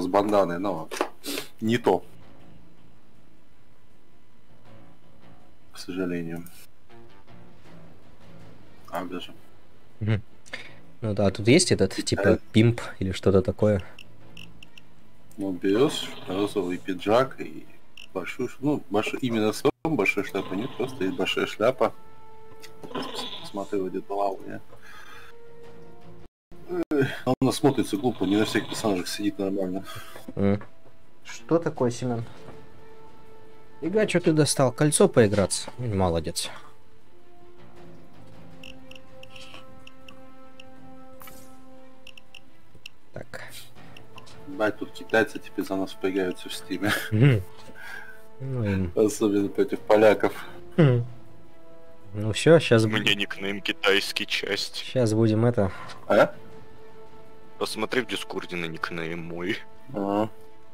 с банданой, но не то. К сожалению. А, даже. Ну да, тут есть этот, типа, пимп или что-то такое. Ну, берешь розовый пиджак и большую, именно с большой шляпы нет, просто есть большая шляпа. Смотрю, где была у меня. Она смотрится глупо, не на всех персонажах сидит нормально. Что такое, Семен? Ига, что ты достал? Кольцо поиграться? Молодец. Так. Бать, тут китайцы теперь за нас впрягаются в стиме. Ну, Особенно против поляков. Ну все, сейчас... У меня никнейм китайский часть. Сейчас будем это... А? Посмотри в Дискорде на никнейм мой. Ага.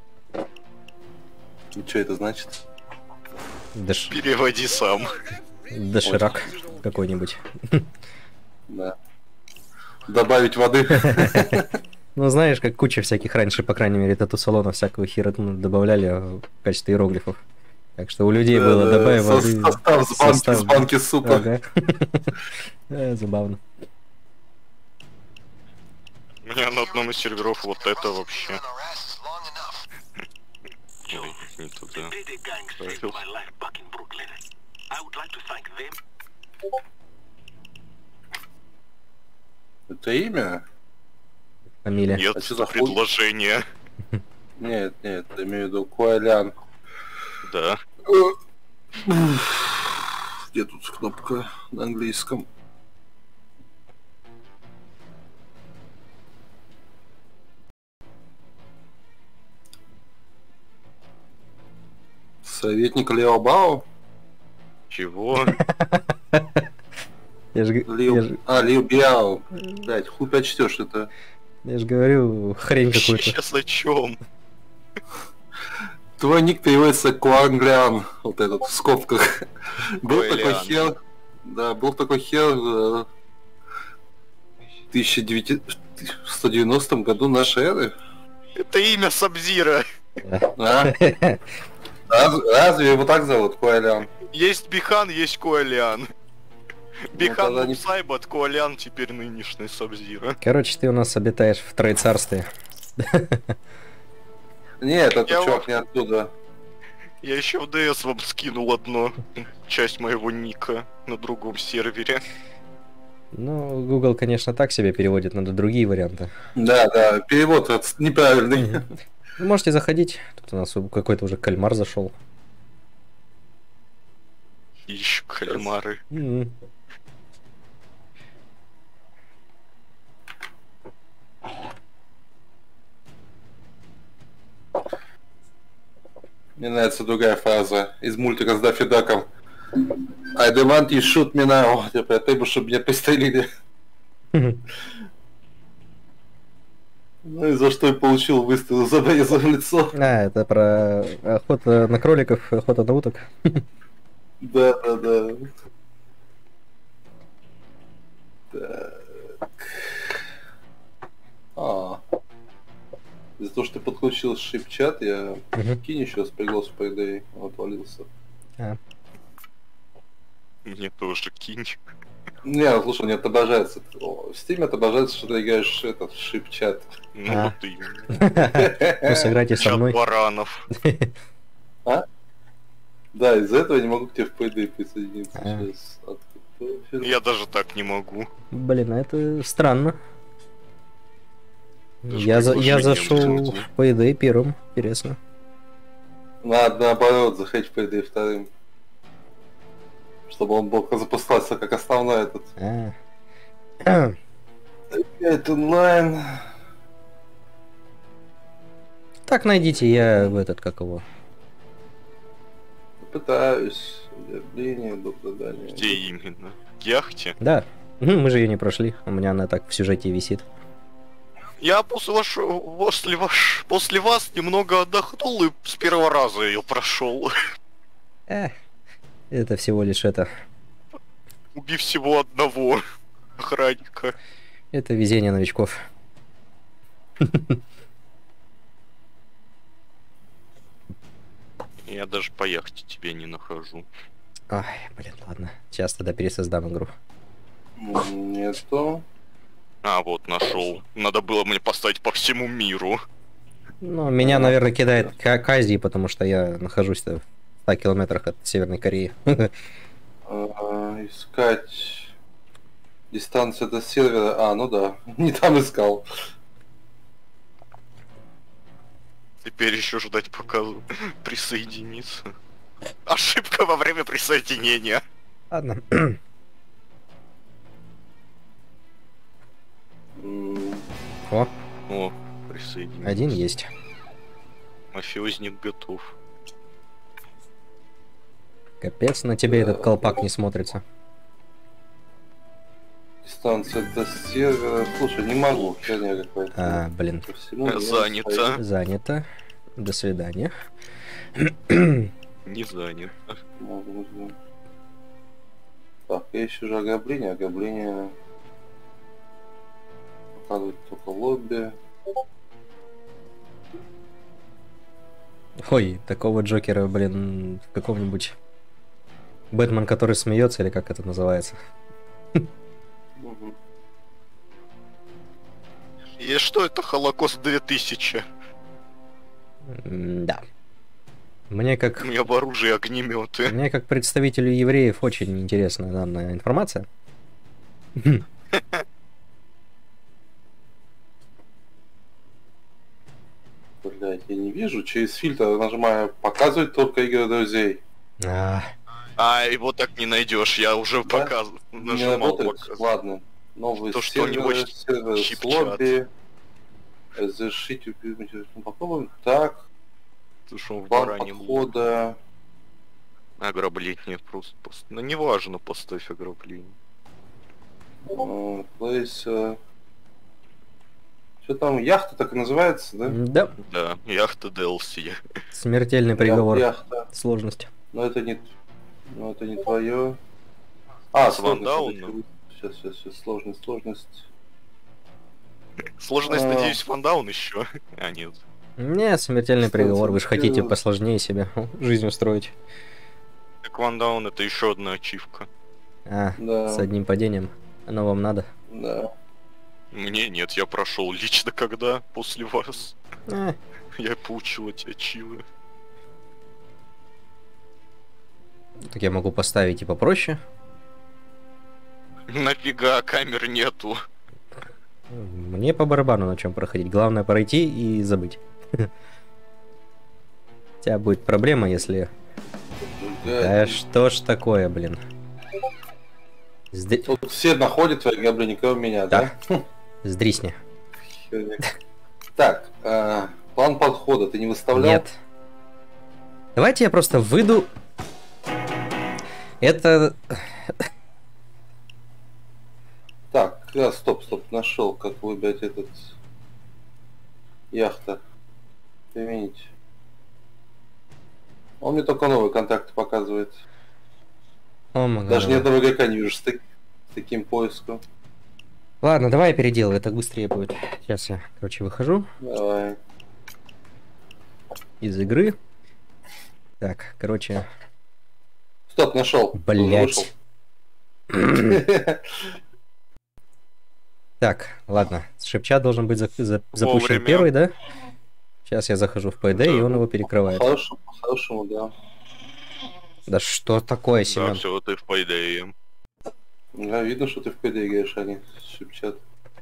И что это значит? Переводи сам. Доширак какой-нибудь. Да. Добавить воды. Ну, знаешь, как куча всяких раньше, по крайней мере, тату-салонов всякого хера добавляли в качестве иероглифов. Так что у людей было добавить воды. Состав с банки супа. Ага. Забавно. У меня на одном из серверов вот это вообще. Ой, не туда. Это имя? Фамилия. Нет, А что за предложение. Нет, я имею в виду Куалян. Да. Где тут кнопка на английском? Советник Лео Бао? Чего? Лиу Биао. Блять, хуй прочтешь это. Я же говорю, хрень какую-то. Сейчас о чем? Твой ник переводится Куанглян, вот этот, в скобках. Был такой хер, да, был такой хер в 1990 году нашей эры. Это имя Сабзира. А? Разве его так зовут, Куалян? Есть Бихан, есть Куалян. Бихан тогда был не- Сайбат, Куалян теперь нынешний Сабзира. Короче, ты у нас обитаешь в Троецарстве. Нет, этот Я чувак не оттуда. Я еще в ДС вам скинул одну часть моего ника на другом сервере. Ну, Google, конечно, так себе переводит, надо другие варианты. Да, перевод неправильный. Вы можете заходить. Тут у нас какой-то уже кальмар зашел. Ищу кальмары. Мне нравится другая фраза из мультика с Даффи Даком. I demand you shoot me now. Типа, я требую, чтобы меня пристрелили. Ну и за что я получил выстрел за в лицо. А, это про охота на кроликов, охота на уток. Да. Так. Из-за того, что ты подключил шип-чат, я кинь еще спрыгнул с Payday, он отвалился. Мне тоже кинь. Не, слушай, не отображается. В Steam отображается, что ты играешь в шип-чат. Ну вот именно. Ну, сыграйте со Чат мной. баранов. А? Да, из-за этого я не могу к тебе в Payday присоединиться сейчас. Я даже так не могу. Блин, а это странно. Даже Я приглашение зашел найти. в Payday первым. Интересно. Надо наоборот заходить в Payday вторым. Чтобы он был запускался как основной этот. Это онлайн. Так, найдите, я в этот, как его. Пытаюсь. Уведомление, доп. Задание. Где именно? В яхте? Да. Мы же ее не прошли. У меня она так в сюжете висит. Я после вас немного отдохнул и с первого раза ее прошел. Это всего лишь это. Убив всего одного охранника. Это везение новичков. Я даже по яхте тебя не нахожу. Ой, блин, ладно. Сейчас тогда пересоздам игру. Нету. А, вот, нашел. Надо было мне поставить по всему миру. Ну, меня, наверное, кидает к Азии, потому что я нахожусь в 100 километрах от Северной Кореи. Искать дистанцию до сервера. А, ну да, не там искал. Теперь еще ждать, пока присоединится. Ошибка во время присоединения. Ладно. О, О, присоединился. один есть. Мафиозник готов. Капец, на тебе этот колпак не смотрится. Дистанция до сервера. Слушай, не могу, херня какая-то. А, блин. По всему миру Занято. стоит. Занято. До свидания. Не занят. Могу. Так, я ищу же ограбление. Ограбление показывает только лобби. Ой, такого Джокера, блин, в каком-нибудь... Бэтмен, который смеется, или как это называется? Угу. И что это Холокост 2000? Да. Мне У как... меня в оружии огнеметы. Мне как представителю евреев очень интересна данная информация. Блять, я не вижу. Через фильтр нажимаю показывать только игры друзей. А, его так не найдешь, я уже Да? показывал. Не Нажимал работает? показывать. Ладно. Новые То, что у него серверы с чип-чат. лобби. Завершить. Ну, попробуем. Так. Потому что он в План баране подхода. ограбление просто. Ну неважно, поставь ограбление. Плейс. Что там, яхта так и называется, да? Да. Да, яхта DLC. Смертельный приговор. Яхта. Сложность. Но это не твое. А, С Вандауна? Сейчас, сложность. Сложность, надеюсь, Вандаун еще. А, нет. Не, смертельный приговор. Вы же хотите посложнее себе жизнь устроить. Так Вандаун это еще одна ачивка. А, Да. с одним падением. Оно вам надо? Да. Мне нет, я прошел лично когда, после вас. А, Я получил эти ачивы. так я могу поставить и попроще. Нафига, камер нету. Мне по барабану на чем проходить. Главное пройти и забыть. У тебя будет проблема, если... Да что ж такое, блин. Тут все находят твои ограбления, кроме меня, да? Сдрисни. Херня. Так, план подхода ты не выставлял? Нет. Давайте я просто выйду. Это... Так, стоп, нашел, как выбрать этот яхта. Применить. Он мне только новые контакты показывает. О, мага. Даже ни одного игрока не вижу с таким поиском. Ладно, давай я переделаю, так быстрее будет. Сейчас я, короче, выхожу Давай. из игры. Так, короче... Стоп, нашел. Блять. Так, ладно. Шепчат должен быть запущен Вовремя. первый, да? Сейчас я захожу в ПД, и он его перекрывает. По-хорошему, да. Да что такое, Да, Семен? все, ты в Payday. Да, видно, что ты в ПД играешь, а не шепчат.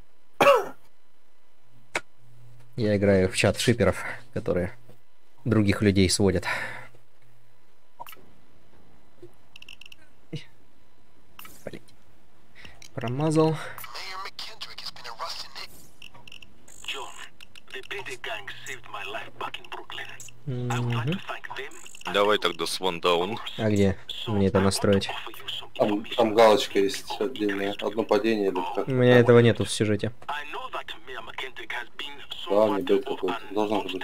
Я играю в чат шиперов, которые других людей сводят. Блин. Промазал. Мгм. Давай тогда с Вандаун. А где мне это настроить? Там галочка есть отдельная. Одно падение или как? У меня этого нету в сюжете. Да, не будет какой-то. Должно же быть.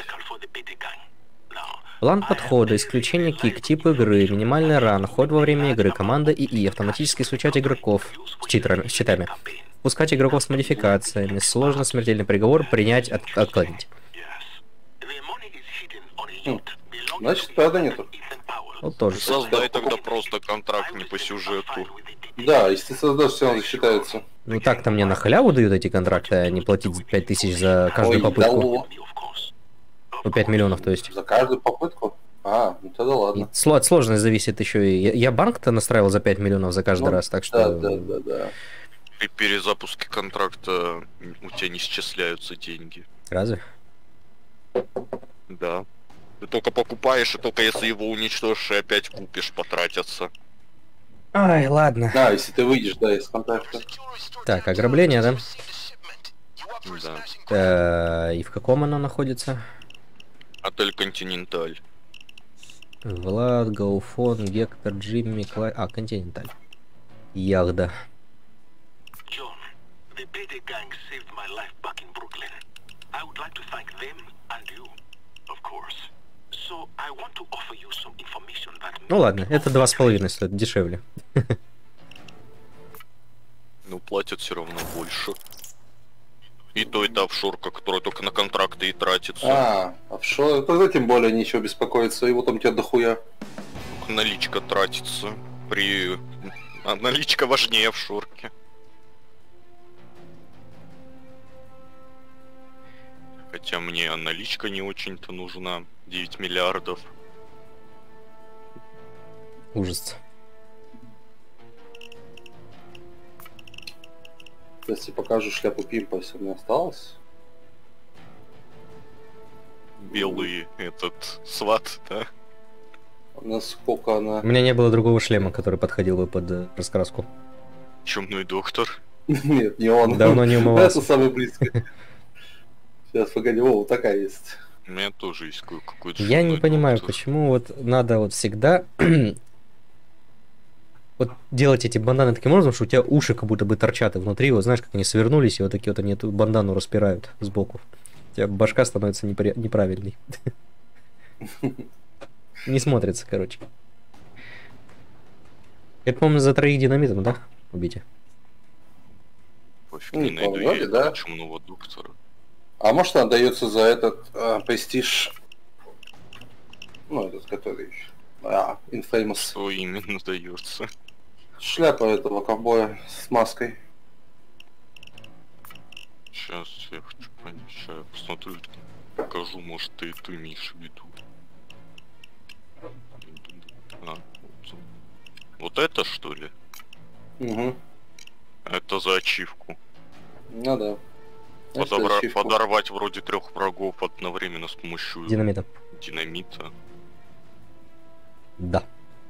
План подхода, исключение кик, тип игры, минимальный ран, ход во время игры, команда ИИ, автоматически исключать игроков с читами, пускать игроков с модификациями, сложно смертельный приговор, принять, отклонить. Значит, правда нету. Вот тоже. Создай тогда просто контракт не по сюжету. Да, если ты создашь, все равно засчитается. Ну так-то мне на халяву дают эти контракты, а не платить 5000 за каждую Ой, попытку. да, Ну, 5 миллионов, то есть. за каждую попытку? А, ну тогда И ладно. от сложности зависит еще и... Я банк-то настраивал за 5 миллионов за каждый Ну, раз, так Да, что... да. При перезапуске контракта у тебя не счисляются деньги. Разве? Да. Ты только покупаешь, и только если его уничтожишь и опять купишь, потратятся. Ай, ладно. Да, если ты выйдешь, да, из контракта. Так, ограбление, да? Да. И в каком оно находится? Отель Континенталь. Влад, Гауфон, Гектор, Джимми, Клай... А, Континенталь. Яхда. John, the Payday Gang saved my life back in Brooklyn. I would like to thank them and you, of course. So I want to offer you some information that... Ну ладно, это 2,5 стоит, дешевле. Ну, платят все равно больше. И то это офшорка, которая только на контракты и тратится. А, офшор, тогда тем более нечего беспокоиться, его там тебя дохуя. Только наличка тратится. А наличка важнее офшорки. Хотя мне наличка не очень-то нужна. 9 миллиардов. Ужас. Если покажу шляпу пимпа, если у меня осталось. Белый этот сват, да? Насколько она... У меня не было другого шлема, который подходил бы под раскраску. Чумной доктор. Нет, не он. Давно не умывался. Это самый близкий. Сейчас, погоди, о, вот такая есть. У меня тоже есть какой-то Я не чумной понимаю, доктор. почему вот надо вот всегда вот делать эти банданы таким образом, что у тебя уши как будто бы торчат и внутри, вот знаешь, как они свернулись, и вот такие вот они эту бандану распирают сбоку. У тебя башка становится неправильной. Не смотрится, короче. Это, по-моему, за 3 динамитом, да? Убейте. Пофиг, Ну, не найду вроде, я да. этого чумного доктора. А может она дается за этот престиж? Ну, этот, который... Infamous. Что именно дается? Шляпа этого ковбоя с маской. Сейчас я хочу понять. Сейчас я посмотрю, покажу, может ты это имеешь в виду. А, вот это что ли? Угу. Это за ачивку. Ну да. Значит, ачивку. Подорвать вроде 3 врагов одновременно с помощью Динамитом. динамита. Да.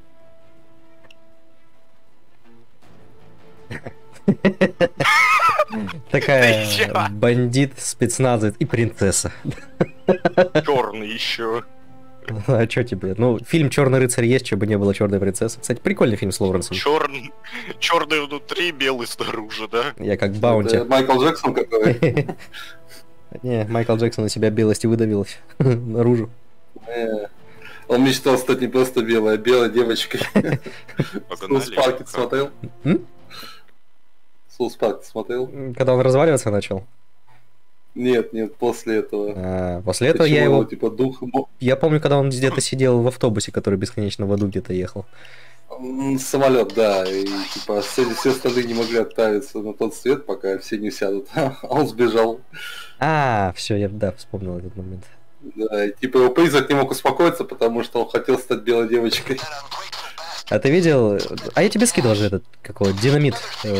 Такая Ты чё? бандит, спецназовец и принцесса. Черный еще. А чё тебе? Ну, фильм «Черный рыцарь» есть, чего бы не было «Черной принцессы». Кстати, прикольный фильм с Лоуренсом. Черный внутри, белый снаружи, да? Я как Баунти. Это Майкл Джексон какой? Не, Майкл Джексон на себя белость и выдавилась наружу. Он мечтал стать не просто белой, а белой девочкой. Погнали. Соус Парк ты смотрел? М? Соус Парк ты смотрел? Когда он разваливаться начал. Нет, после этого. После этого Почему я его... типа дух... Я помню, когда он где-то сидел в автобусе, который бесконечно в аду где-то ехал. Самолет, да, и типа все страны не могли отправиться на тот свет, пока все не сядут. А он сбежал. Все, я, да, вспомнил этот момент. Да, и, типа его призрак не мог успокоиться, потому что он хотел стать белой девочкой. А ты видел... А я тебе скидывал же этот, какой динамит.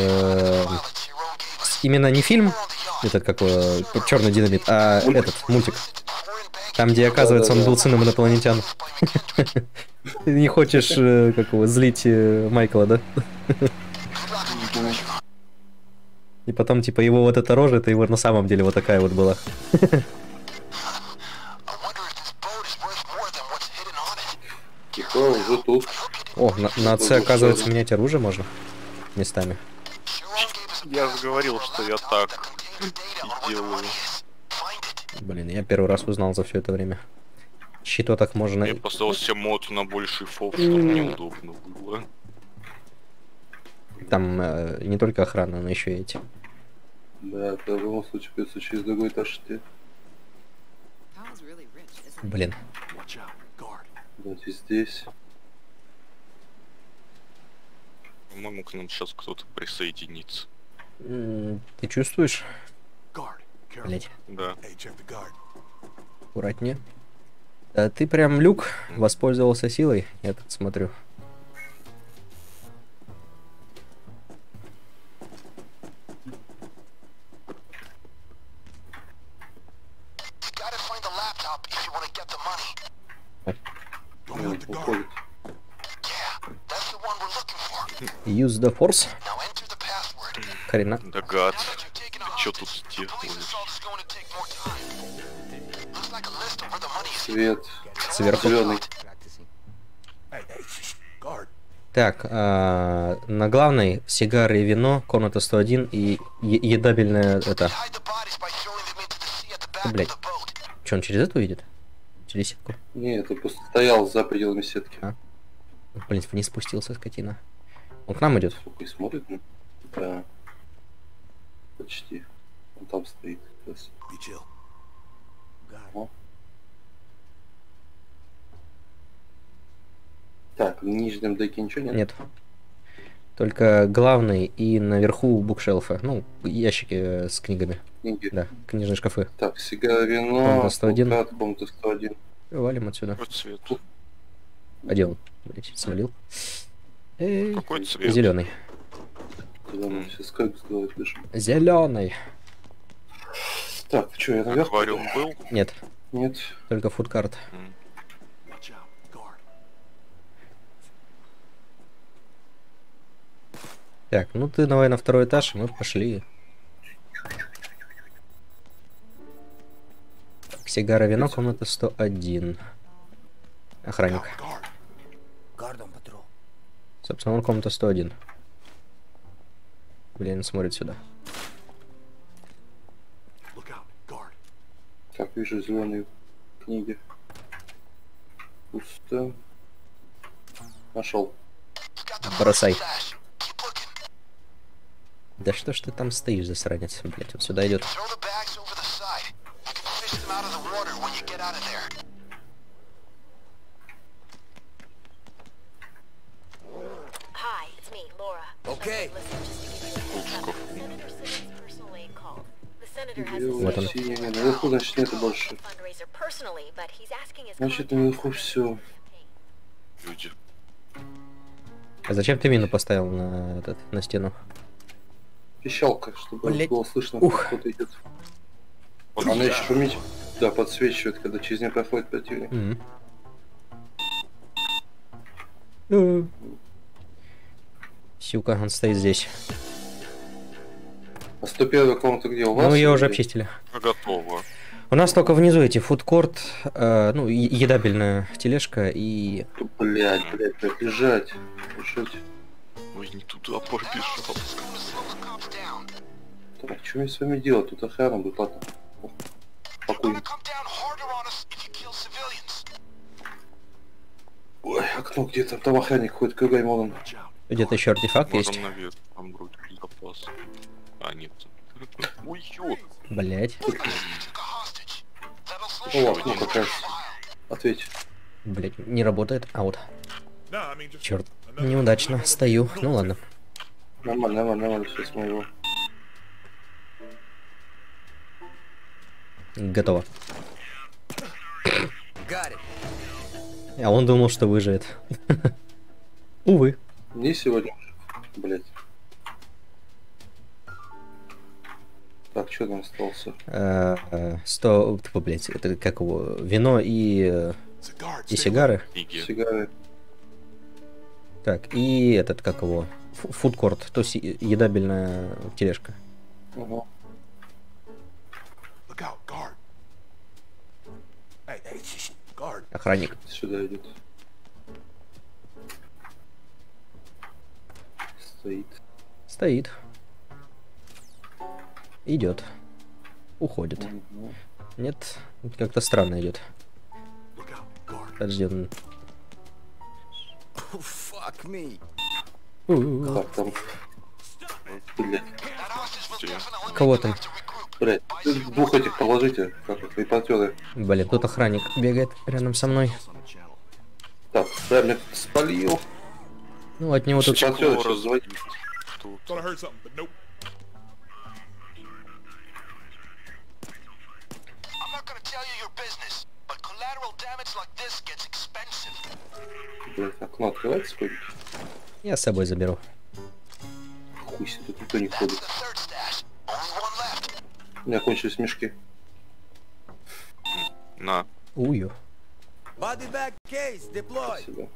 Именно не фильм, этот какой черный динамит, а этот мультик. Там, где, оказывается, он был сыном инопланетян. Ты не хочешь, злить Майкла, да? И потом, типа, его вот эта рожа, это его на самом деле вот такая вот была. Типа уже тут. О, на C, оказывается, менять оружие можно местами. Я же говорил, что я так и делаю. Блин, я первый раз узнал за все это время. Щито так можно... Я поставил себе мод на больший фов, чтобы неудобно было. Там не только охрана, но еще и эти. Да, в любом случае придется через другой этаж идти. Блин. Давайте здесь. По-моему, к нам сейчас кто-то присоединится. Ты чувствуешь? Блять, Да. аккуратнее. Да, ты прям, Люк, воспользовался силой, я тут смотрю. Уходит. Use the force. Хрена. Да гад. Ты чё тут делаешь? Свет. Сверху. Зеленый. Так, на главной сигары и вино, комната 101 и едабельная это. Блять. Че, он через эту едет? Через сетку? Не, это просто стоял за пределами сетки. Блин, вниз спустился, скотина. Он к нам идет. Сука, и смотрит. Да. Почти. Он там стоит. О. Так, в нижнем деке ничего нет? Нет. Только главный и наверху букшелфа. Ну, ящики с книгами. Книги. Да, книжные шкафы. Так, сигара, вино, Комната 101. комната 101. Валим отсюда. Какой цвет? А где он? Блять, свалил. Какой цвет? Зеленый. Зеленый. Сейчас как сделать пишем. Зеленый. Так, что, я наверх? Аквариум был? Нет, Нет. только фудкарт. Так, ну ты давай на второй этаж, и мы пошли. Так, сигара, вино, комната 101. Охранник. Собственно, он комната 101. Блин, смотрит сюда. Так, вижу зеленые книги. Пусто. Нашел. Бросай. Да что ж ты там стоишь, засранец? Блять, вот сюда идет. Вот он. Наверху, значит, нету больше. Значит, наверху все. Люди. А зачем ты мину поставил на на стену? Пищалка, чтобы Блять. было слышно, Ух. как кто-то идет. Она еще шумит. Да, подсвечивает, когда через нее проходит противник. Сюка, он стоит здесь. А 101 комната где у вас? Ну, ее уже или- обчистили. Готово. У нас только внизу эти фудкорт, ну, едабельная тележка и... Блять, так бежать. Ой, не туда побежал. Так, что мне с вами делать? Тут охрана будет, ладно. Спокойно. Ой, окно где там? Там охранник ходит, кругай молон. Где-то еще артефакт есть. Можем наверх, там вроде запас. А, нет. Ой, ё. Блять. О, окно как раз. Ответь. Блять, не работает. А вот. Черт. Неудачно. Стою. Ну ладно. Нормально, сейчас мы его. Готово. А он думал, что выживет. Увы. Не сегодня. Блять. Так, что там остался? 100, блять, это как его, вино и сигары. Книги. Сигары. Так, и этот, как его, фудкорт, то есть едабельная тележка. Угу. Охранник. Сюда идет. Стоит. Стоит. Идет. Уходит. Угу. Нет, как-то странно идет. Подожди, он... Так, там. Блять. Кого там? Блять, двух этих положите, как их, репортеры. Блин, тут охранник бегает рядом со мной. Так, прям спалил. Ну, от него тут... Репортеры сейчас звонят. Тут. Thought I heard something, but nope. I'm not gonna tell you your business, but collateral damage like this gets expensive. Блять, окно открывается сколько? Я с собой заберу. Хуй себе, тут никто не ходит. The third stash. Only one left. У меня кончились мешки. На. Ую. Body bag case deployed. Спасибо.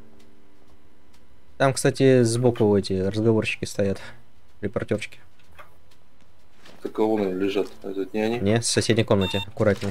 Там, кстати, сбоку эти разговорщики стоят. Репортерчики. Так вон они лежат. А это не они? Не, в соседней комнате. Аккуратнее.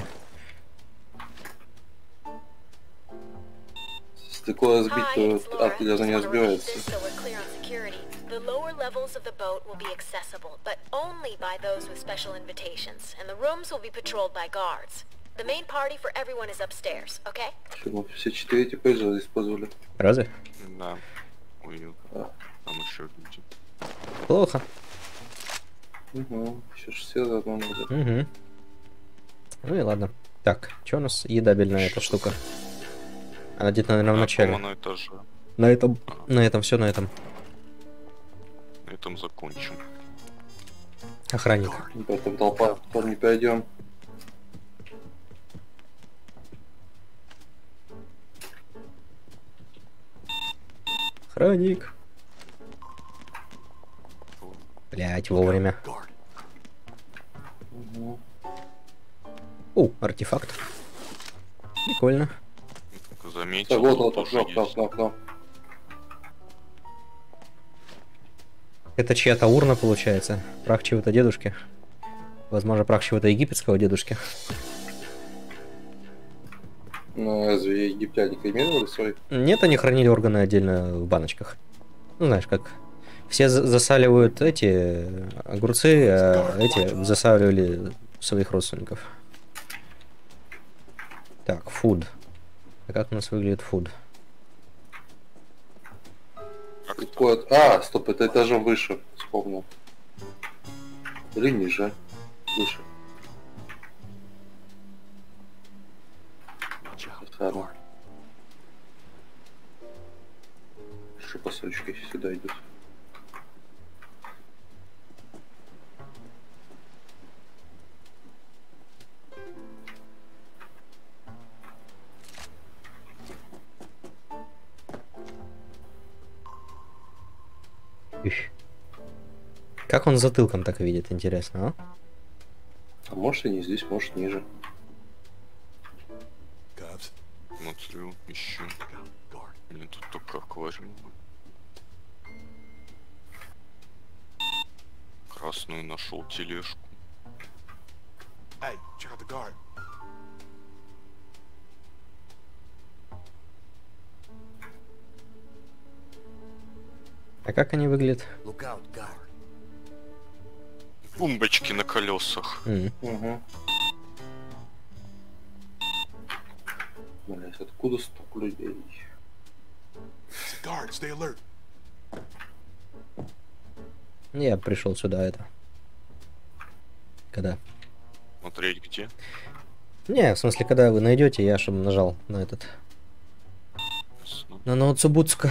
Стекло разбить, то артиллерия не разбивается. The lower levels of the boat will be accessible, but only by those with special invitations, and the rooms will be patrolled by guards. The main party for everyone is upstairs, okay? Мы все 4 эти пейджера использовали. Разве? Да. Ой, там еще люди. Плохо. Угу. Еще 60 одно надо. Угу. Ну и ладно. Так, что у нас едабельная эта штука? Она где-то, наверное, в начале. На этаже. На этом все, на этом. На этом закончим. Охранник. Поэтому толпа, там не пойдем. Охранник. Блять, вовремя. Угу. О, артефакт. Прикольно. Заметил, Так, вот, тут вот, тоже окно, есть. окно. Это чья-то урна получается. Прах чего-то дедушки. Возможно, прах чего-то египетского дедушки. Ну, разве египтяне кремировали свои? Нет, они хранили органы отдельно в баночках. Ну, знаешь, как все засаливают эти огурцы, а эти засаливали своих родственников. Так, food. А как у нас выглядит food? Какой-то... А, стоп, это этажом выше, вспомнил. Или ниже. Выше. Ладно. Еще посылочка сюда идет. Как он затылком так видит, интересно, а? А может и не здесь, может ниже. Смотрю, ищу. Блин, тут только аквариум. Красную нашел тележку. Hey, check out the guard. А как они выглядят? Look out, guard. Бумбочки на колесах. Угу. Блять, откуда столько людей? Guard, stay alert. Я пришел сюда, это. Когда? Смотреть где? Не, в смысле, когда вы найдете, я чтобы нажал на этот. На Ноуцубуцка.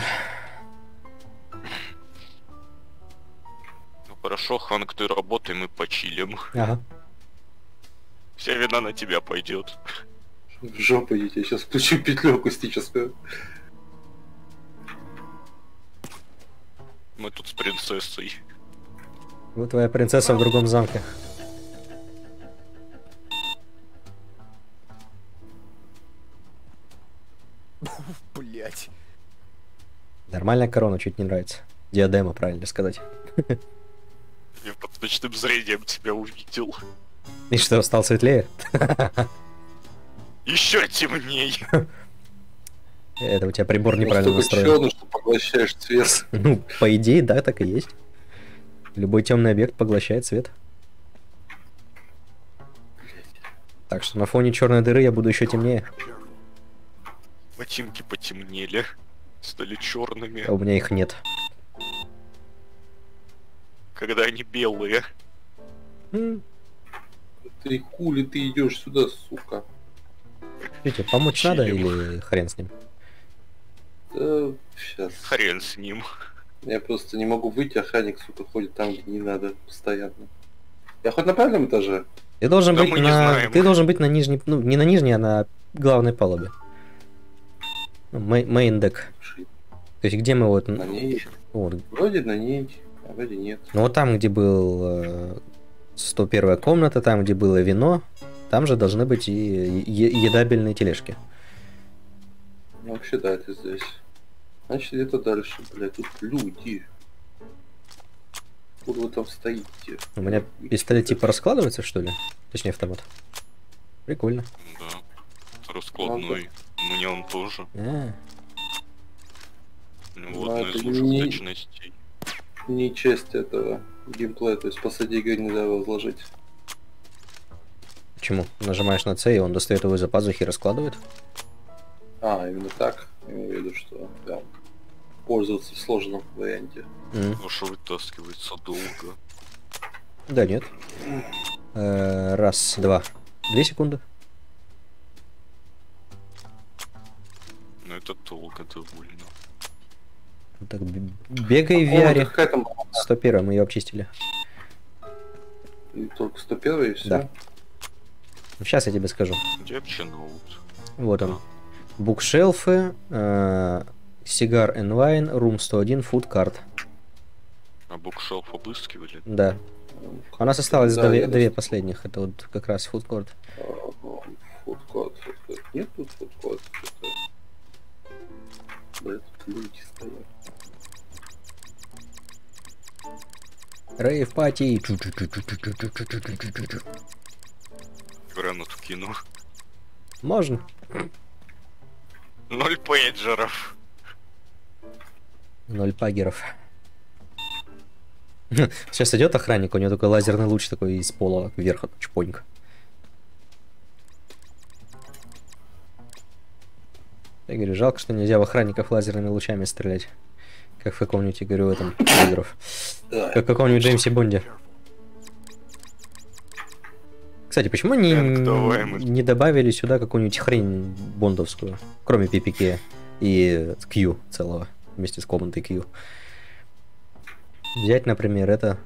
Ну хорошо, Ханк, ты работай, мы почилим. Ага. Вся вина на тебя пойдет. В жопу идите, я сейчас включу петлю акустическую. Мы тут с принцессой. Вот твоя принцесса в другом замке. Блять. Нормальная корона, чуть не нравится. Диадема, правильно сказать. Я под ночным зрением тебя увидел. И что, стал светлее? Еще темней. Это у тебя прибор неправильно настроен. Чёрный, что поглощаешь цвет. Ну, по идее, да, так и есть. Любой темный объект поглощает свет. Так что на фоне черной дыры я буду еще темнее. Ботинки потемнели. Стали черными. А у меня их нет. Когда они белые. Ты хули ты идешь сюда, сука? Видите, помочь надо или хрен с ним? Да, сейчас. Хрен с ним. Я просто не могу выйти, охранник, сука, ходит там, где не надо, постоянно. Я хоть на правильном этаже? Ты должен Да быть мы не на... знаем. Ты должен быть на нижней... Ну, не на нижней, а на главной палубе. Main deck. То есть где мы вот... На ней. Вот. Вроде на ней, а вроде нет. Ну вот там, где был 101 комната, там, где было вино, там же должны быть и едабельные тележки. Ну, вообще, да, это здесь. Значит, где-то дальше, блядь, тут люди. Куда вы там стоите? У меня пистолет типа раскладывается, что ли? Точнее, автомат. Прикольно. Да. Раскладной. Мне он тоже. А, Вот, Ну, на это излученностей. Не часть этого геймплея, то есть посреди игры нельзя его разложить. почему? Нажимаешь на C, и он достает его из-за пазухи и раскладывает. А, именно так. Я имею в виду, что прям пользоваться в сложном варианте. Уж вытаскивается долго. Да нет. Раз, два. 2 секунды. Но это долго довольно. Так, бегай в О, VR. какая там 101 мы ее обчистили. и только 101 и все. Да. Сейчас я тебе скажу. Где вообще ноут? Вот он. Букшелфы, Cigar and Wine, Room 101, Food Cart. А букшелф обыскивали? Да. У нас осталось Да, я две последних. Это вот как раз Food Court. Фудкод. Нет тут фудкод. Что-то. Блядь, тут люди стоят. Рейв пати. Гранату кину. Можно. 0 пейджеров. 0 пагеров. Сейчас идет охранник, у него такой лазерный луч такой из пола вверх, чпонька. Я говорю, жалко, что нельзя в охранников лазерными лучами стрелять. Как в каком-нибудь, я говорю, этом игров. Как в каком-нибудь Джеймсе Бонде. Кстати, почему они не добавили сюда какую-нибудь хрень бондовскую, кроме PPK и Q целого, вместе с комнатой Q? Взять, например, это...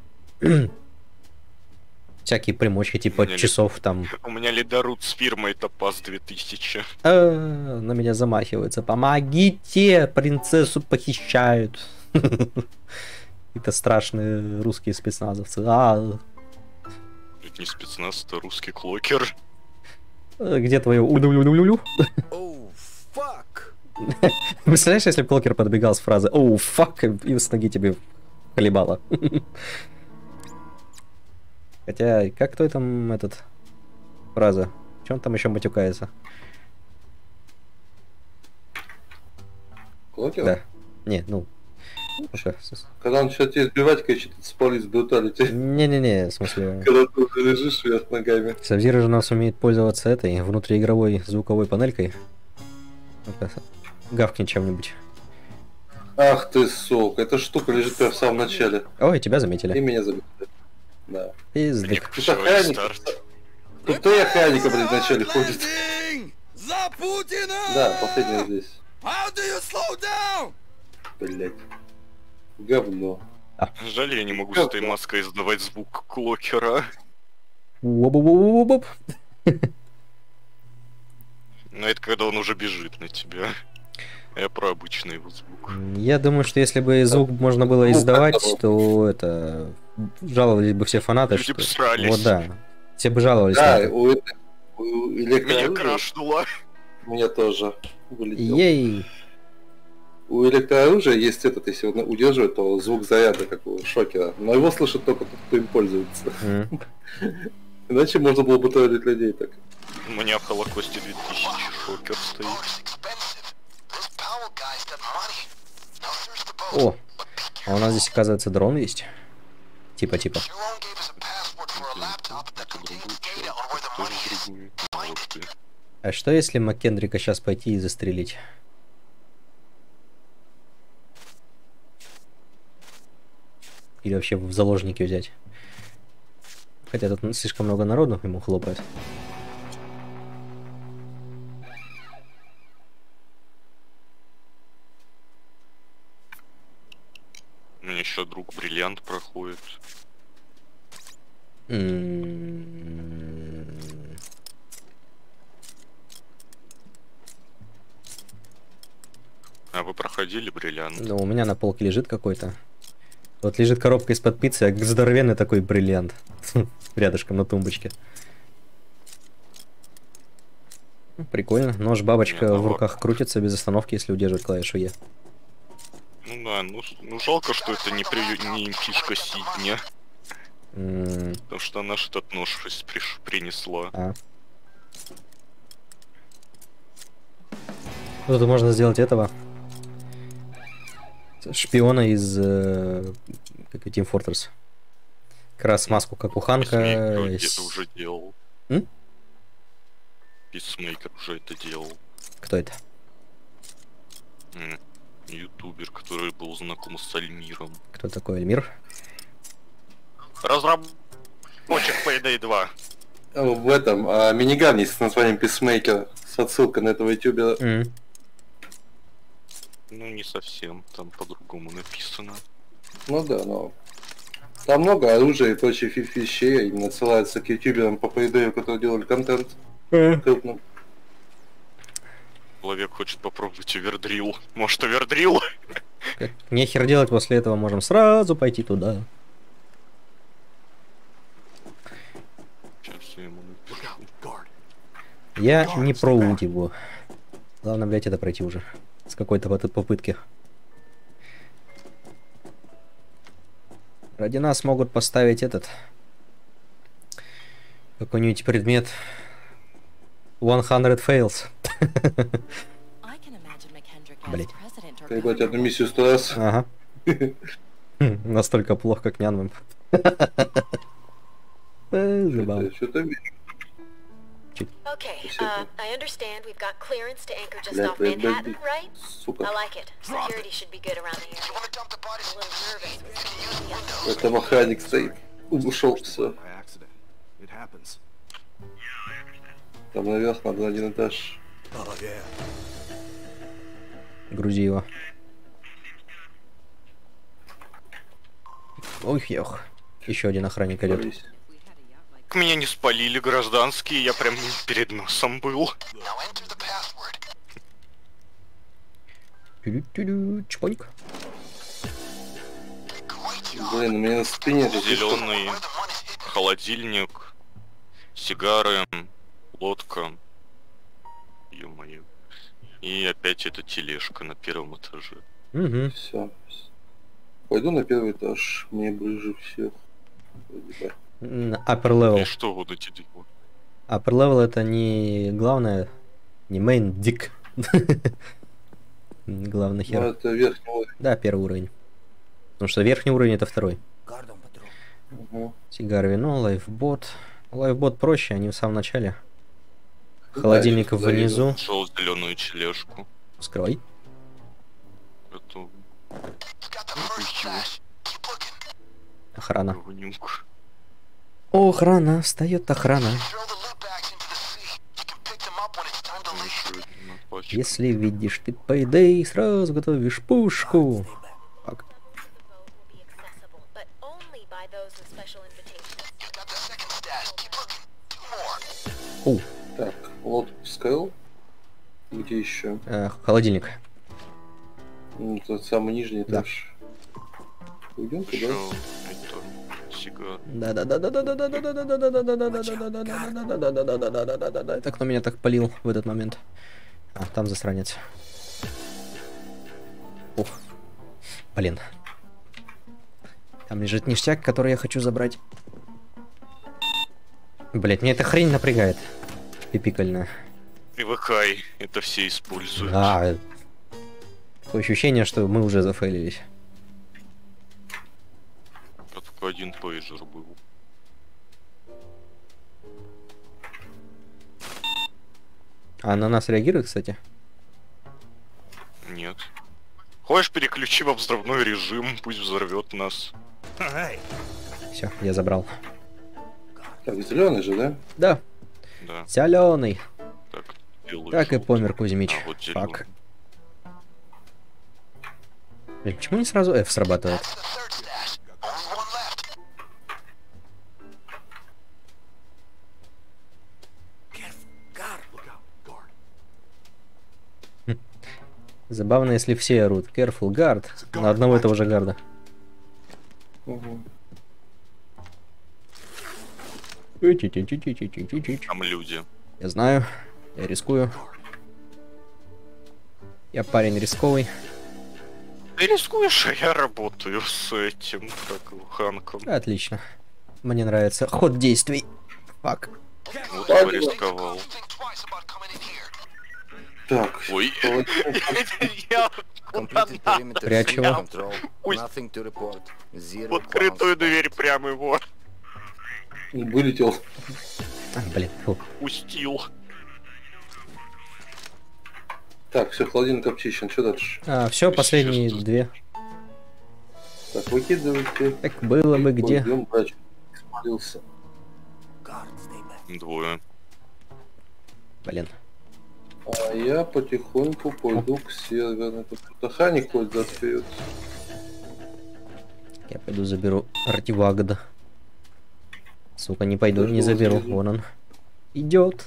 всякие примочки, типа часов там. У меня ледорут с фирмой Топаз 2000. На меня замахиваются. Помогите! Принцессу похищают. Это страшные русские спецназовцы. Это не спецназ, это русский клокер. Где твое улю-улю-улю? Oh, fuck! Представляешь, если бы клокер подбегал с фразы «Оу, фак!» и с ноги тебе хлебало. Хотя, как той там этот фраза? Че он там еще матюкается? Клокер? Да. Не, ну. Когда он начинает тебя избивать, кричит, это спалить бруталити. Не-не-не, в смысле... Когда ты уже лежишь вверх ногами. Сабзира же у нас умеет пользоваться этой внутриигровой звуковой панелькой. Гавкни чем-нибудь. Ах ты, сука, эта штука лежит прямо в самом начале. Ой, тебя И заметили. меня заметили. Да. Пиздык. Тут охранник. Тут 3 охранника, блядь, в начале ходит. За Путина! Да, последний здесь. How do you slow down? Блядь. Говно. Жаль, я не могу с этой маской издавать звук клокера. Воп-воп-воп-воп. Но это когда он уже бежит на тебя. Я про обычный его звук. Я думаю, что если бы звук можно было издавать, то это... Жаловались бы все фанаты, Люди что... бы срались. Вот да. Все бы жаловались на Да, это. у Меня электрооружия... крашнуло. Меня тоже вылетел. Ей. У электрооружия есть этот, если он удерживает, то звук заряда, как у шокера. Но его слышит только тот, кто им пользуется. Иначе можно было бы троллить людей так. У меня в Холокосте 2000 шокер стоит. О, а у нас здесь, оказывается, дрон есть. Типа. Это другой чел. Тоже другую. Вот ты. А что если Маккендрика сейчас пойти и застрелить? Или вообще в заложники взять? Хотя тут слишком много народу ему хлопает. У меня еще друг бриллиант проходит. А вы проходили бриллиант? Ну, у меня на полке лежит какой-то. Вот лежит коробка из-под пиццы, а здоровенный такой бриллиант. Рядышком на тумбочке. Прикольно. Нож-бабочка в руках крутится без остановки, если удерживать клавишу Е. Ну да, ну жалко, что это не фишка Сидня. Потому что она же этот нож принесла. Тут можно сделать этого. Шпиона из Team Fortress. Как раз маску, как у Ханка. Это уже делал. Писмейкер уже это делал. Кто это? Ютубер, который был знаком с Альмиром. Кто такой Альмир? Разработчик Payday 2. В этом миниган есть с названием Peacemaker с отсылкой на этого ютубера. Ну не совсем, там по-другому написано. Ну да, но там много оружия и прочих вещей, именно отсылаются к ютуберам по Payday, которые делали контент. Крупно. Человек хочет попробовать овердрил. Может овердрил? Нехер делать, после этого можем сразу пойти туда. Сейчас я ему напишу. Я не проут его. Главное, блять, это пройти уже. С какой-то попытки. Ради нас могут поставить этот... какой-нибудь предмет. 100 fails. Блять. Требовать одну миссию 100 раз. Ага. Настолько плохо, как Нянмэм. Забавно. Что-то вижу. Okay, I understand we've got clearance to anchor just off Manhattan, right? Сука. I like it. Security should be good around the area. I'm a little nervous with some of the Там охранник стоит. Ушел все. Там наверх надо на один этаж. Грузи его. Ой, ёх. Еще один охранник идет. Меня не спалили гражданские, я прям перед носом был. Чпоньк. Блин, у меня на спине Зеленый холодильник, сигары, лодка. Ё-моё. И опять эта тележка на первом этаже. Угу. Все. Пойду на первый этаж. Мне ближе всех. Upper level. И что вот эти две? Upper level это не главное, не main dick. Главный хер. Ну, это верхний уровень. Да, первый уровень. Потому что верхний уровень это второй. Угу. Сигар, вино, лайфбот. Лайфбот проще, они в самом начале. Холодильник внизу. Нашел зеленую тележку. Скрой. Это... Охрана. Говнюк. О, охрана, встает охрана. Если видишь ты Payday, сразу готовишь пушку. Фак. О, Так, лодку пускал. Где еще? холодильник. Тот самый нижний Да. этаж. Уйдем-ка, да? Еще это... сигар. Да. Так, кто меня так палил в этот момент? А, там засранец. Ух. Блин. Там лежит ништяк, который я хочу забрать. Блять, меня эта хрень напрягает. Пипикально. Привыкай, это все используют. А, такое ощущение, что мы уже зафейлились. Только один пейджер был. А на нас реагирует, кстати? Нет. Хочешь, переключи во взрывной режим, пусть взорвет нас. Все, я забрал. Так, зеленый же, да? Да, Да. зеленый. Так, белый, Так и желтый. помер Кузьмич. А, вот зелёный. Фак. Блин, почему не сразу F срабатывает? Забавно, если все орут. Careful guard. На одного и того же гарда. Угу. Там люди. Я знаю. Я рискую. Я парень рисковый. Ты рискуешь, а я работаю с этим, как Ханком. Отлично. Мне нравится ход действий. Фак. Вот порисковал. Так, Ой. я Completed perimeter Прячь full его. control. Пусть. Nothing to report. Zero В открытую ground дверь прямо его вылетел. А, блин, фу. пустил. Так, все, холодильник обчищен. Что дальше? А, все, последние две. Так, выкидывайте. Так было бы где. Пойдем, врач. Спалился. Двое. Блин. А я потихоньку пойду к серверу. Тут охранник ходит за вперед. Я пойду заберу артивагда. Сука, не пойду, Подожду, не заберу. вот Вон он. Идет.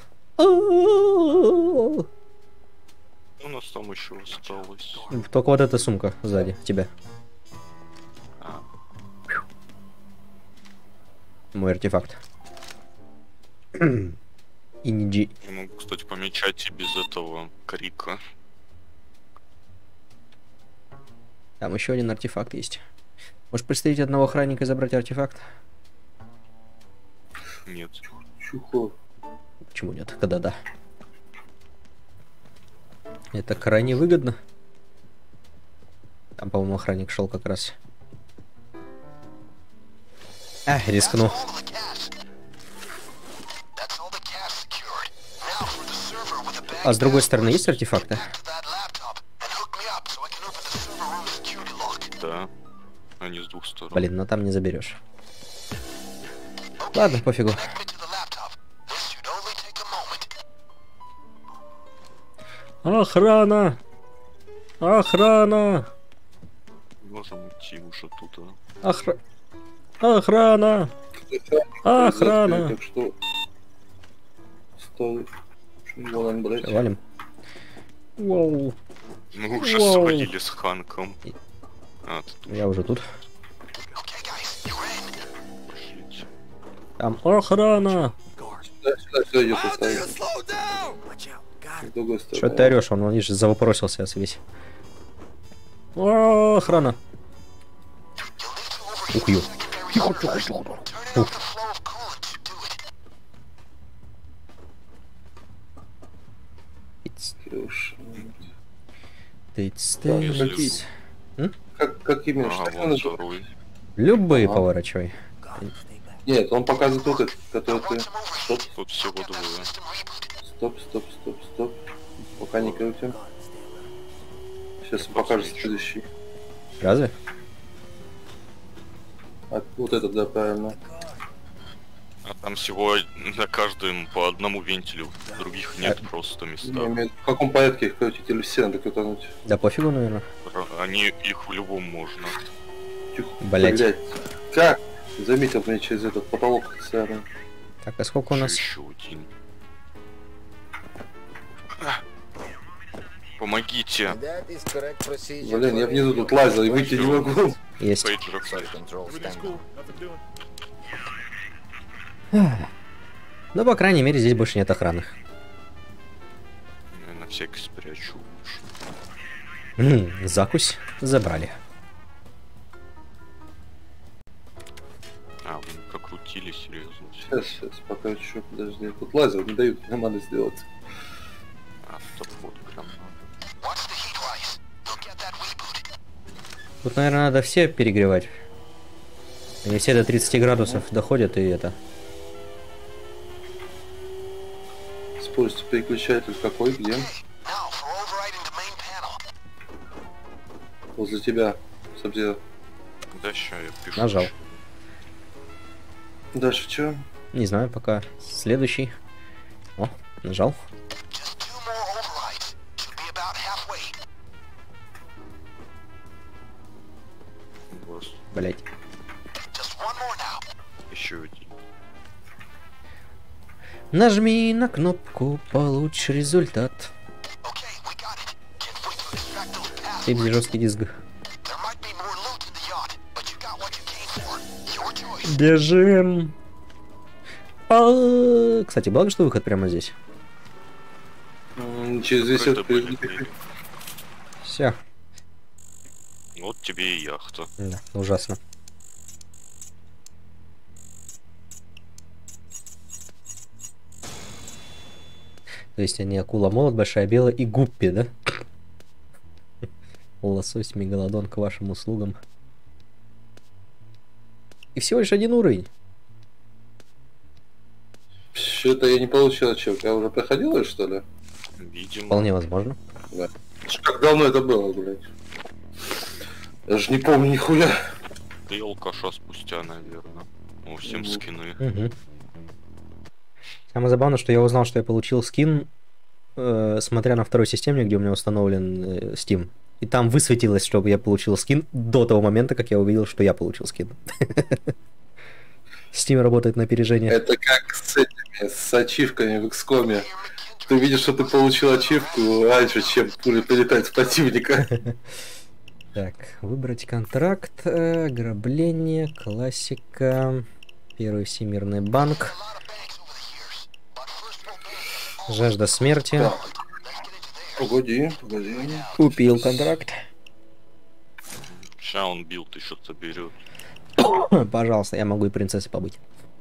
У нас там еще осталось. Только вот эта сумка сзади тебя. А. Мой артефакт. Инджи. Я могу, кстати, помечать и без этого крика. Там еще один артефакт есть. Может представить одного охранника и забрать артефакт? Нет. Чухо. Почему нет? Когда да. Это крайне выгодно. Там, по-моему, охранник шел как раз. А, рискну. А с другой стороны есть артефакты? Да. Они с двух сторон. Блин, но там не заберешь. Ладно, пофигу. Охрана! Охрана! Можем идти уже туда. Охрана! Охрана! Так что... Стой. Вон, блядь. Валим. Воу. Мы уже Воу. свалили с Ханком. А, тут Я уже тут. пошлите. Там охрана! Сюда идет How do you оставить. slow down? С другой стороны. Что ты орешь? Он, видишь, завопросился весь. О, охрана! Ухью. Тихо, тихо, тихо. Ух. Кирюш. It's Как именно? Ага, Что вон надо? второй. Любые Ага. поворачивай. Нет, он показывает вот этот, который ты... Стоп, Тут всего двое. стоп. Пока не крутим. Сейчас он покажет следующий. Разве? А, вот этот, да, правильно. А там всего на каждом по одному вентилю. Других нет, просто Я места. имею в виду, в каком порядке их крутить или все надо крутануть? Да пофигу, наверное. Они их в любом можно. Тихо, Блять. Как? Заметил меня через этот потолок сцены. Так, а сколько у нас? Еще один. Помогите. That is correct procedure. Блин, я for внизу radio. тут лазил и выйти не могу. Есть. Пейджер. Self-control, stand by. Ну, по крайней мере, здесь больше нет охраны. Я на всякий спрячу лучше. Закусь забрали. А, вы прокрутили, серьезно. Сейчас, пока еще, подожди. Тут лазер не дают, не надо сделать. А, тут обход прям надо. Тут, наверное, надо все перегревать. Они все до 30 градусов доходят, и это... Используйте переключатель какой, где? Возле тебя, Сабзиро. Да, ща я пишу. Нажал. Дальше что? Не знаю, пока. Следующий. О, нажал. Just 2 more overrides. Should be about halfway. Блять. Just 1 more now. Еще один. Нажми на кнопку, получишь результат. Okay, we got it. Can't wait to extract those paths. Ты жесткий диск. There might be more loot in the yacht, but you got what you came for. Your choice. Бежим. Кстати, благо, что выход прямо здесь. Через весь Открыто этот были перед- двери. Все. Вот тебе и яхта. Да, ужасно. То есть они акула молот, большая белая и гуппи, да? Лосось мегалодон к вашим услугам. И всего лишь 1 уровень. Что-то я не получил ачивку. Я уже проходил ее, что ли? Видимо. Вполне возможно. Да. Как давно это было, блядь? Я же не помню нихуя. 3 алкаша спустя, наверное. Ну, всем скины. Мгм. Самое забавное, что я узнал, что я получил скин, смотря на второй системе, где у меня установлен Steam. И там высветилось, что я получил скин до того момента, как я увидел, что я получил скин. Steam работает на опережение. Это как с этими, с ачивками в XCOM. Ты видишь, что ты получил ачивку раньше, чем пуля прилетает в противника. Так, выбрать контракт, ограбление, классика, Первый Всемирный банк, жажда смерти. Так. Погоди. Купил контракт. Ща он билд еще соберет. Пожалуйста, я могу и принцессой побыть.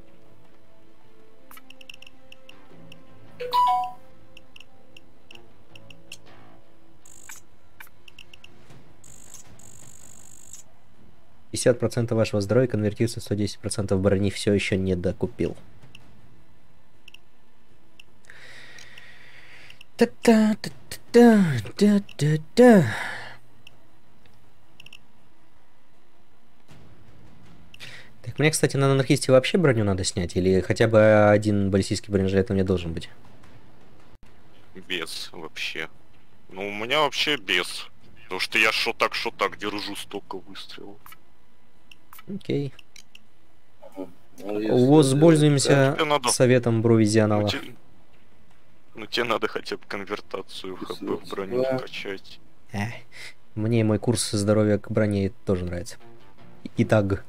%50 вашего здоровья конвертируется в 110% брони. Все еще не докупил. Та-та-та-та-та-та-та. Так, мне, кстати, на анархисте вообще броню надо снять? Или хотя бы 1 баллистический бронежилет у меня должен быть? Без вообще. Ну, у меня вообще без. Потому что я шо так держу столько выстрелов. Окей. Ну, Воспользуемся тебе надо- советом Бровизионала. Ну, тебе надо хотя бы конвертацию в ХП в броню Да. качать. Мне мой курс здоровья к броне тоже нравится. Итак.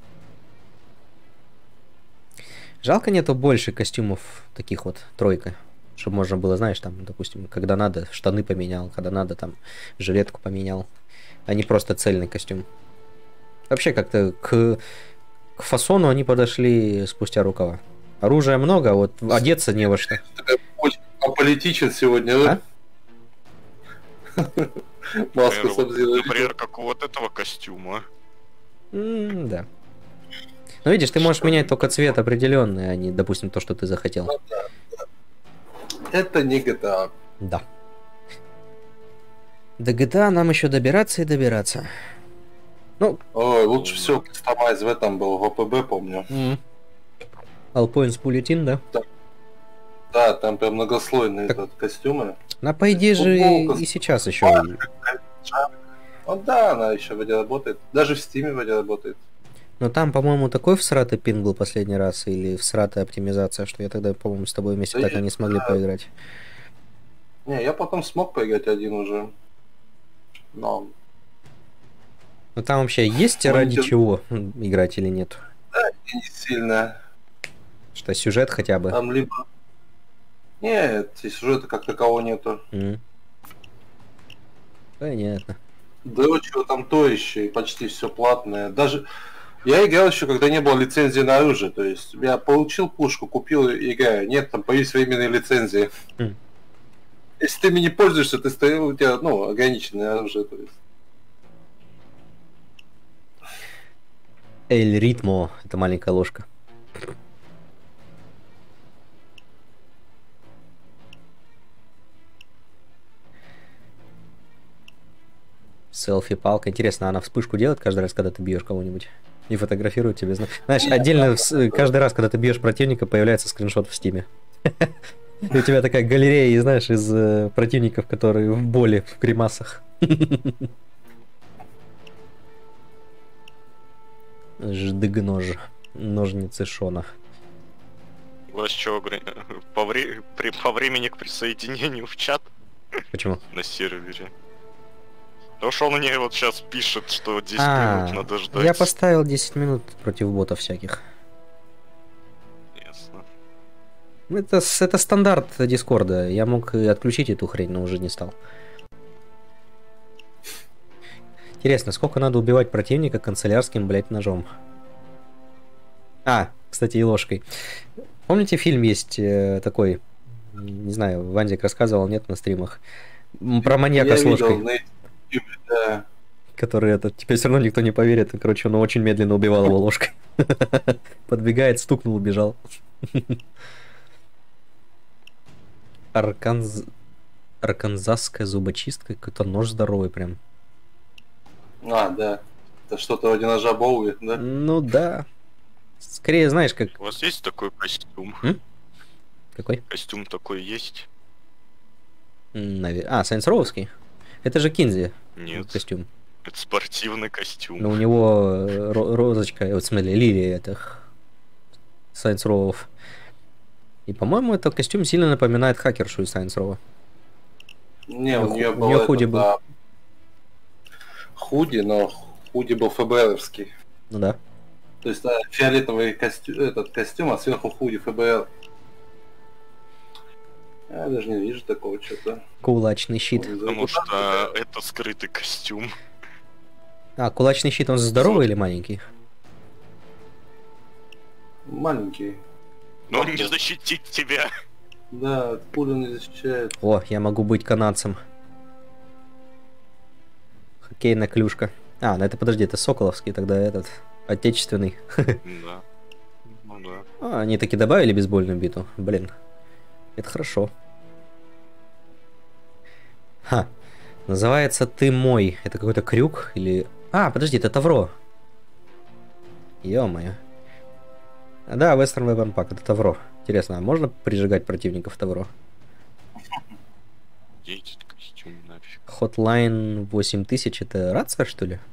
Жалко нету больше костюмов таких вот, тройка. Чтобы можно было, знаешь, там, допустим, когда надо, штаны поменял, когда надо, там, жилетку поменял. А не просто цельный костюм. Вообще как-то к фасону они подошли спустя рукава. Оружия много, а вот одеться не во что. Очень аполитичен сегодня, да? Маска Например, как у вот этого костюма. Да. Ну видишь, ты можешь менять только цвет определенный, а не, допустим, то, что ты захотел. Это не GTA. Да. До GTA нам еще добираться и добираться. Ну, Ой, лучше всего кастомайз в этом был, в АПБ, помню. All Points Bulletin, да? Да, там прям многослойные этот костюмы. На по идее же Футболка и сейчас еще. Ну да, она еще вроде работает. Даже в Стиме вроде работает. Но там, по-моему, такой всратый пинг был последний раз, или всратая оптимизация, что я тогда, по-моему, с тобой вместе Да так и не смогли да. поиграть. Не, я потом смог поиграть один уже. Но Но там вообще есть Ну, ради ты- чего играть или нет? и не сильно. Что сюжет хотя бы. Там либо... Нет, и сюжета как такового нету. Понятно. Да чего там то еще, и почти все платное. Даже я играл еще, когда не было лицензии на оружие. То есть я получил пушку, купил и играю. Нет, там появились временные лицензии. Хм. Если ты ими не пользуешься, ты стоишь, у тебя, ну, ограниченное оружие. То есть. Эль Ритмо, это маленькая ложка. Селфи-палка. Интересно, она вспышку делает каждый раз, когда ты бьешь кого-нибудь? И фотографируют тебе. Знаешь, отдельно каждый раз, когда ты бьешь противника, появляется скриншот в стиме. И у тебя такая галерея, знаешь, из противников, которые в боли, в гримасах. Ждыг-нож. Ножницы Шона. У вас что, по времени к присоединению в чат Почему? на сервере? Потому что он мне вот сейчас пишет, что 10 минут надо ждать. Я поставил 10 минут против ботов всяких. Ясно. Это стандарт Дискорда. Я мог и отключить эту хрень, но уже не стал. Интересно, сколько надо убивать противника канцелярским, блядь, ножом? Кстати, и ложкой. Помните, фильм есть такой, не знаю, Вандик рассказывал, нет, на стримах, про маньяка с ложкой. Видел, да. Который теперь все равно никто не поверит. Короче, он очень медленно убивал его ложкой. Подбегает, стукнул, убежал. Арканзасская зубочистка, какой-то нож здоровый прям. Да. Это что-то вроде ножа Боуи, да? Ну да. Скорее, знаешь, как... У вас есть такой костюм? Какой? Костюм такой есть? Saints Row'ский? Это же Кинзи. Нет. Костюм. Это спортивный костюм. Но у него розочка, в смысле, лилия этих Saints Row'ов. И, по-моему, этот костюм сильно напоминает хакершу из Saints Row. Не, у нее у неё худи был. Худи, но худи был ФБРовский. Ну да. То есть фиолетовый костюм, а сверху худи ФБР. Я даже не вижу такого что-то. Кулачный щит. Потому что это скрытый костюм. Кулачный щит, он здоровый или маленький? Маленький. Но он не защитит тебя. Да, пуля не защищает. О, я могу быть канадцем. Хоккейная клюшка. Ну это подожди, это Соколовский, тогда этот отечественный. Да. Ну да. Они таки добавили бейсбольную биту. Блин. Это хорошо. Называется «Ты мой». Это какой-то крюк или... подожди, это Тавро. Ё-моё. Да, Western Weapon Pack, это Тавро. Интересно, а можно прижигать противников Тавро? Где этот костюм нафиг? Hotline 8000, это рация, что ли?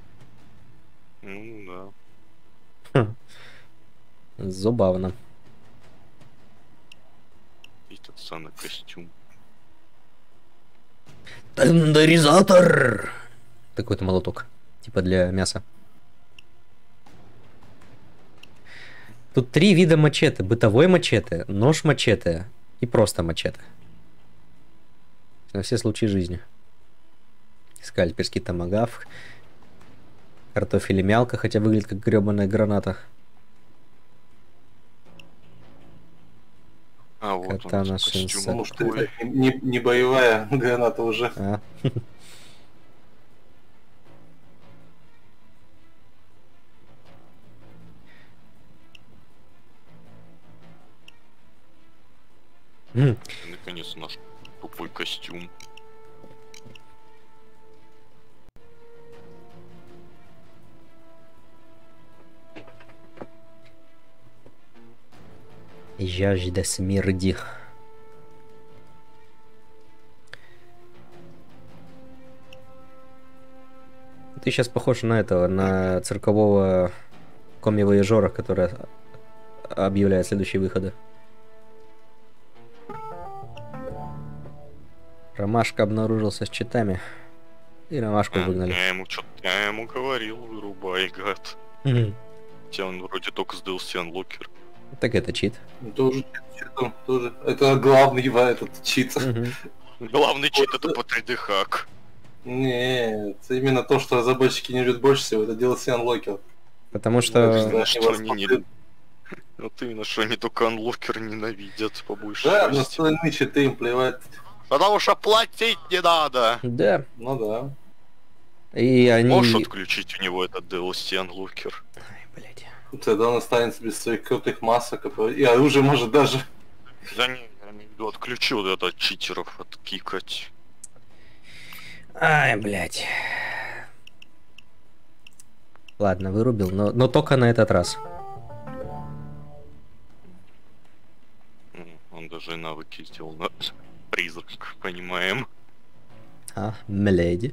Ну да. Забавно. Этот самый костюм. Тендеризатор! Такой-то молоток. Типа для мяса. Тут 3 вида мачете. Бытовой мачете, нож мачете и просто мачете. На все случаи жизни. Скальперский томагавк. Картофелемялка, хотя выглядит как гребаная граната. Вот Катана он, костюм. Шинса. Может, это не боевая граната уже. Наконец наш тупой костюм. Жажда смерти. Ты сейчас похож на этого, на циркового коми-вояжера, который объявляет следующие выходы. Ромашка обнаружился с читами. И Ромашку выгнали. Я ему говорил, вырубай, гад. Хотя он вроде только сдал Сианлокер. Так это чит. Тоже. Это главный этот чит. Главный чит это по 3D хак. Нет, именно то, что разработчики не любят больше всего, это делает Unlocker. Потому что... Вот именно, что они только Unlocker ненавидят по большей части. Да, части. но остальные читы им плевать. Потому что платить не надо. Да. Ну да. И они... Можешь отключить у него этот DLC Unlocker? Ай, блядь. Тогда он останется без своих крутых масок, и оружие может даже... Да не, я имею в виду, отключил это от читеров, откикать. Ай, блядь. Ладно, вырубил, но только на этот раз. Он даже навыки сделал на призрак, понимаем. А, мледи.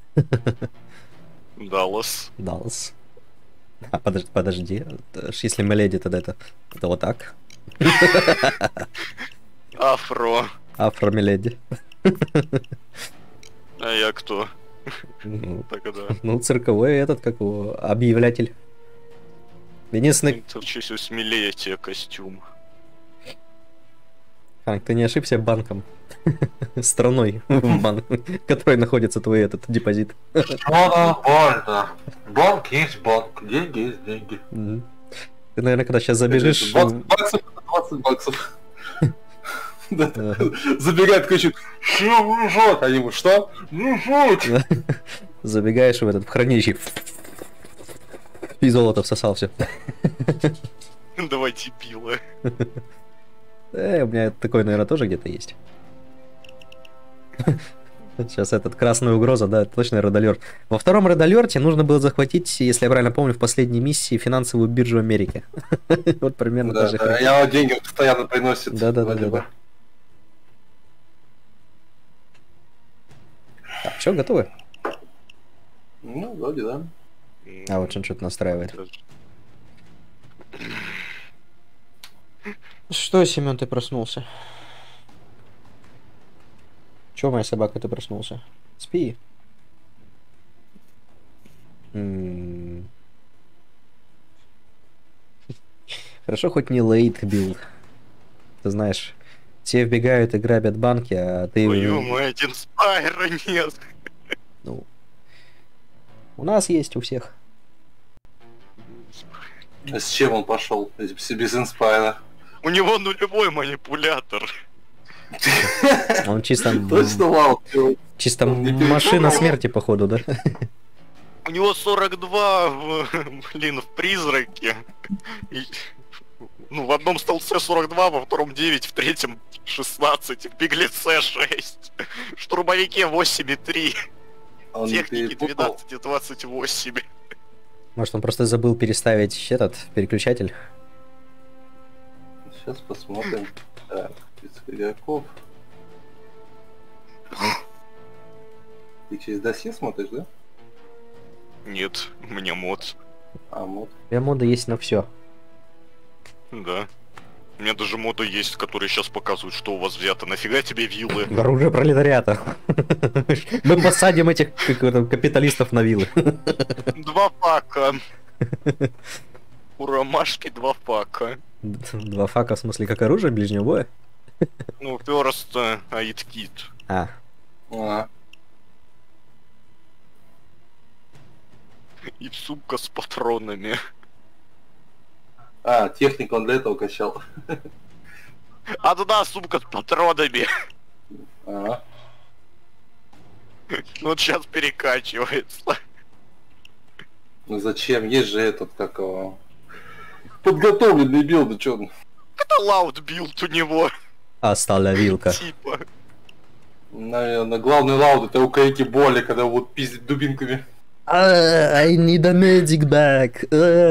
Даллас. Даллас. А, подожди. Если мледи, тогда это вот так. Афро. Афро мледи. А я кто? Ну, Тогда. ну, цирковой этот, как его, объявлятель. Единственный... Чуть смелее тебе костюм. Ханк, ты не ошибся банком? Страной, в банк, в которой находится твой этот депозит. Нормально. Банк есть банк, деньги есть деньги. Ты, наверное, когда сейчас забежишь... 20 баксов, 20 баксов. Забегает, кричит, жжет, они ему, что? Жжет. Забегаешь в этот в хранилище и золото всосал все. Давайте пилы. У меня такой, наверное, тоже где-то есть. Сейчас этот красная угроза, да, точно Red Alert. Во втором Red Alert нужно было захватить, если я правильно помню, в последней миссии финансовую биржу Америки. Вот примерно Да, та же да, я деньги постоянно приносит. Да. Так, что, готовы? Ну, вроде да. А вот он что-то настраивает. Что, Семен, ты проснулся? Чё, моя собака, ты проснулся? Спи. Хорошо, хоть не лейт билд. Ты знаешь, все вбегают и грабят банки, а ты... Твою мать, инспайра нет. Ну, у нас есть у всех. А с чем он пошел, без инспайра? У него нулевой манипулятор. Он чисто... Точно вау. Чисто Он не машина перешёл? смерти, походу, да? У него 42, в призраке. И, ну, в одном столбце 42, во втором 9, в третьем 16, в беглеце 6. В штурмовике 8,3. Он не Техники перепутал. 12 и 28. Может, он просто забыл переставить этот переключатель? Сейчас посмотрим. Так, список игроков. Ты через досье смотришь, да? Нет, у меня мод. А, мод. У меня мода есть на все. Да. У меня даже моды есть, которые сейчас показывают, что у вас взято. Нафига тебе виллы? Оружие пролетариата. Мы посадим этих капиталистов на виллы. 2 пака. У ромашки 2 пака. 2 фака, в смысле, как оружие ближнего боя? Ну, просто айткит. А, А, И сумка с патронами. технику он для этого качал. Одна сумка с патронами. А, Вот сейчас перекачивается. ну зачем? Есть же этот, как его... Подготовленный билд, да чё он? Это лаут билд у него. остала вилка. Типа. Наверное, главный лаут это у Кейки боли, когда вот пиздит дубинками. I need a medic bag.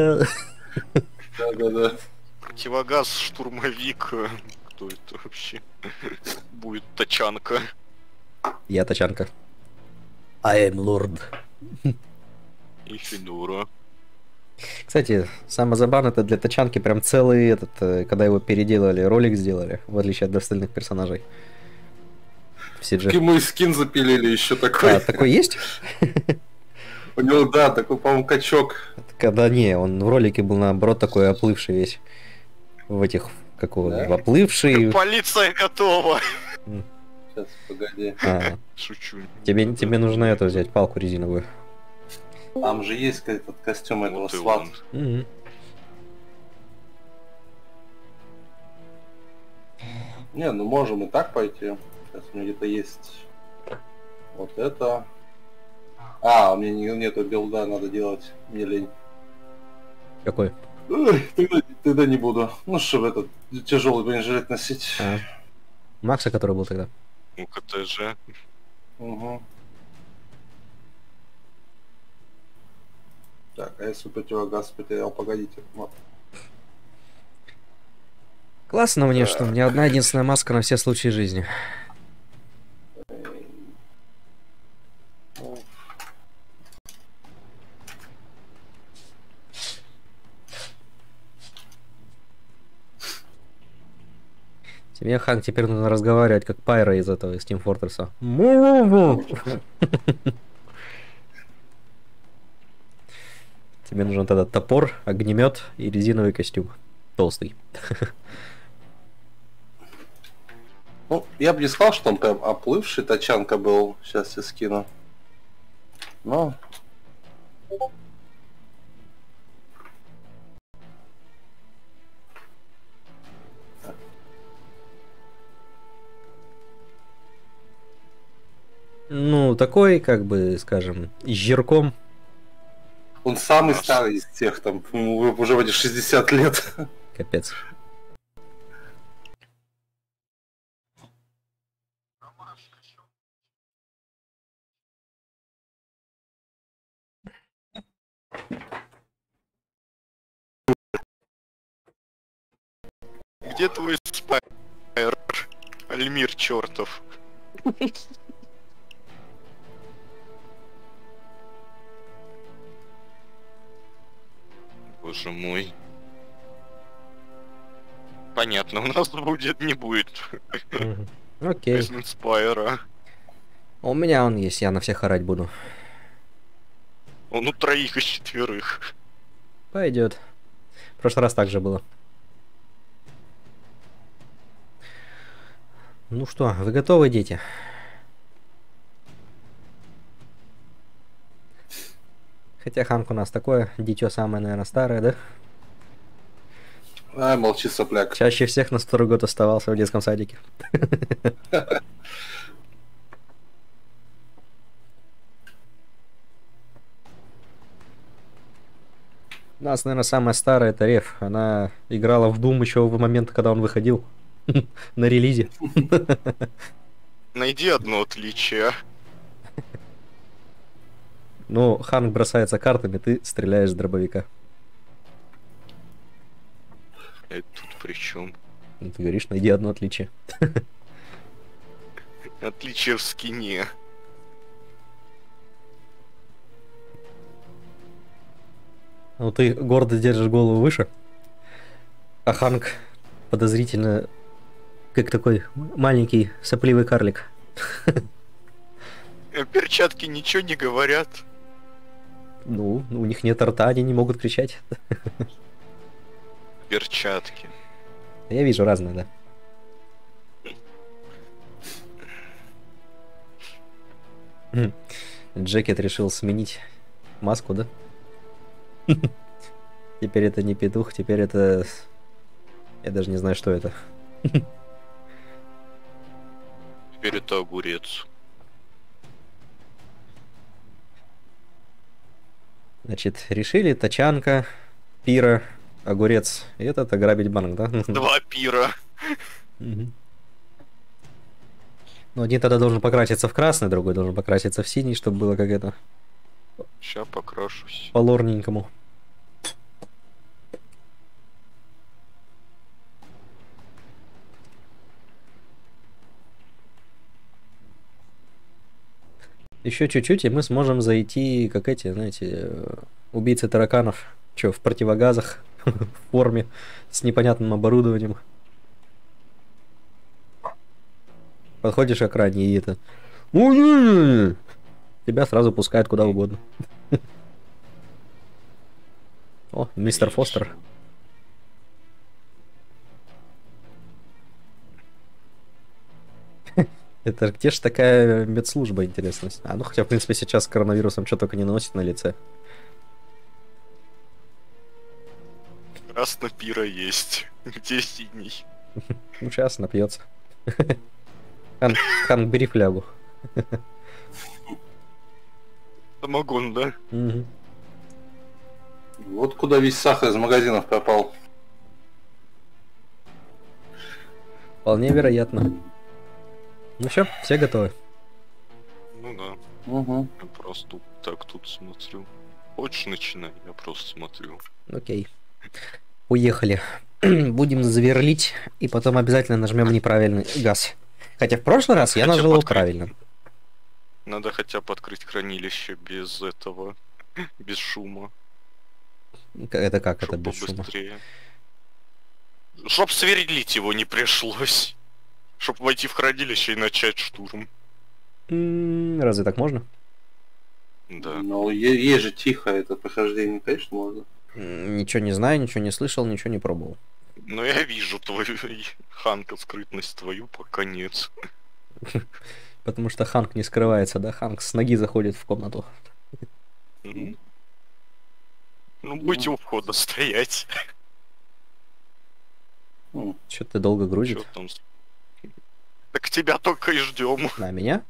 Да. Противогаз, штурмовик. Кто это вообще? Будет тачанка. Я тачанка. I am lord. И Федора. Кстати, самое забавное, это для тачанки прям целый этот, когда его переделали, ролик сделали, в отличие от остальных персонажей. Все же... Ему и скин запилили еще такой. А, такой есть? У него, да, такой, по-моему, качок. Когда не, он в ролике был наоборот такой оплывший весь. В этих, как его, Да? оплывший. Полиция готова. Сейчас, погоди. А, Шучу. тебе нужно это взять, палку резиновую. Там же есть этот костюм этого Вот и сват. он. Мгм. Не, ну можем и так пойти. Сейчас у меня где-то есть вот это. А, у меня нету билда, надо делать. Мне лень. Какой? Ой, тогда не буду. Ну, чтобы этот тяжелый бронежилет носить. А. Макса, который был тогда. Ну, КТЖ. Угу. Так, а если противогаз потерял, погодите. Вот. Классно мне, что у меня одна единственная маска на все случаи жизни. Тебе, Ханк, теперь нужно разговаривать как Пайра из этого, из Team Fortress. Тебе нужен тогда топор, огнемет и резиновый костюм. Толстый. Ну, я бы не сказал, что он прям оплывший тачанка был. Сейчас я скину. Но... Ну, такой, как бы, скажем, с жирком. Он самый старый из тех, там, ему уже вроде 60 лет. Капец. Где твой спайер? Альмир чертов. Боже мой. Понятно, у нас будет, не будет. Окей. Без инспайра. У меня он есть, я на всех орать буду. Он у 3 из 4. Пойдет. В прошлый раз так же было. Ну что, вы готовы, дети? Хотя Ханк у нас такое дитё самое, наверное, старое, да? Ай, молчи, сопляк. Чаще всех на 2-й год оставался в детском садике. У нас, наверное, самая старая это Рев. Она играла в Doom еще в момент, когда он выходил на релизе. Найди одно отличие. Ну, Ханк бросается картами, ты стреляешь с дробовика. Это тут при чем? Ну, ты говоришь, найди одно отличие. Отличие в скине. Ну, ты гордо держишь голову выше, а Ханк подозрительно, как такой маленький сопливый карлик. Перчатки ничего не говорят. Ну, у них нет рта, они не могут кричать. Перчатки. Я вижу разное, да. Джекет решил сменить маску, да? Теперь это не петух, теперь это... Я даже не знаю, что это. Теперь это огурец. Значит, решили тачанка, пира, огурец и этот ограбить банк, да? 2 пира. Мгм. Ну, один тогда должен покраситься в красный, другой должен покраситься в синий, чтобы было как это, Ща покрашусь. по-лорненькому. Еще чуть-чуть, и мы сможем зайти, как эти, знаете, убийцы тараканов. Че, в противогазах, в форме, с непонятным оборудованием. Подходишь к экране и это... Тебя сразу пускают куда угодно. О, мистер Фостер. Это где ж такая медслужба, интересно? А, ну хотя, в принципе, сейчас с коронавирусом что только не наносит на лице. Красно пира есть. Где синий? Ну, сейчас напьется. Ханк, бери флягу. Самогон, да? Мгм. Вот куда весь сахар из магазинов пропал. Вполне вероятно. Ну все, все готовы. Ну да. Угу. Я просто так тут смотрю. Хочешь, начинай, я просто смотрю. Окей. Уехали. Будем зверлить, и потом обязательно нажмем неправильный газ. Хотя в прошлый раз я Хотя нажал его подкрыть. правильно. Надо хотя бы открыть хранилище без этого, без шума. Это как это Чтоб без шума? побыстрее. Чтоб сверлить его не пришлось. Чтоб войти в хранилище и начать штурм. Разве так можно? Да. Ну, есть же тихо это прохождение, конечно, можно. Ничего не знаю, ничего не слышал, ничего не пробовал. Но я вижу твою, Ханка, скрытность твою, пока нет. Потому что Ханк не скрывается, да? Ханк с ноги заходит в комнату. Мгм. Ну, будь у входа стоять. Чё ты долго грузит? Чё там? Так тебя только и ждем. На меня?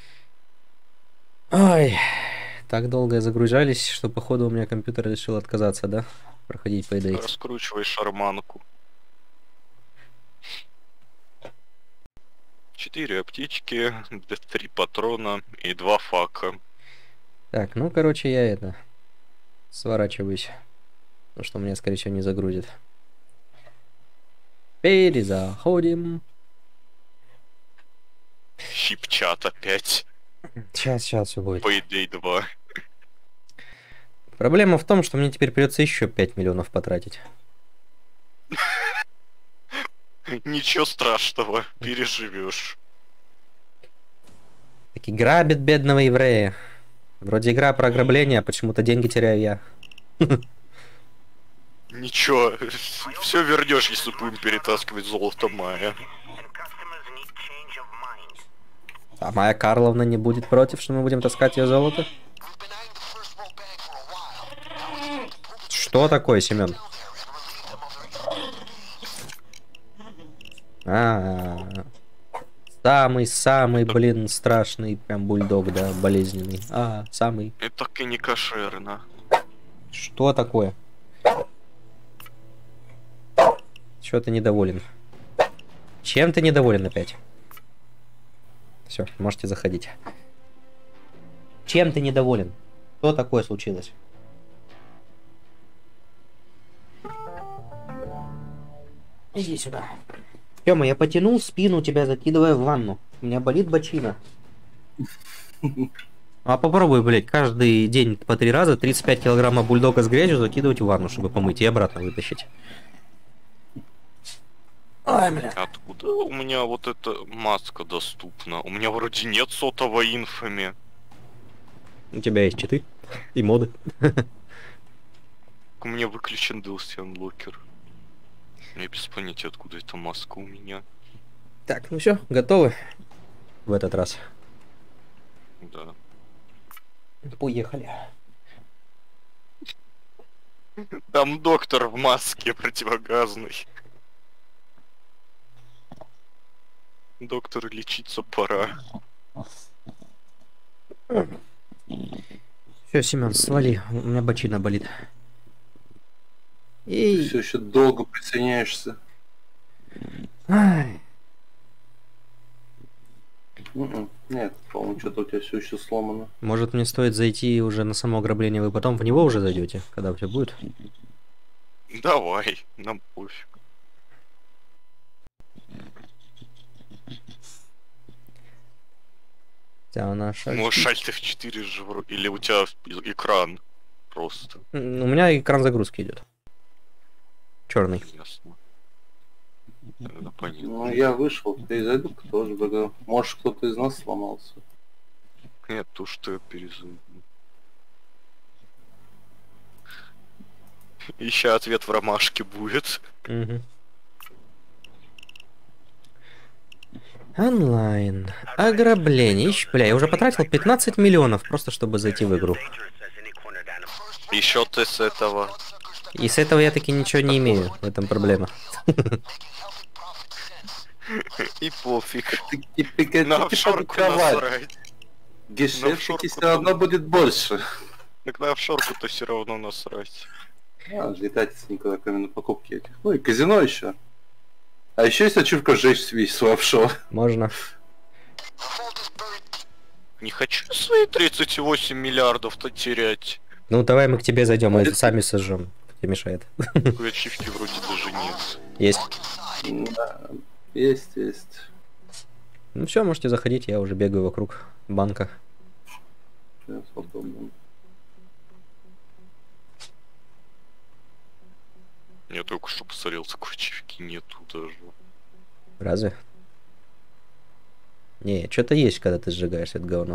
Ой, так долго загружались, что походу у меня компьютер решил отказаться, да? Проходить по идее. Раскручивай шарманку. 4 аптечки, 3 патрона и 2 фака. Так, ну короче я это сворачиваюсь. Потому что у меня скорее всего не загрузит. Перезаходим. Щипчат опять. Сейчас все будет. Payday 2. Проблема в том, что мне теперь придется еще 5 миллионов потратить. Ничего страшного, переживешь. Таки грабит бедного еврея. Вроде игра про ограбление, а почему-то деньги теряю я. Ничего, все вернешь, если будем перетаскивать золото Майя. А Майя Карловна не будет против, что мы будем таскать ее золото? Что такое, Семен? Самый, блин, страшный прям бульдог, да, болезненный. Самый. Это так и не кошерно. Что такое? Чего ты недоволен? Чем ты недоволен опять? Все, можете заходить. Чем ты недоволен? Что такое случилось? Иди сюда. Тёма, я потянул спину, тебя закидывая в ванну. У меня болит бочина. А попробуй, блядь, каждый день по 3 раза 35 килограммов бульдога с грязью закидывать в ванну, чтобы помыть и обратно вытащить. Ой, бля. Откуда у меня вот эта маска доступна? У меня вроде нет сотого инфами. У тебя есть читы и моды. У меня выключен DLC Unlocker. Я без понятия, откуда эта маска у меня. Так, ну все, готовы в этот раз. Да. Поехали. Там доктор в маске противогазной. Доктор, лечиться пора. Все, Семен, свали, у меня бочина болит. Ты все еще долго присоединяешься. Ай. Нет, по-моему, что-то у тебя все еще сломано. Может, мне стоит зайти уже на само ограбление, вы потом в него уже зайдете, когда все будет? Давай, нам пофиг. Может, Alt F4 же вроде, или у тебя экран просто. У меня экран загрузки идет. Черный. Ясно. Тогда понятно. Ну, я вышел, ты зайду тоже в игру. Может, кто-то из нас сломался. Нет, то что я перезайду. Еще ответ в ромашке будет. Угу. Онлайн. Ограбление. Бля, я уже потратил 15 миллионов просто чтобы зайти в игру. Еще ты с этого. И с этого я таки ничего не имею. В этом проблема. И пофиг. Ты На офшорку насрать. Гешефтики все равно будет больше. Так на офшорку-то все равно насрать. Летать никуда, кроме на покупки этих. Ну и казино еще. А еще есть ачивка сжечь весь свой офшор. Можно. Не хочу свои 38 миллиардов-то терять. Ну, давай мы к тебе зайдем, мы сами сожжем. Тебе мешает. Такой ачивки вроде даже нет. Есть. Да, есть. Ну все, можете заходить, я уже бегаю вокруг банка. Сейчас попробуем. Я только что посмотрел, такой ачивки нету даже. Разве? Не, что-то есть, когда ты сжигаешь это говно.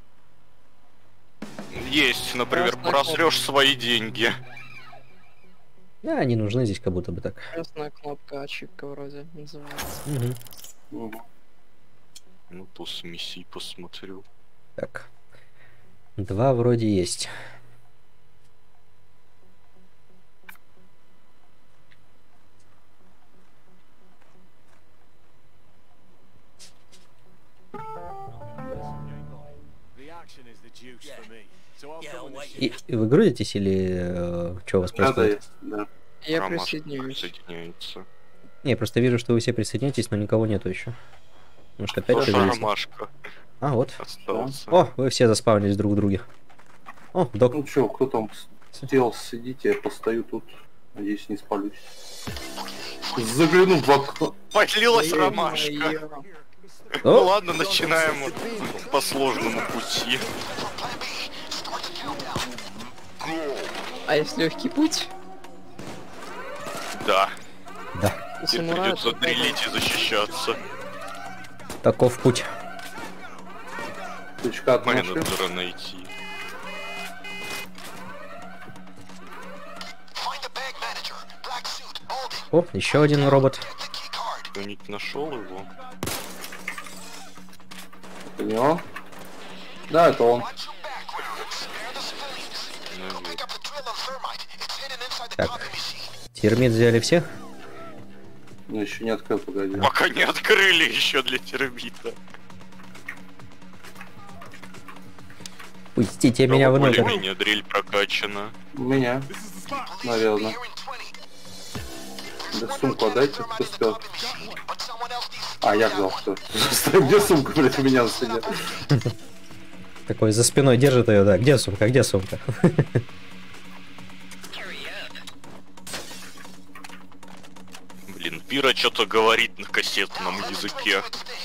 Есть, например, просрешь свои деньги. Да, они нужны здесь как будто бы так. Красная кнопка, ачивка вроде называется. Угу. Ну, после миссии посмотрю. Так. 2 вроде есть. И вы грузитесь или что у вас происходит? Да. Я Ромашка присоединюсь. присоединяется. Не, просто вижу, что вы все присоединяетесь, но никого нету еще. Может опять Тоже появились? Ромашка А, вот. остался. О, вы все заспавнились друг в друге. О, док. Ну чё, кто там сделал, сидите, я постою тут. Надеюсь, не спалюсь. Загляну в окно. Подлилась Ромашка. Ё-моё. Ну О, ладно, начинаем по сложному пути. А есть легкий путь? Да. да, Теперь Самурай придется дрелить и защищаться. таков путь. Ключка от машины. Менеджера найти. О, еще один робот. Кто-нибудь нашел его? Это не он? Да, это он. Наверное. Так. Термит взяли всех? Ну еще не открыл, погоди. Пока не открыли еще для термита. Пустите меня внутрь. Более-менее дрель прокачана. У меня. Наверное. Да сумку отдайте, кто спел. А, я взял, что? Где сумка, блядь, у меня сидит? Такой за спиной держит ее, да. Где сумка? Где сумка? Блин, Пира что-то говорит на кассетном языке.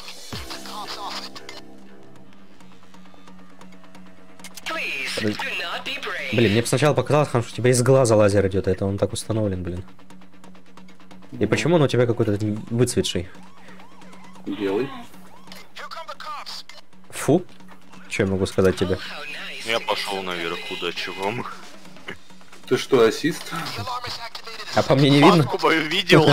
Блин, мне бы сначала показалось, что у тебя из глаза лазер идет, это он так установлен, блин. И почему он у тебя какой-то выцветший? Белый. Фу. Что я могу сказать тебе? Я пошел наверх, удачи вам. Ты что, ассист? А по мне не видно? Маску мою видел?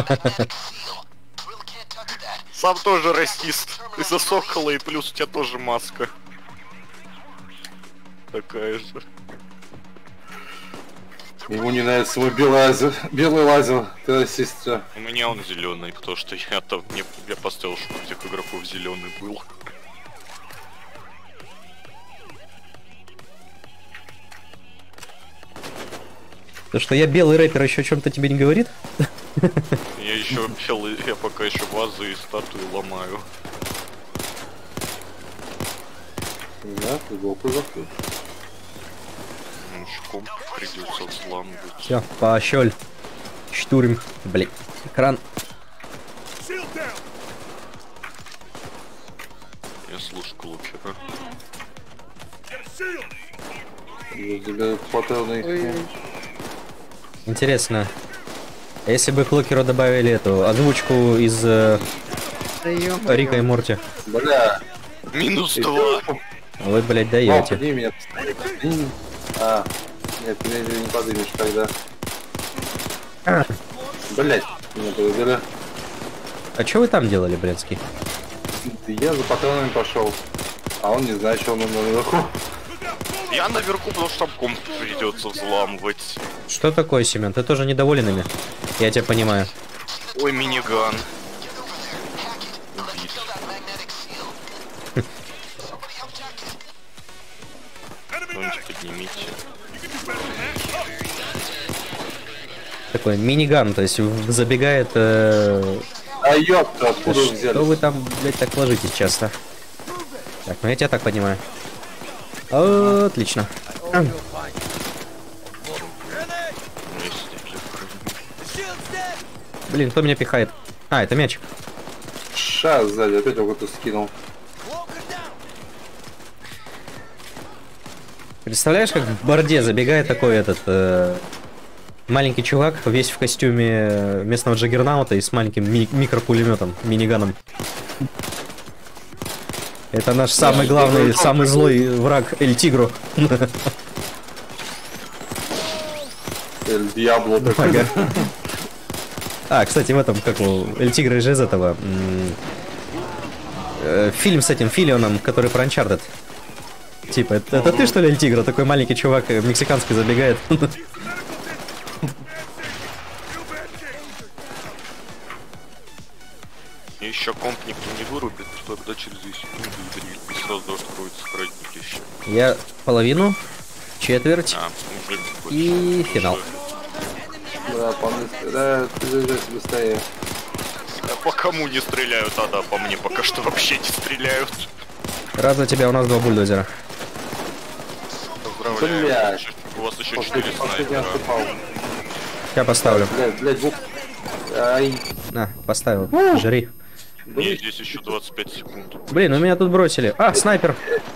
Сам тоже расист. Из-за сокола, и плюс у тебя тоже маска. Такая же. Ему не нравится свой белый лазер. Белый лазер. Ты ассист, всё. У меня он зеленый, потому что я поставил, чтобы у всех игроков зеленый был. То, что я белый рэпер, еще о чем-то тебе не говорит? Я еще белый, я пока еще вазы и статуи ломаю. Да, глубоко заход. Мешком придется взламывать. Все, пощель. Штурм. Блин, экран. Я слушаю Клукера. У тебя паттерны. Ой, Интересно, если бы Клокеру добавили эту озвучку из да ё-моё. Рика и Морти, Бля. Минус Ты 2. вы, блядь, О, даете. подними меня. А, нет, меня не поднимешь тогда. А, Блять, меня повезли. а что вы там делали, блядский? Я за патронами пошел. А он не знает, что он наверху. Я наверху, потому что там комп придется взламывать. Что такое, Семен? Ты тоже недоволен ими? Я тебя понимаю. Ой, миниган. Убит. Кто-нибудь поднимите. Такой миниган, то есть забегает... А ёпта, откуда вы взяли? Что вы там, блядь, так ложитесь часто? Так, ну я тебя так понимаю. Отлично. Блин, кто меня пихает? А, это мячик. Ша сзади, опять его кто-то скинул. Представляешь, как в борде забегает такой этот маленький чувак, весь в костюме местного джаггернаута и с маленьким микропулеметом, миниганом. Это наш самый главный, самый злой враг Эль Тигро. Эль Диабло. А, кстати, в этом, как его, Эль Тигро же из этого... фильм с этим Филионом, который про Uncharted. Типа, это ты, что ли, Эль Тигро? Такой маленький чувак мексиканский забегает. Еще комп никто не вырубит, тогда через 10 секунд и сразу откроется сохранить еще. Я половину, четверть уже и финал. Да, ты быстрее. А по кому не стреляют, да, по мне пока что вообще не стреляют. Рад за тебя, у нас 2 бульдозера. Поздравляю. Блядь. У вас еще 4 снайпера. Я поставлю. Блядь, ай. На, поставил. Жри. Не, здесь еще 25 секунд. Блин, у меня тут бросили. А, снайпер.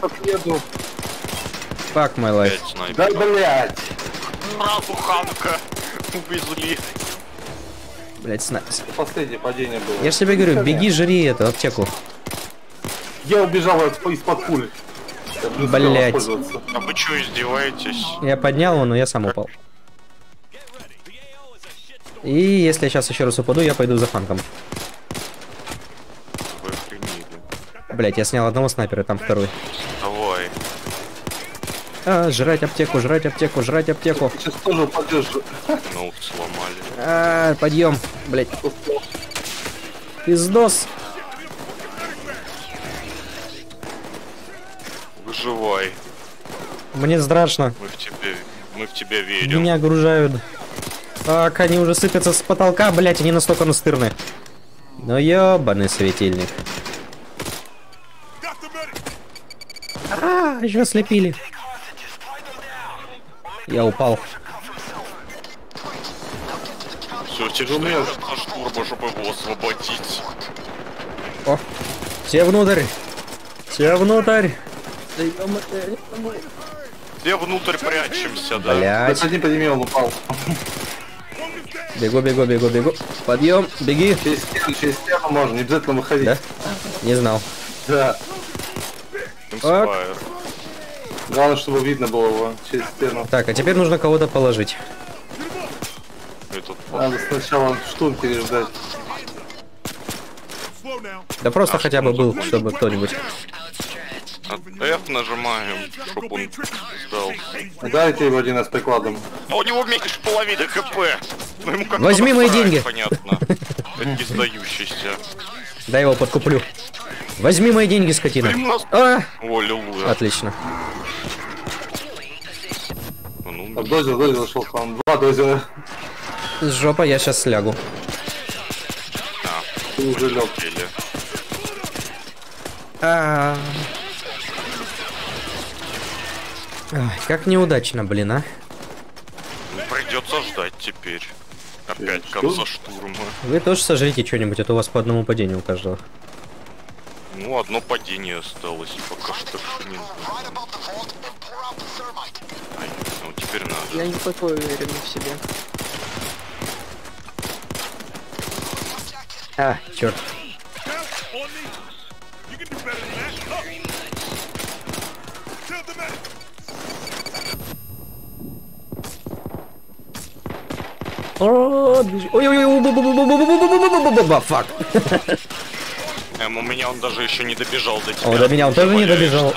Fuck my life. 5 Да, снайперов. блядь. Сразу Ханка увезли. Блять, снайпер. Последнее падение было. Я же тебе говорю, беги, жри эту аптеку. Я убежал из-под пуль. Блять. А вы что, издеваетесь? Я поднял его, но я сам упал. И если я сейчас еще раз упаду, я пойду за фанком. Вы охренели. Блять, я снял одного снайпера, там второй. Давай. А, жрать аптеку, жрать аптеку, жрать аптеку. Сейчас тоже упадешь. Ноут сломали. А, подъем, блять. Пиздос. Выживай. Мне страшно. Мы в тебя верим. Меня огружают. Так, они уже сыпятся с потолка, блять, они настолько настырны. Ну ёбаный светильник. А, еще ослепили. Я упал. Все, теперь на штурма, чтобы его освободить. О, все внутрь. Все внутрь. Все внутрь прячемся, да? Блять. Подними, он упал. Бегу, бегу, бегу, бегу. Подъем, беги. Через стену можно, не обязательно выходить. Да? Не знал. Да. Инспайр. Главное, чтобы видно было его через стену. Так, а теперь нужно кого-то положить. Надо сначала штурм переждать. Да просто хотя бы был, чтобы кто-нибудь. F нажимаем, чтобы он сдал. Дайте его один раз прикладом. А у него меньше половины хп. Ну, ему как-то Возьми мои насрать, деньги. Понятно. Это не сдающийся. Дай его подкуплю. Возьми мои деньги, скотина. А! О, аллилуйя. Отлично. Ну, Дозер зашел к вам. 2 дозера. Жопа, я сейчас слягу. Ты уже лег. А. Ай, как неудачно, блин, а. Придется ждать теперь. Опять Что? конца штурма. Вы тоже сожрите что-нибудь, а то у вас по одному падению у каждого. Ну, одно падение осталось, и пока что не знаю. Ай, ну теперь надо. Я не такой уверенный в себе. А, черт. Ой-ой-ой, фак. У меня он даже еще не добежал до тебя. О, до меня он тоже не добежал.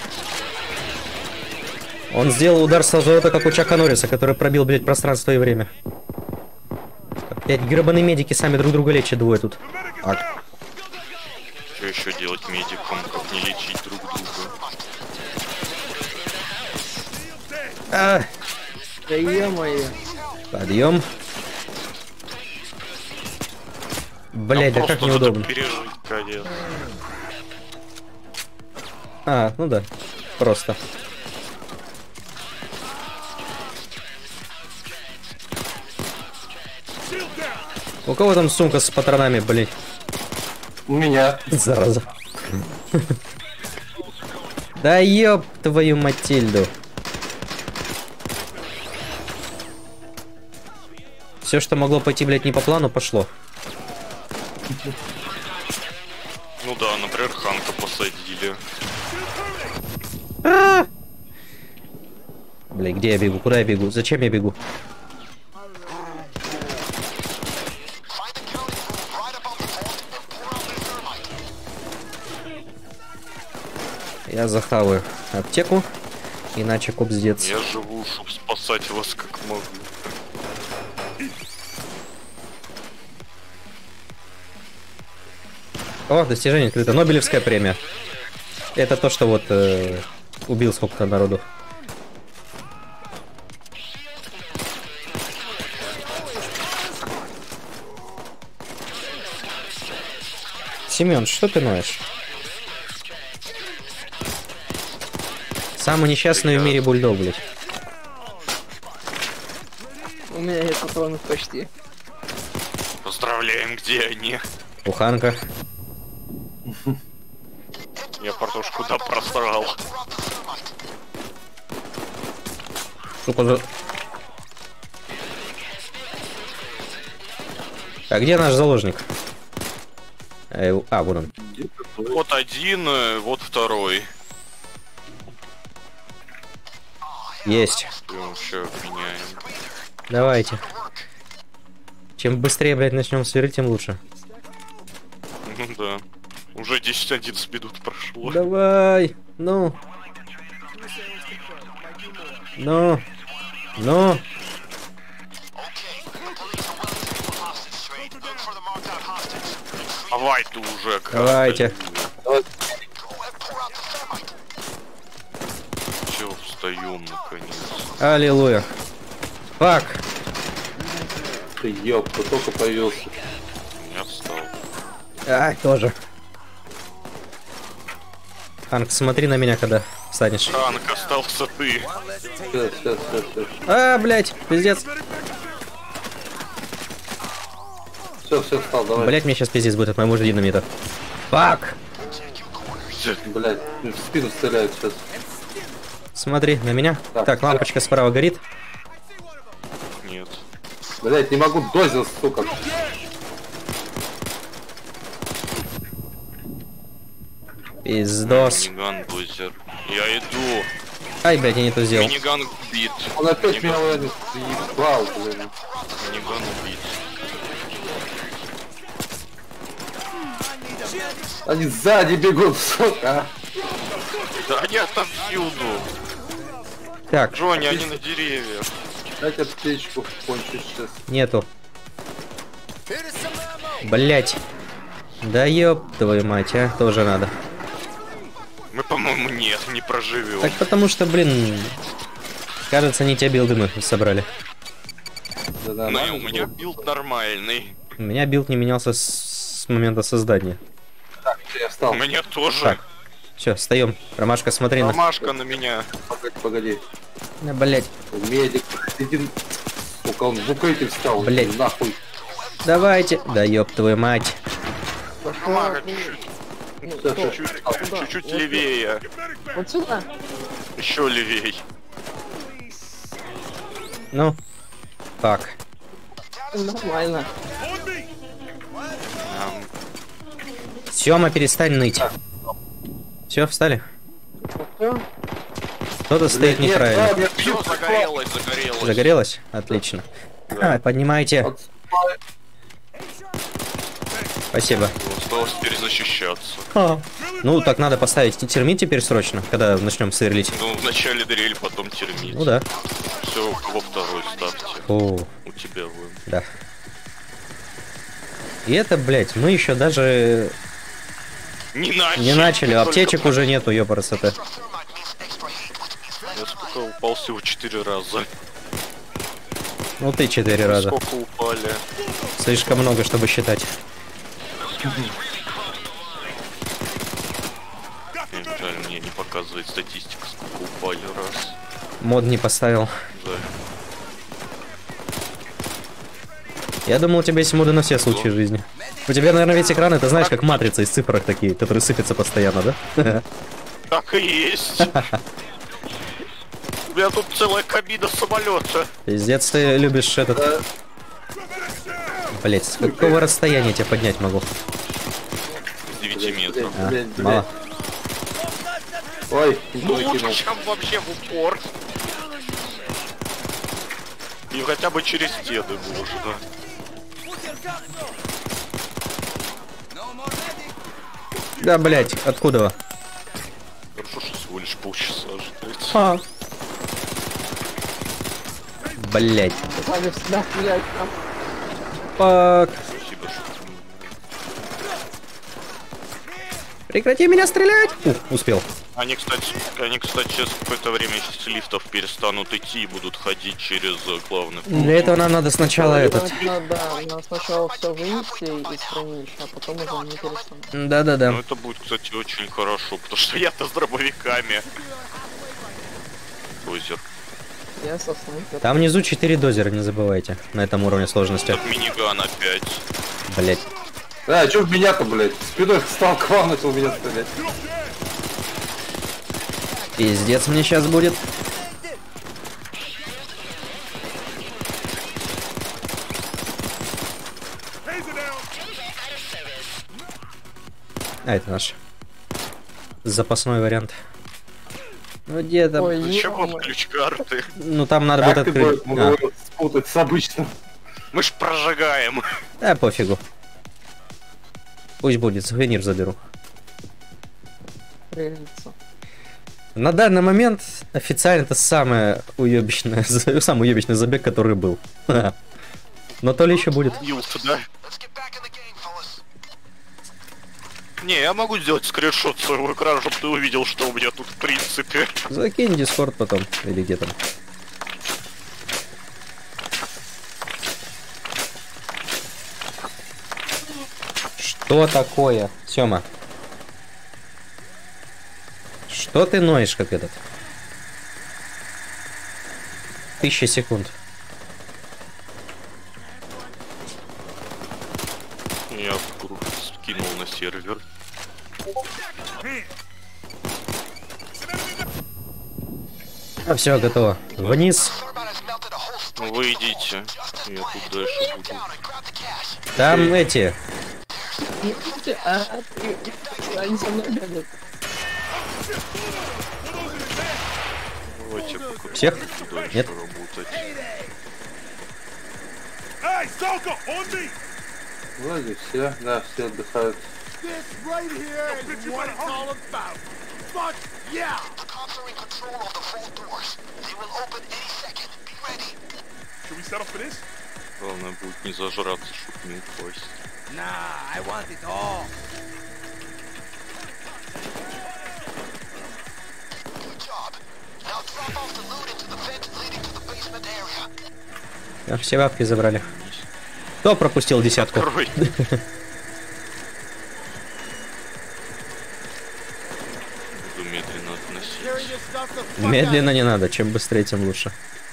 Он сделал удар с разворота, как у Чака Норриса, который пробил, блядь, пространство и время. Опять гребаные медики сами друг друга лечат, двое тут. Что еще делать медикам, как не лечить друг друга? А, Да ё-моё. подъем. Блядь, да как неудобно. Пережить, конечно. А, ну да, просто. У кого там сумка с патронами, блин? У меня. Зараза. Да ёб твою Матильду. Все, что могло пойти, блядь, не по плану, пошло. Ну да, например, Ханка посадили. Бля, где я бегу? Куда я бегу? Зачем я бегу? Я захаваю аптеку, иначе кобздец. Я живу, чтобы спасать вас как могу. О, достижение открыто. Нобелевская премия. Это то, что вот убил сколько-то народу. Семен, что ты ноешь? Самый несчастный в мире бульдог, блядь. У меня нет патронов почти. Поздравляем, где они? Уханка. Я картошку куда просрал. Сука, за... А где наш заложник? А, вот он. Вот один, вот второй. Есть. Все меняем. Давайте. Чем быстрее, блядь, начнем сверлить, тем лучше. Ну да. Уже 10-11 минут прошло. Давай. Ну. Ну. Ну. Давай ты уже. Давайте. Все, встаем наконец. Аллилуйя. Фак. Ты ёб, ты только появился. Я встал. Ай, тоже. Ханк, смотри на меня, когда встанешь. Ханк, остался ты. Сейчас. А, блядь, пиздец. Все, встал, давай. Блядь, мне сейчас пиздец будет от моего же динамита. Фак. Блядь, в спину стреляют сейчас. Смотри на меня. Так, лампочка справа горит. Нет. Блядь, не могу дозил, сука. Пиздос. Миниган бузер. Я иду. Ай, блядь, я не то сделал. Миниган убит. Он опять меня Миниган ебал, блин. убит. Они сзади бегут, сука. Да они отовсюду. Так, Джонни, они на деревьях. Дайте аптечку кончить сейчас. нету. Блять. Да ёб твою мать, а. Тоже надо. Мы, по-моему, нет, не проживем. Так потому что, блин, кажется, не те билды мы собрали. Да, Ну, у меня билд нормальный. У меня билд не менялся с момента создания. Так, я встал. У меня тоже. Так. Все, встаем. Ромашка, смотри на... Ромашка на меня. Погоди. Да, блять. Медик, иди. Сука, он в укрытие встал. Блядь. Нахуй. Давайте. Да ёб твою мать. Ромашка, Всё. чуть-чуть левее. Вот сюда. Еще левее. Ну. Так. Нормально. Сёма, перестань ныть. Все, встали? Всё. Кто-то стоит неправильно. Все, загорелось. Загорелось? Отлично. А, поднимайте. Спасибо. Осталось теперь защищаться. Ну, так надо поставить термит теперь срочно, когда начнем сверлить. Ну, вначале дрель, потом термит. Ну да. Все, у кого второй ставьте. О, У тебя вы. да. И это, блядь, мы еще даже Не начали. не начали. Только Аптечек уже нету, ёпарасоте. Я сколько упал всего 4 раза. Ну ты 4 раза. Сколько упали? Слишком много, чтобы считать. Жаль, мне не показывает статистика, сколько упали раз. Мод не поставил. Жаль. Я думал, у тебя есть моды на все случаи жизни. У тебя, наверное, весь экран, это знаешь, как матрица из цифрок такие, которые сыпятся постоянно, да? Так и есть. У меня тут целая кабина самолета. Пиздец, ты любишь этот... Блять, с какого расстояния тебя поднять могу? С 9 метров. Мало. Ой, Ну лучше, чем вообще в упор. И хотя бы через стены можно. Да, блять, откуда? Хорошо, что всего лишь полчаса ждать. А. Блять. Надо всегда стрелять там. Пак. Спасибо, что ты мне- Прекрати меня стрелять! Успел. Они, кстати, через какое-то время из лифтов перестанут идти и будут ходить через главный вход. Для этого нам надо сначала этот... Надо сначала все вынести из хранилища, а потом уже не перестанут. Да-да-да. Ну это будет, кстати, очень хорошо, потому что я-то с дробовиками. Дозер. Я со снайпером. Там внизу 4 дозера, не забывайте. На этом уровне сложности. Тут миниган опять. Блять. А, чё в меня-то, блядь? Спиной встал к вам, начал меня стрелять. Пиздец мне сейчас будет. А, это наш запасной вариант. Ну где-то... Ой, Зачем вам ё-моё. ключ карты? Ну там надо будет Как ты открыть... будешь его спутать с обычным? Мы ж прожигаем. Да, пофигу. Пусть будет, сувенир заберу. Пригодится. На данный момент официально это самый уебищный забег, который был. Но то ли еще будет. Юф, да? Не, я могу сделать скриншот своего экрана, чтобы ты увидел, что у меня тут в принципе. Закинь Дискорд потом, или где там. Что такое, Сёма? Что ты ноешь, как этот? 1000 секунд. Я скинул на сервер. Все, готово. Вниз. Ну вы идите. Я тут дальше буду. Там эти. Они со мной бегают. Давайте пока Всех? буду дальше Нет? работать. Вроде все, да, все отдыхают. Главное будет не зажраться, чтобы не упасть. Там все бабки забрали. Кто пропустил десятку? Открой. Буду медленно относить. Медленно не надо, чем быстрее, тем лучше.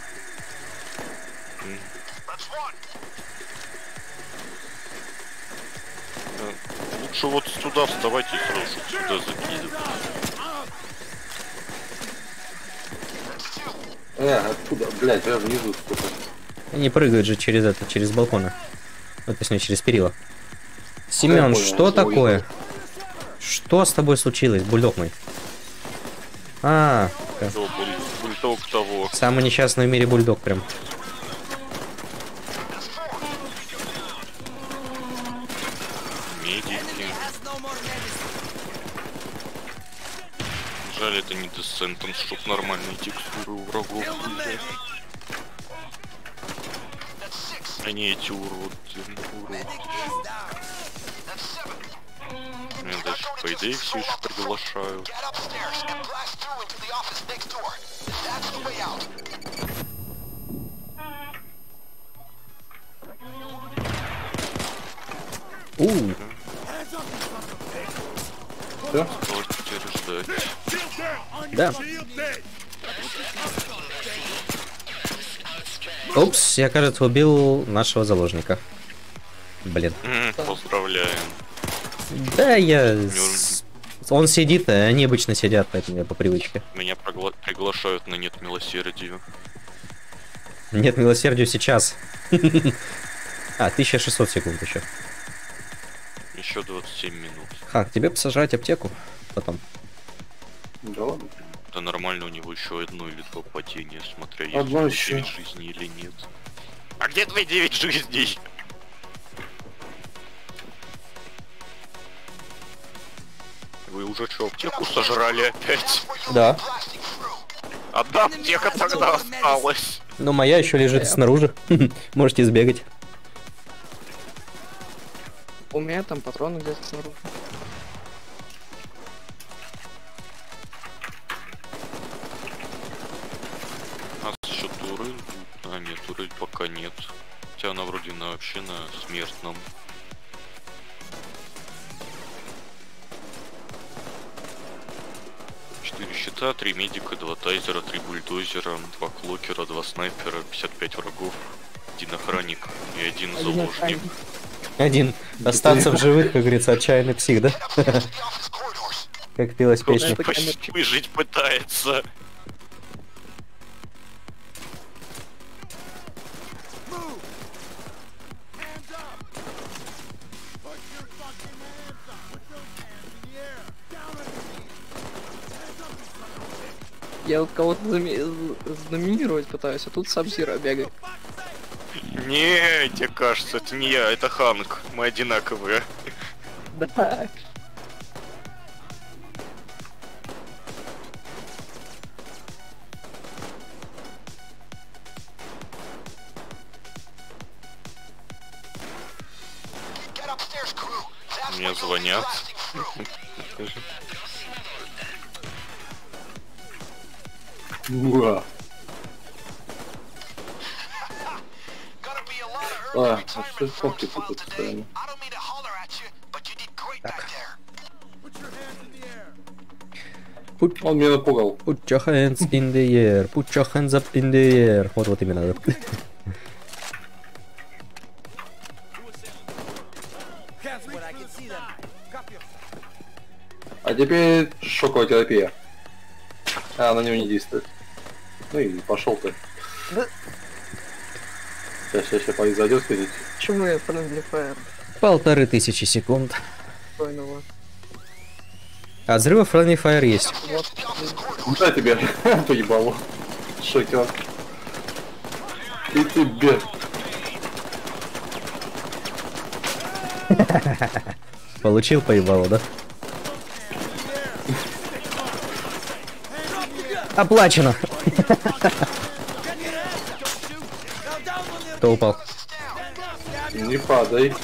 Лучше вот сюда вставайте и сразу сюда закидывать. Откуда? Блядь, я внизу сколько. Они прыгают же через это, через балконы. Ну, точнее, через перила. Семен, понял, что я такое? увидел. Что с тобой случилось, бульдог мой? А, Всё, бульток того. самый несчастный в мире бульдог прям. Медики. Жаль, это не Descendants, чтоб нормальные текстуры у врагов были. Они эти уроды. Меня даже по идее все еще приглашают. Все? Вот теперь ждать. Да. Упс, я, кажется, убил нашего заложника. Блин. Поздравляем. Да, Он сидит, а они обычно сидят, поэтому я по привычке. Меня приглашают на нет милосердию. Нет милосердию сейчас. А, 1600 секунд еще. Еще 27 минут. Хак, тебе бы сожрать аптеку потом. Да ладно. Да нормально, у него еще одно или два падения, смотря есть Одно у него еще. 9 жизней или нет. А где твои 9 жизней? Вы уже что, аптеку сожрали опять? Да. Одна аптека тогда осталась. Но моя еще лежит снаружи. Можете сбегать. У меня там патроны где-то снаружи. У нас еще турель. А нет, турель пока нет. Хотя она вроде вообще на смертном. Щита, 3 медика, 2 тайзера, 3 бульдозера, 2 клокера, 2 снайпера, 55 врагов, 1 охранник и 1 заложник. Один. Остаться в живых, как говорится, отчаянный псих, да? Как пелась песня. Почти выжить пытается. Я вот кого-то номинировать пытаюсь, а тут Сабзира бегает. Не, тебе кажется, это не я, это Ханк. Мы одинаковые. Да. Мне звонят. Ура. А что фотки тут постоянно? Он меня напугал. Put your hands in the air, put your hands up in the air. Вот именно. А теперь шоковая терапия. А, на него не действует. Ну и пошел ты. Да. Сейчас произойдет, ходить. Почему я friendly fire? 1500 секунд. Спокойно, вот. От взрыва Friendly Fire есть. Да тебе, поебало. Шокер. И тебе. Получил поебало, да? Оплачено. Кто упал? Не падай.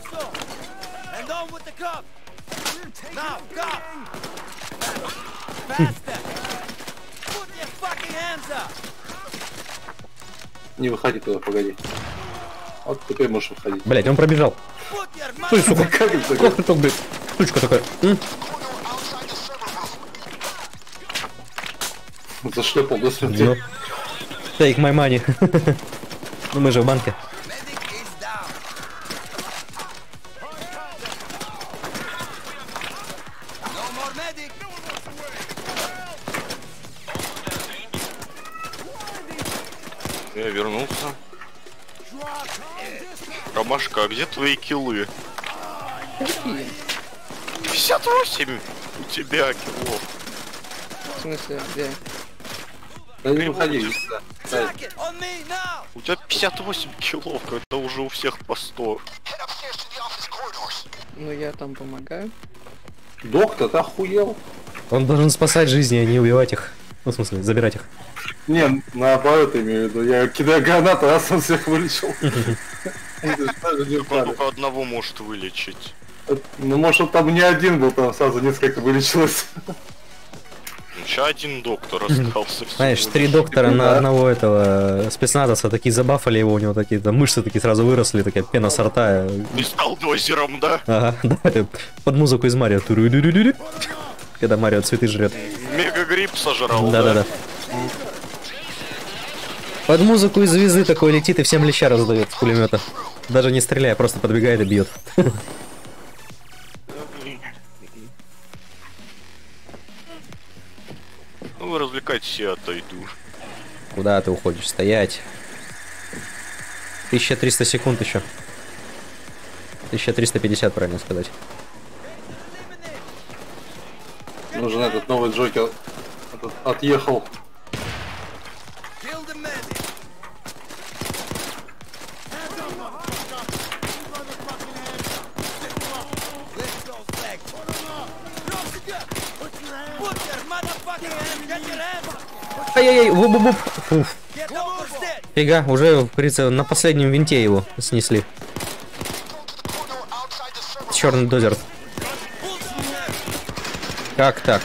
Не выходи туда, погоди. Вот теперь можешь выходить. Блять, он пробежал. Стой, сука, как ты так, блядь? Сучка такая. Зашлепал до смерти. Ну. Take my money. Ну мы же в банке. Я вернулся. Ромашка, а где твои киллы? 58 у тебя киллов. В смысле, где? Да не выходи. Да. У тебя 58 киллов, когда уже у всех по 100. Ну я там помогаю. Доктор, ты охуел? Он должен спасать жизни, а не убивать их. Ну, в смысле, забирать их. Не, наоборот имею в виду. Я кидаю гранату, раз он всех вылечил. Он только одного может вылечить. Ну, может, он там не один был, там сразу несколько вылечилось. Еще один доктор остался. Знаешь, 3 доктора на одного этого спецназовца такие забафали его, у него такие там мышцы такие сразу выросли, такая пена с рта. И стал дозером, да? Ага, да, под музыку из Марио. Когда Марио цветы жрет. Мега-грипп сожрал, Да-да-да. Под музыку из звезды такой летит и всем леща раздает с пулемета. Даже не стреляя, просто подбегает и бьет. Ну вы развлекайтесь, я отойду. Куда ты уходишь? Стоять. 1300 секунд еще. 1350, правильно сказать. Нужен этот новый Джокер. Этот отъехал. Ай-яй-яй, вуп-вуп-вуп. Фуф. Фига, уже, как говорится, на последнем винте его снесли. Черный дозер. Как так?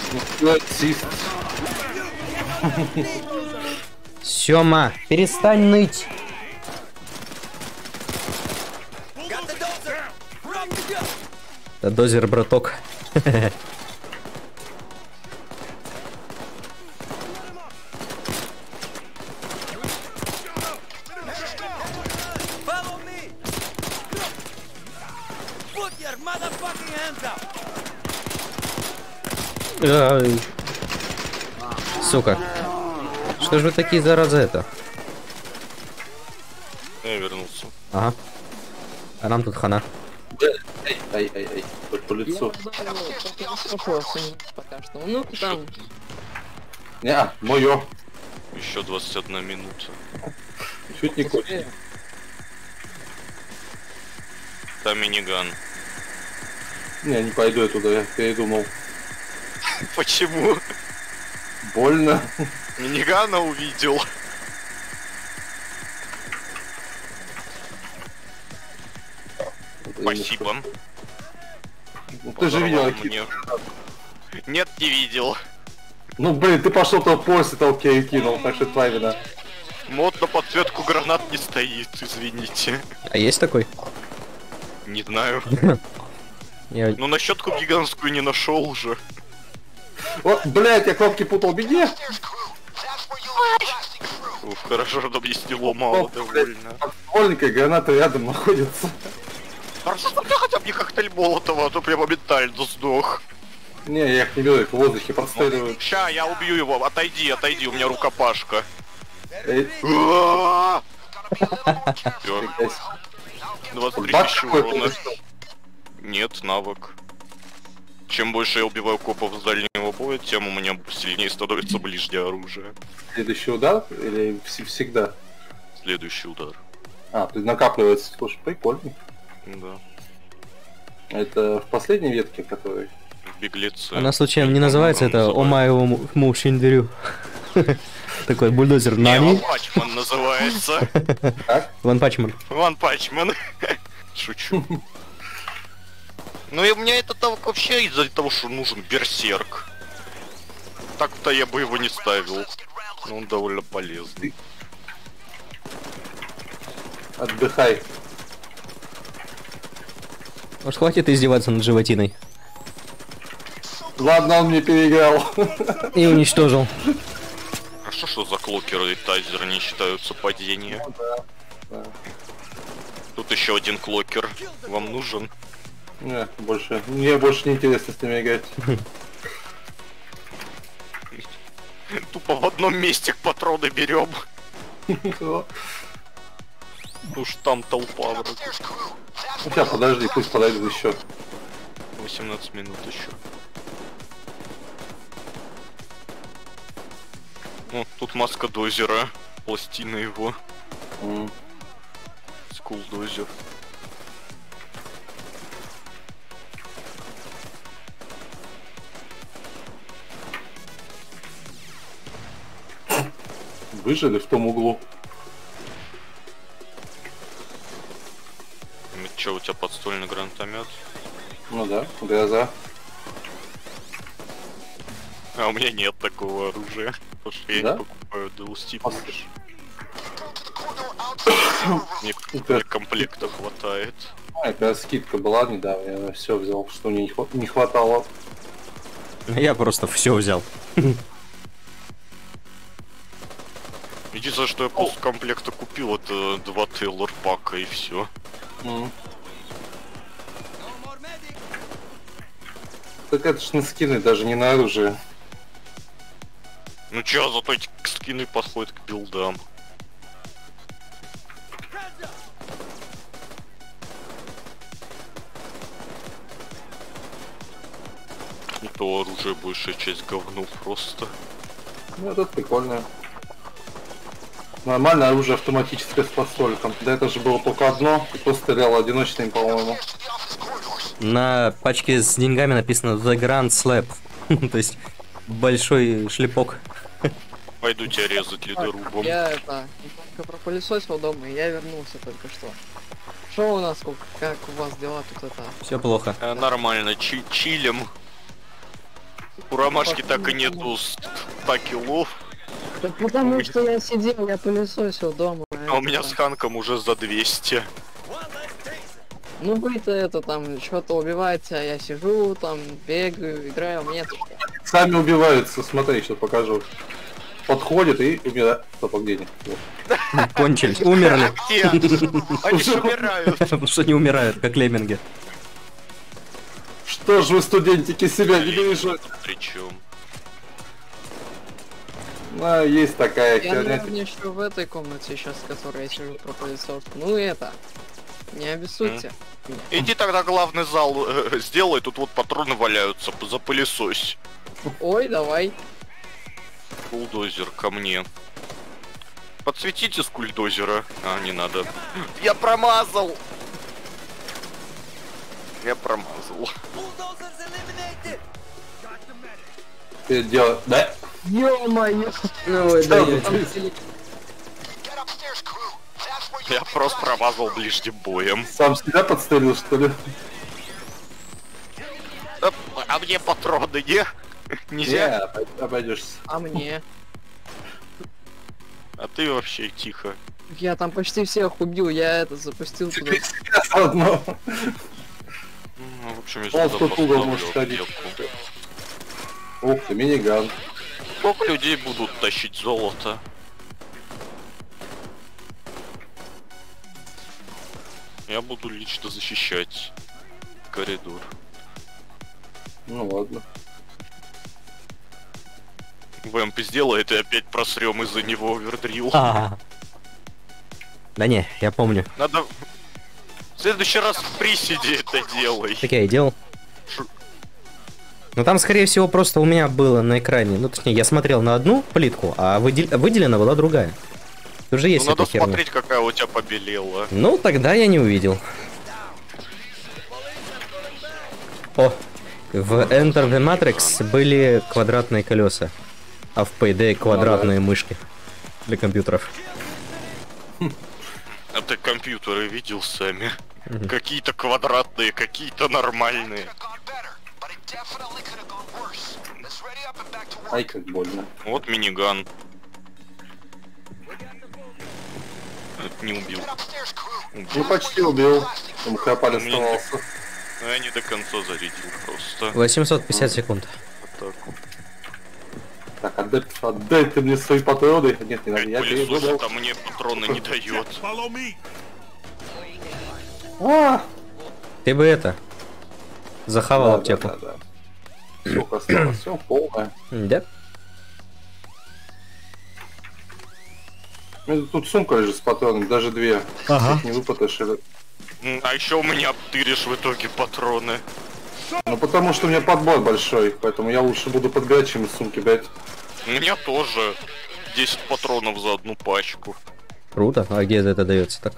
Сёма, перестань ныть. Да дозер, браток. Ай. Сука. Что же вы такие заразы это? Я вернулся. Ага. А нам тут хана. Ай, по лицу. Пока что. Ну, там. Не, моё. Еще 21 минута. Чуть не кончил. Там миниган. Не пойду я туда, я передумал. Почему? Больно. Минигана увидел. Спасибо. Ты же видел, мне. Нет, не видел. Ну блин, ты пошел то после толки и кинул, так что твоя вина. Мод на подсветку гранат не стоит, извините. А есть такой? Не знаю. Я... Ну на щетку гигантскую не нашел уже. О, блять, я кнопки путал, беги! Ух, хорошо, что объяснило мало, довольно. Подствольника граната рядом находится. Хорошо, что ты хотя бы не коктейль Молотова, а то прям моментально сдох. Не, я их не беру, их в воздухе подстреливают. Ща, я убью его, отойди, у меня рукопашка. Эй, Всё. фига себе. 23 Баг тысячи какой-то урона. или что? Нет, навык. Чем больше я убиваю копов с дальнего боя, тем у меня сильнее становится ближнее оружие. Следующий удар или всегда? Следующий удар. А, то есть накапливается. Слушай, прикольно. Да. Это в последней ветке, которой... В беглеце. Она случайно не называется это называется. Омайо Мушиндерю. Такой бульдозер Не, Нани. Ван Пачман называется. Ван Пачман. Ван Пачман. Шучу. Ну и у меня это навык вообще из-за того, что нужен берсерк. Так-то я бы его не ставил. Но он довольно полезный. Отдыхай. Может, хватит издеваться над животиной? Ладно, он мне переиграл. И уничтожил. Хорошо, что за клокеры и тайзеры не считаются падения. Ну да. Тут еще один клокер. Вам нужен? Не, больше. Мне больше не интересно с ними играть. Тупо в одном месте патроны берем. Уж там толпа вроде. Сейчас подожди, пусть подойдут еще. 18 минут еще. Ну, тут маска дозера. Пластина его. Скул дозер. Выжили в том углу. Че, у тебя подствольный гранатомет? Ну да, гроза. А у меня нет такого оружия. Потому что я Да? не покупаю DLC А больше. Мне комплекта хватает. А, какая скидка была недавно, я все взял, что мне не хватало. Я просто все взял. Единственное, что я после комплекта купил, это 2 Тейлор пака и все. Так это ж на скины, даже не на оружие. Ну чё, зато эти скины подходят к билдам. И то оружие большая часть говно просто. Ну, это прикольно. Нормальное оружие автоматическое с подстоликом. Да это же было только одно, и то стрелял одиночным, по-моему. На пачке с деньгами написано The Grand Slap. То есть большой шлепок. Пойду тебя резать ледорубом. Я это, только пропылесосил дома, и я вернулся только что. Что у нас, как у вас дела тут это? Все плохо. Нормально, чилим. У Ромашки так и нету 100 киллов. Так потому что я сидел, я пылесосил дома. А у меня с Ханком уже за 200. Ну вы-то это там что-то убиваете, а я сижу там, бегаю, играю, мне Сами убиваются, смотри, что покажу. Подходит и умирает. Стоп, а где они? Вот. Кончились, умерли. Где? Они же умирают. Потому что не умирают, как лемминги. Что ж вы, студентики, себя не бережете? Причем? Ну, есть такая Я, херня. наверное, еще в этой комнате сейчас, в которой я сижу, пропылесос. Ну это, не обессудьте. Иди тогда главный зал сделай, тут вот патроны валяются, запылесось. Ой, давай. Бульдозер ко мне. Подсветите с кульдозера. А, не надо. Я промазал! Я промазал. Ты делаешь... Да? Ё-моё! Ой, да, Я просто промазал ближним боем. Сам себя подстрелил, что ли? А мне патроны не? Нельзя? Обойдешься. А мне? А ты вообще тихо. Я там почти всех убил, я это запустил туда. Одно. Ну, в общем, я Он сюда тут угол поставлю может ходить. аптеку. Ух ты, миниган. Сколько людей будут тащить золото? Я буду лично защищать коридор. Ну ладно. Вэмп сделает и опять просрем из-за него овердрил. Да не, я помню. Надо... В следующий раз в приседе это делай. Так я и делал. Ну там, скорее всего, просто у меня было на экране. Ну, точнее, я смотрел на одну плитку, а выделена была другая. Уже есть Ну, надо эта херня. смотреть, какая у тебя побелела. Ну, тогда я не увидел. О, в Enter the Matrix были квадратные колеса, а в Payday квадратные мышки для компьютеров. А ты компьютеры видел сами? Какие-то квадратные, какие-то нормальные. Ай, как больно. Вот миниган. Это не убил. Ну почти убил. Там храпаль Ну, оставался. Ну, я не до конца зарядил просто. 850 секунд. Так. Так, отдай ты мне свои патроны. Нет, не надо, я Пылесос передумал. там мне патроны не дает. А, Ты бы это захавал да, аптеку. да, да. Сколько осталось? Все полное. Да? Тут сумка лежит с патронами, даже две. Ага. Их не выпотрошили. А еще у меня тыришь в итоге патроны. Ну потому что у меня подбор большой, поэтому я лучше буду подбирать, чем из сумки брать. У меня тоже 10 патронов за одну пачку. Круто. А где это дается так?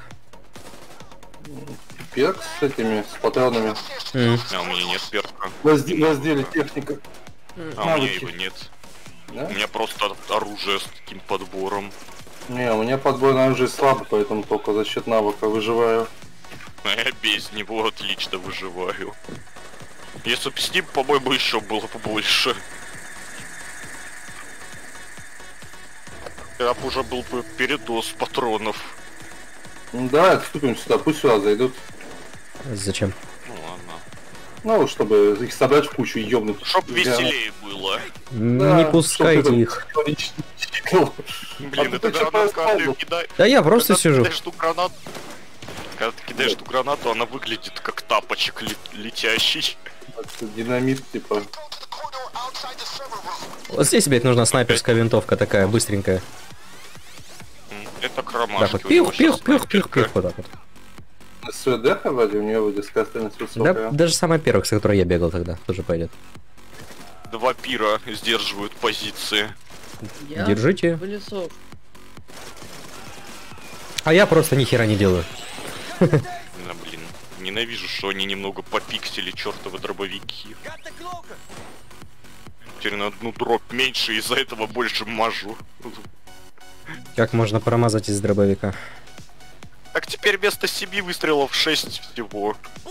Перк с этими, с патронами. А у меня нет перка. В разделе техника. А у меня Навыки. его нет. Да? У меня просто оружие с таким подбором. Не, у меня подбор на оружие слабый, поэтому только за счет навыка выживаю. А я без него отлично выживаю. Если бы с ним, по-моему, еще было побольше. Я бы уже был бы передоз патронов. Ну давай отступим сюда, пусть сюда зайдут. Зачем? Ну ладно. Ну, чтобы их собрать в кучу и ёбнуть. Чтоб веселее было. Не пускайте их. Чтобы Блин, А это ты чё гранатка, происходит? ты кидай. Да я просто Когда ты сижу. кидаешь ту гранату, когда ты кидаешь ту гранату, она выглядит как тапочек летящий. Это динамит, типа. Вот здесь тебе нужна снайперская винтовка такая, быстренькая. Это Так кромашки. вот, у него пих, щас пих, пих, пих, снайперка. пих, вот так вот. СВД вроде, у нее вроде скоростность Да, высокая. даже самая первая, с которой я бегал тогда, тоже пойдет. Два пира сдерживают позиции. Я Держите. пылесос. А я просто ни хера не делаю. Да, блин. Ненавижу, что они немного попиксели чертовы дробовики. Теперь на одну дробь меньше, из-за этого больше мажу. Как можно промазать из дробовика? Так теперь вместо 7 выстрелов 6 всего.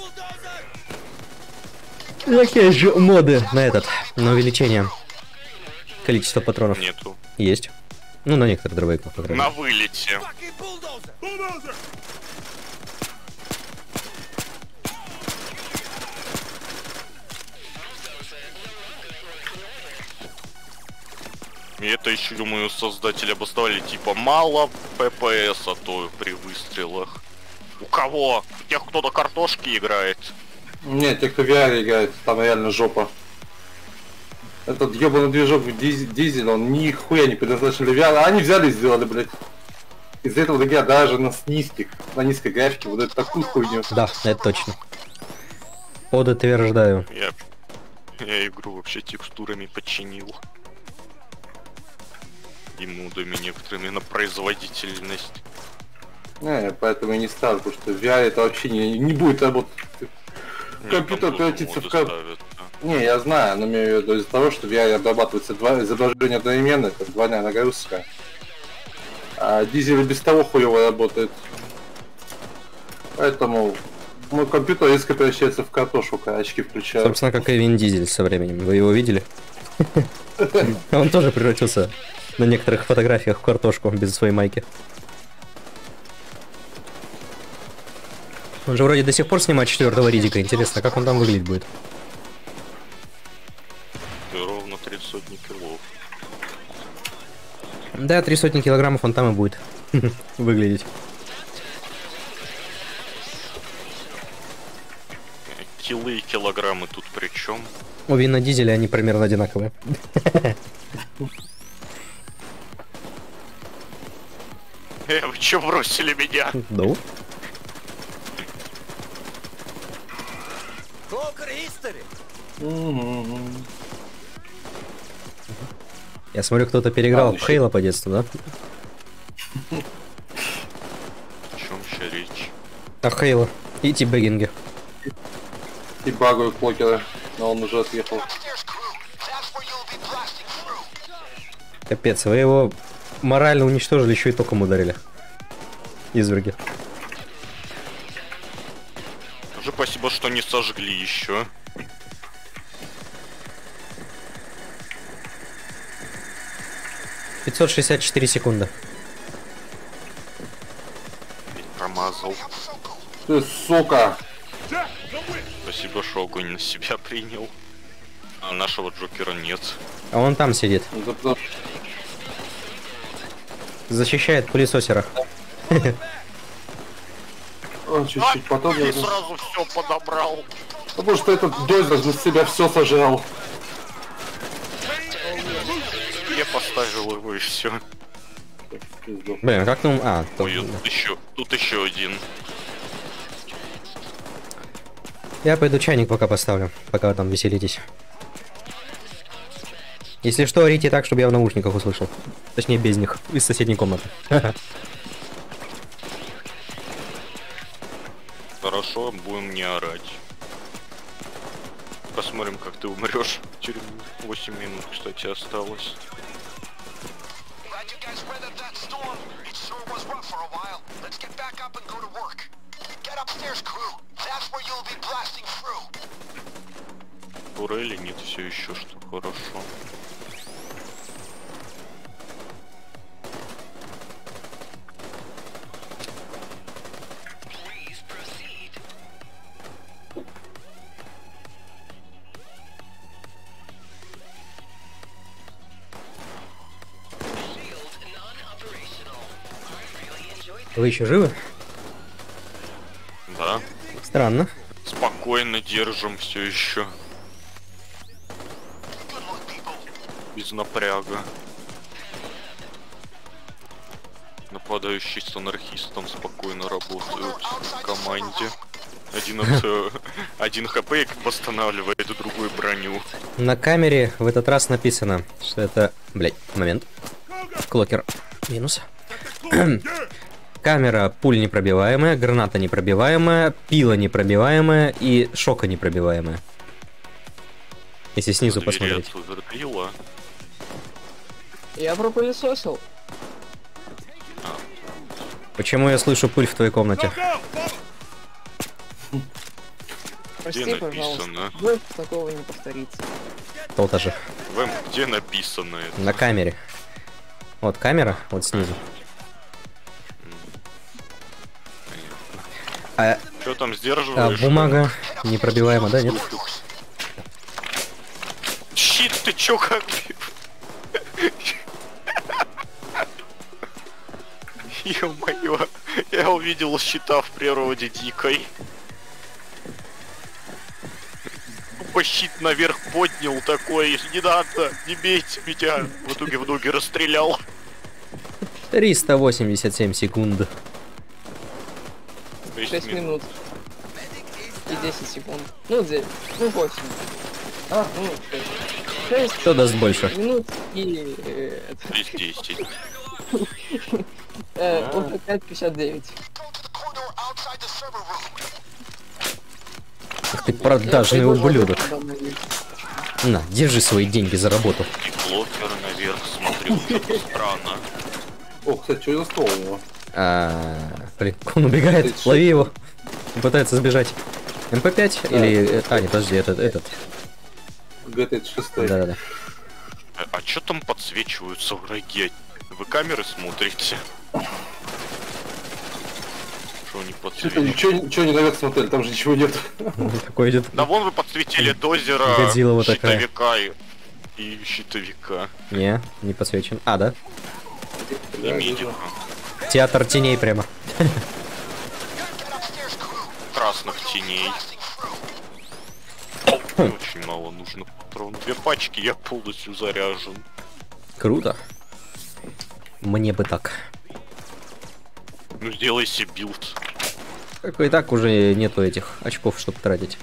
Какие же моды на этот, на увеличение количества патронов? Нету. Есть. Ну, на некоторых дробовиках, по крайней На мере. вылете. И это еще, думаю, создатели обосновали типа мало ППС, а то при выстрелах. У кого? У тех, кто на картошке играет. Нет, те, кто в VR играет, там реально жопа. Этот ебаный движок дизель, он нихуя не предназначен для VR, а они взяли и сделали, блядь. Из-за этого игра даже на низкой графике вот эту такую хуйню. Да, это точно. Подтверждаю. Я игру вообще текстурами подчинил. И модами некоторыми на производительность. Не, поэтому и не ставлю, потому что в VR это вообще не будет работать. Компьютер превратится в Не, я знаю, но имею в виду из-за того, что в VR обрабатывается два изображения одновременно, это двойная нагрузка. А дизель и без того хуево работает. Поэтому мой компьютер резко превращается в картошку, когда очки включаю. Собственно, как и Вин Дизель со временем. Вы его видели? Он тоже превратился на некоторых фотографиях в картошку без своей майки. Он же вроде до сих пор снимает 4-го Ридика. Интересно, как он там выглядеть будет? Ты ровно 300 килов. Да, 300 килограммов он там и будет выглядеть. Килы и килограммы тут при чем? У Вина Дизеля они примерно одинаковые. Вы чё бросили меня? Ну? Я смотрю, кто-то переиграл в Хейла по детству, да? О чем ща речь? А Хейла. И тибэггинги. И багаю клокера, но он уже отъехал. Капец, вы его морально уничтожили, еще и током ударили. Изверги. Уже спасибо, что не сожгли еще. «564 секунды». Промазал. Ты сука! Спасибо, что огонь на себя принял. А нашего Джокера нет. А он там сидит. Защищает пылесосера. Он чуть-чуть потом... И сразу все подобрал. Потому что этот дозер на себя все сожрал. Я поставил его и все. Блин, а как ну... А, Ой, тут еще один. Я пойду чайник пока поставлю, пока вы там веселитесь. Если что, орите так, чтобы я в наушниках услышал. Точнее, без них, из соседней комнаты. Хорошо, будем не орать. Посмотрим, как ты умрешь. Через 8 минут, кстати, осталось. Турели нет все еще, что хорошо. Вы еще живы? Да. Странно. Спокойно держим все еще. Без напряга. Нападающие с анархистом спокойно работают в команде. Один хп восстанавливает другую броню. На камере в этот раз написано, что это... Блять, момент. Клокер. Минус. Камера пуль непробиваемая, граната непробиваемая, пила непробиваемая и шока непробиваемая. Если снизу посмотреть. Я пропылесосил. Почему я слышу пыль в твоей комнате? Прости, пожалуйста. Больше такого не повторится. Тот же. Где написано это? На камере. Вот камера, вот снизу. Что там сдерживаешь? Бумага непробиваема, да, нет? Щит, ты чё как? Ё-моё, я увидел щита в природе дикой. Щит наверх поднял такой, не надо, не бейте меня. В итоге в ноги расстрелял. 387 секунд. 6 минут. И 10 секунд. Ну, 9. Ну, 8. Ну, 6. Кто даст больше? Минут и... 10. Уже 5:59. Ах ты продажный ублюдок. На, держи свои деньги за работу. И клокер наверх смотрю, что-то странно. О, кстати, что за ствол у него? Блин, он убегает, лови его. Он пытается сбежать. МП5 или... нет, подожди, этот. ГТ-6. Да-да-да. А чё там подсвечиваются враги? Вы камеры смотрите? Что они подсвечивают? Чё не наверх смотрели, там же ничего нет. Такой идет. Да вон вы подсветили дозера, Годзилла вот такая. щитовика и щитовика. Не подсвечен. Да? И медика. Театр теней прямо. Красных теней. Очень мало нужно патронов. 2 пачки, я полностью заряжен. Круто. Мне бы так. Ну сделай себе билд. И так уже нету этих очков, чтобы тратить.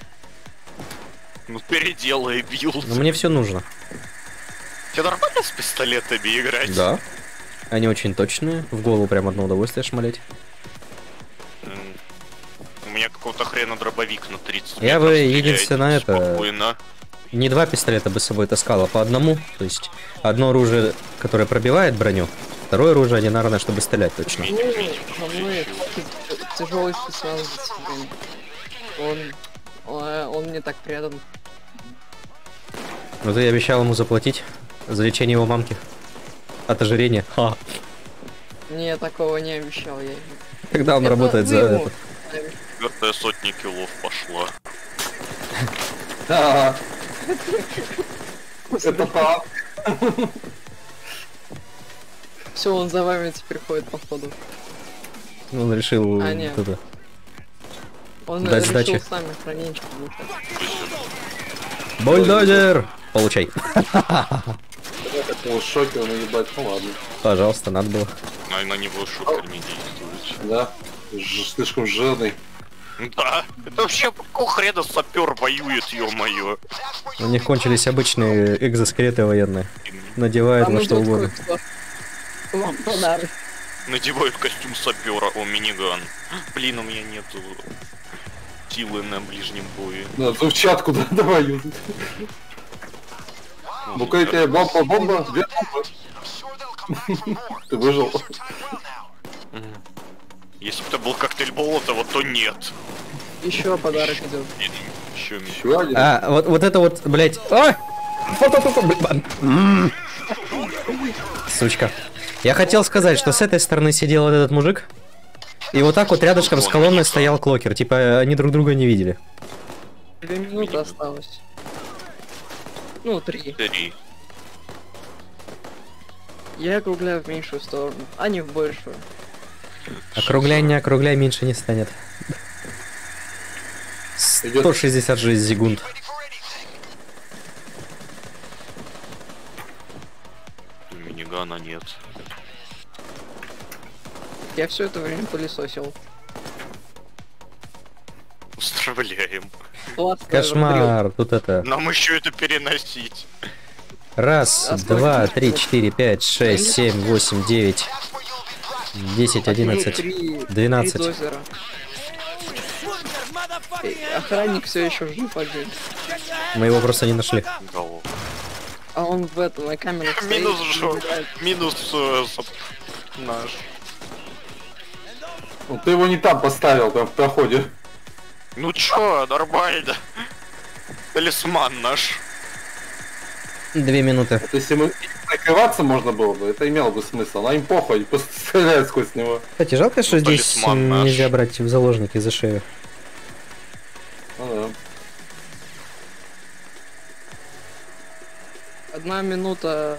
Ну переделай билд. Но мне все нужно. Тебе нормально с пистолетами играть? Да. Они очень точные. В голову прям одно удовольствие шмалять. У меня какого-то хрена дробовик на 30 Я метров бы стреляет единственное спокойно. Не 2 пистолета бы с собой таскал, а по одному. То есть одно оружие, которое пробивает броню, второе оружие одинарное, чтобы стрелять точно. Тяжелый специалист. Он мне так предан. Ну ты обещал ему заплатить за лечение его мамки. От ожирения. Ха. Не, такого не обещал я. Когда он работает за это? 4 сотня киллов пошла. Это так. Все, он за вами теперь ходит, походу. Он решил нет. это. Он дать решил сдачи. с нами хранить. Бульдозер! Получай. Он в шоке, он ебать, ну ладно. Пожалуйста, надо было. На него шокер не действует. Да, слишком жирный. Да, это вообще какого хрена сапер воюет, ё-моё. У них кончились обычные экзоскелеты военные. Надевают во что угодно. Вам подарок. Надевают костюм сапера, миниган. Блин, у меня нету силы на ближнем бое. Да, взрывчатку давай. Ну-ка, тебе бомба. Ты выжил. Если бы это был коктейль Молотова, то нет. Еще подарок идет. Еще один. Вот это вот, блять. Сучка. Я хотел сказать, что с этой стороны сидел вот этот мужик, и вот так вот рядышком с колонной стоял клокер. Типа они друг друга не видели. 2 минуты осталось. Ну, 3. 3. Я округляю в меньшую сторону, а не в большую. Округляй, не округляй, меньше не станет. 166 секунд. Минигана нет. Я все это время пылесосил. Поздравляем. Кошмар, тут это. Нам еще это переносить. Раз, два, три, четыре, пять, шесть, семь, восемь, девять, 10, 11, 12. Охранник все еще жив один. Мы его просто не нашли. Голов. А он в этом, на камерах стоит, Минус наблюдает. минус наш. Ну, ты его не там поставил, там в проходе. Ну чё, нормально. Талисман наш. 2 минуты. Вот если мы накрываться можно было бы, это имело бы смысл. А им похуй, просто стреляют сквозь него. Кстати, жалко, что Ну, здесь талисман наш. нельзя брать в заложники за шею. Ну, да. 1 минута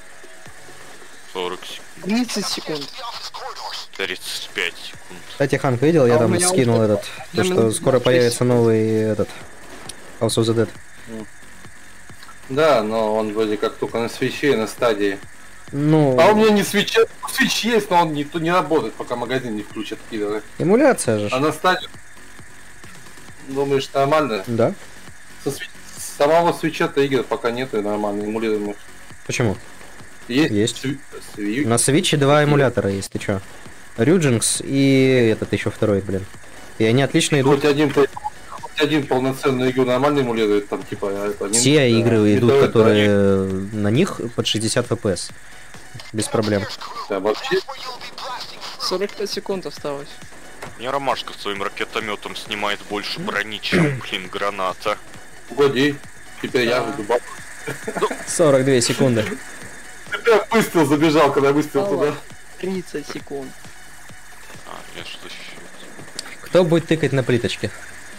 40 секунд. 30 секунд. 35 секунд. Кстати, Ханк, видел, я А у там меня скинул уже этот, то, что минут скоро 26. появится новый этот House of the Dead. Да, но он вроде как только на свече и на стадии. Ну, А у меня не свеча, свич есть, но он не работает, пока магазин не включат киллеры. эмуляция же. А на стадии, думаешь, нормально? Да. Самого свеча-то игр пока нету и нормально, эмулируемых. Почему? Есть. Есть. На Switch 2 эмулятора есть, ты чё? Ryujinx и этот еще второй, блин. И они отлично идут. Хоть один полноценную игру нормально эмулирует, там типа... Все игры идут, которые на них под 60 FPS. Без проблем. Да, вообще... 45 секунд осталось. Мне Ромашка своим ракетометом снимает больше брони, чем, блин, граната. Погоди, теперь я буду 42 секунды. Теперь выстрел забежал, когда выстрел Мало. туда. 30 секунд. А, я что защищу. Кто будет тыкать на плиточке?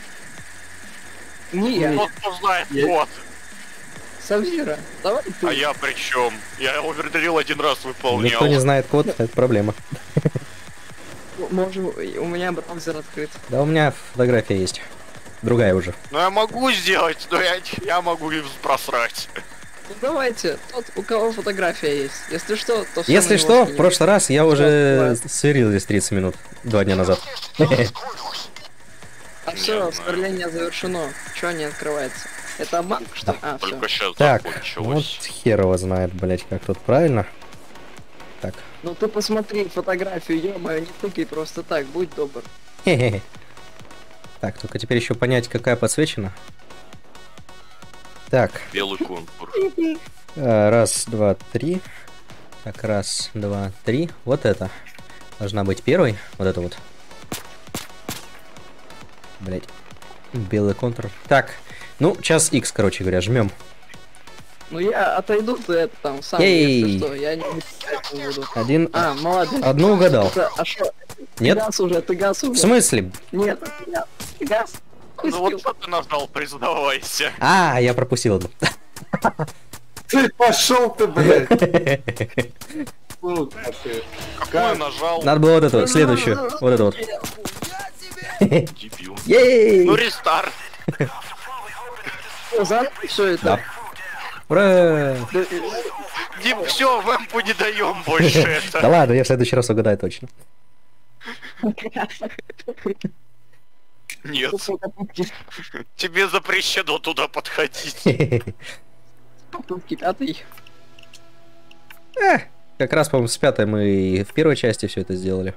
Не я. Вот кто знает, Я- вот. Савира, давай ты. А я при чем? Я овердрил один раз выполнял. Никто не знает код, это проблема. Можем, у меня браузер открыт. Да, у меня фотография есть. Другая уже. Ну я могу сделать, но я могу и просрать. Ну давайте, тот, у кого фотография есть. Если что, то всё Если на него что, в скинем. прошлый раз я уже Давай. сверлил здесь 30 минут. 2 дня назад. А Не все, знаю. сверление завершено. Чё не открывается? Это обман, что ли? А, все. Только сейчас Так, вот закончилось. хер его знает, блять, как тут правильно. Так. Ну ты посмотри фотографию, ё-моё, не тыкай просто так, будь добр. Хе-хе. Так, только теперь еще понять, какая подсвечена. Так, Белый контур. раз, два, три. Так, раз, два, три. Вот это. Должна быть первой. Вот это вот. Блять. Белый контур. Так, ну, час X, короче говоря, жмем. Ну я отойду, ты это там сам, Ей. если что, я не буду. Один. А, молодец. Одну угадал. Это- а шо? Нет? Ты газ уже. В смысле? Нет, ты газ. Ну вот что ты нажал, признавайся. А, я пропустил одну. Ты пошел ты, блядь! Сука ты. Какую нажал? Надо было вот эту, следующую. Вот эту вот. Дебил. Ей! Ну рестарт. Все это. Да. Ура! Дим, все, в эмпу не даем больше это. Да ладно, я в следующий раз угадаю точно. Нет, тебе запрещено туда подходить. Попытки пятый. Как раз, по-моему, с пятой мы и в первой части все это сделали.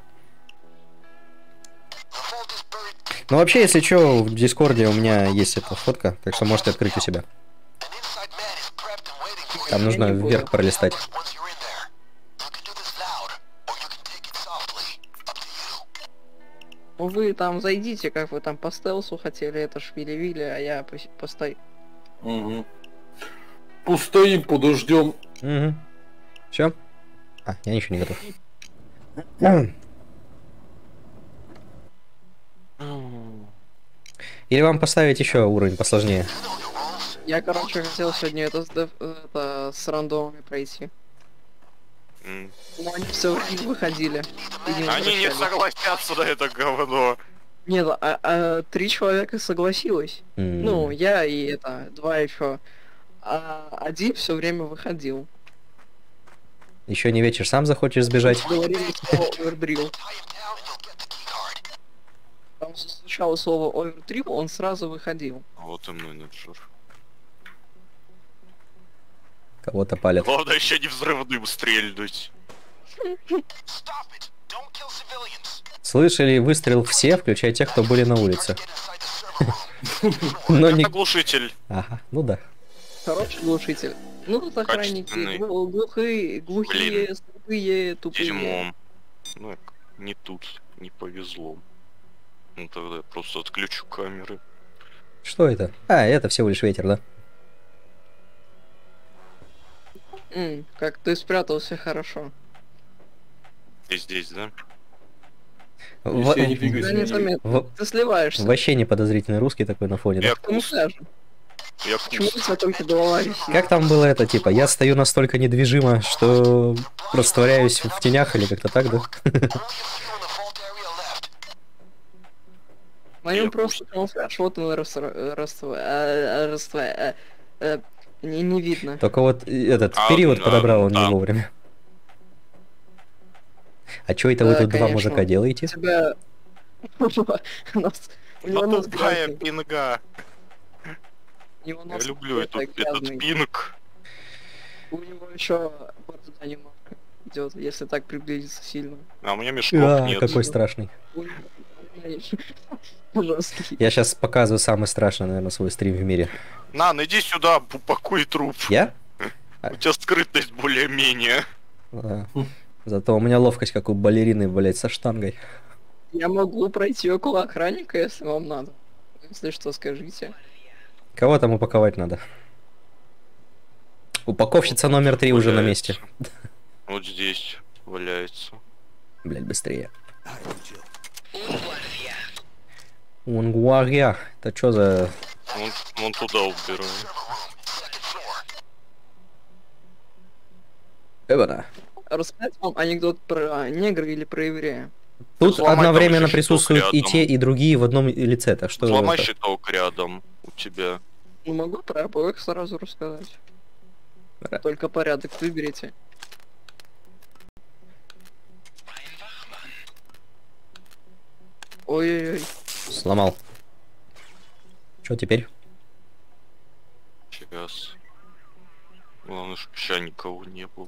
Ну, вообще, если что, в Дискорде у меня есть эта фотка, так что можете открыть у себя. Там нужно Я не буду. вверх пролистать. Ну вы там зайдите, как вы там по стелсу хотели, это шпили-вили, а я постою. Угу. Пустоим, подождем. Угу. Все? А, я ничего не готов. Или вам поставить еще уровень посложнее? Я, короче, хотел сегодня это с рандомами пройти. Но они все время выходили. И не Они не возвращались. согласятся на это говно. Нет, 3 человека согласилось. Ну, я и это, 2 еще. А один все время выходил. Еще не вечер, сам захочешь сбежать? Говорили слово овердрил. Там сначала слово овердрил, он сразу выходил. Вот и менеджер. Кого-то палят. Главное еще не взрывным стрельнуть. Слышали выстрел все, включая тех, кто были на улице. Но не... Глушитель. Ага, ну да. Хороший глушитель. Ну тут охранники Качественный. глухие, Блин. слепые, тупые. Дерьмом. Ну, не тут, не повезло. Ну тогда я просто отключу камеры. Что это? А, это всего лишь ветер, да? Как ты спрятался хорошо. Ты здесь, да? Если я не двигаюсь, Да я не- незаметно. Ты сливаешься. Вообще не подозрительный русский такой на фоне, да? Я Кому кус. скажешь? Я Почему у кус. тебя только голова висит? Как там было это, типа, я стою настолько недвижимо, что растворяюсь в тенях или как-то так, да? В моем Я просто камуфляж, вот он не видно. Только вот этот А, период подобрал он да. не вовремя. А чё это вы Да, тут два конечно. мужика У делаете? тебя... У него нос Тупая грязный. пинга. У него Я нос люблю какой-то этот грязный. пинг. У него еще борода немножко идет, если так приблизиться сильно. А у меня мешков А, нет. какой страшный. У него жесткий. Я сейчас показываю самый страшный, наверное, свой стрим в мире. На, иди сюда, пакуй труп. Я? У тебя скрытность более-менее. А, зато у меня ловкость, как у балерины, блять, со штангой. Я могу пройти около охранника, если вам надо. Если что, скажите. Кого там упаковать надо? Упаковщица номер 3 уже на месте. Вот здесь валяется. Блять, быстрее. Унгуарья. Это что за... Вон туда убираю. Эбана. Рассказать вам анекдот про негра или про еврея? Тут Сломай одновременно там еще присутствуют щиток и рядом. те, и другие в одном лице, так что... Сломай это- щиток рядом у тебя. Ну, могу про обоих сразу рассказать. Ра- Только порядок выберите. Ой-ой-ой. Сломал. Что теперь? Сейчас. Главное, чтобы ща никого не было.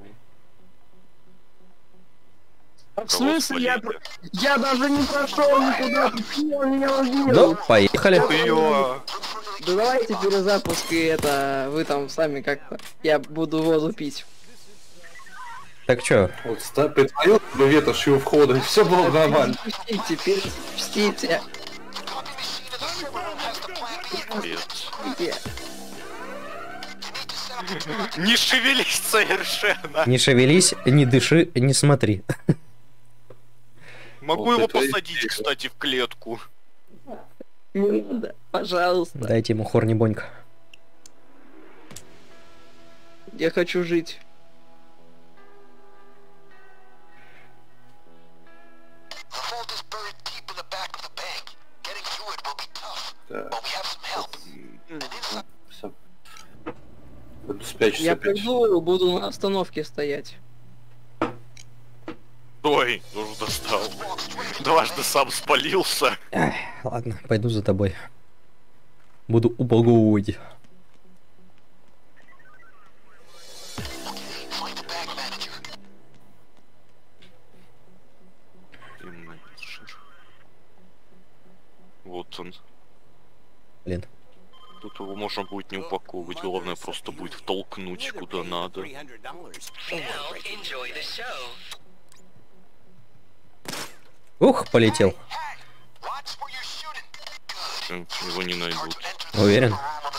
А в смысле, я свалили? даже не прошел никуда, почему он меня убил? Ну, поехали. Ё. Да давайте перезапуск и это, вы там сами как-то, я буду воду пить. Так что, Вот притворил бы ветошь у входа, и все было бы нормально. Перезапустите. Капец. Не шевелись совершенно. не шевелись, не дыши, не смотри. Могу Вот его это и посадить, тихо. кстати, в клетку. Не надо, пожалуйста. Дайте ему хорни-бонька. Я хочу жить. Так. Всё. Буду спрячусь Я опять. пойду, буду на остановке стоять. Ой, уже достал. Дважды сам спалился. Эх, ладно, пойду за тобой. Буду упаковывать. Вот он. Блин. Тут его можно будет не упаковывать, главное просто будет втолкнуть куда надо. Ух, полетел. Его не найдут. Уверен?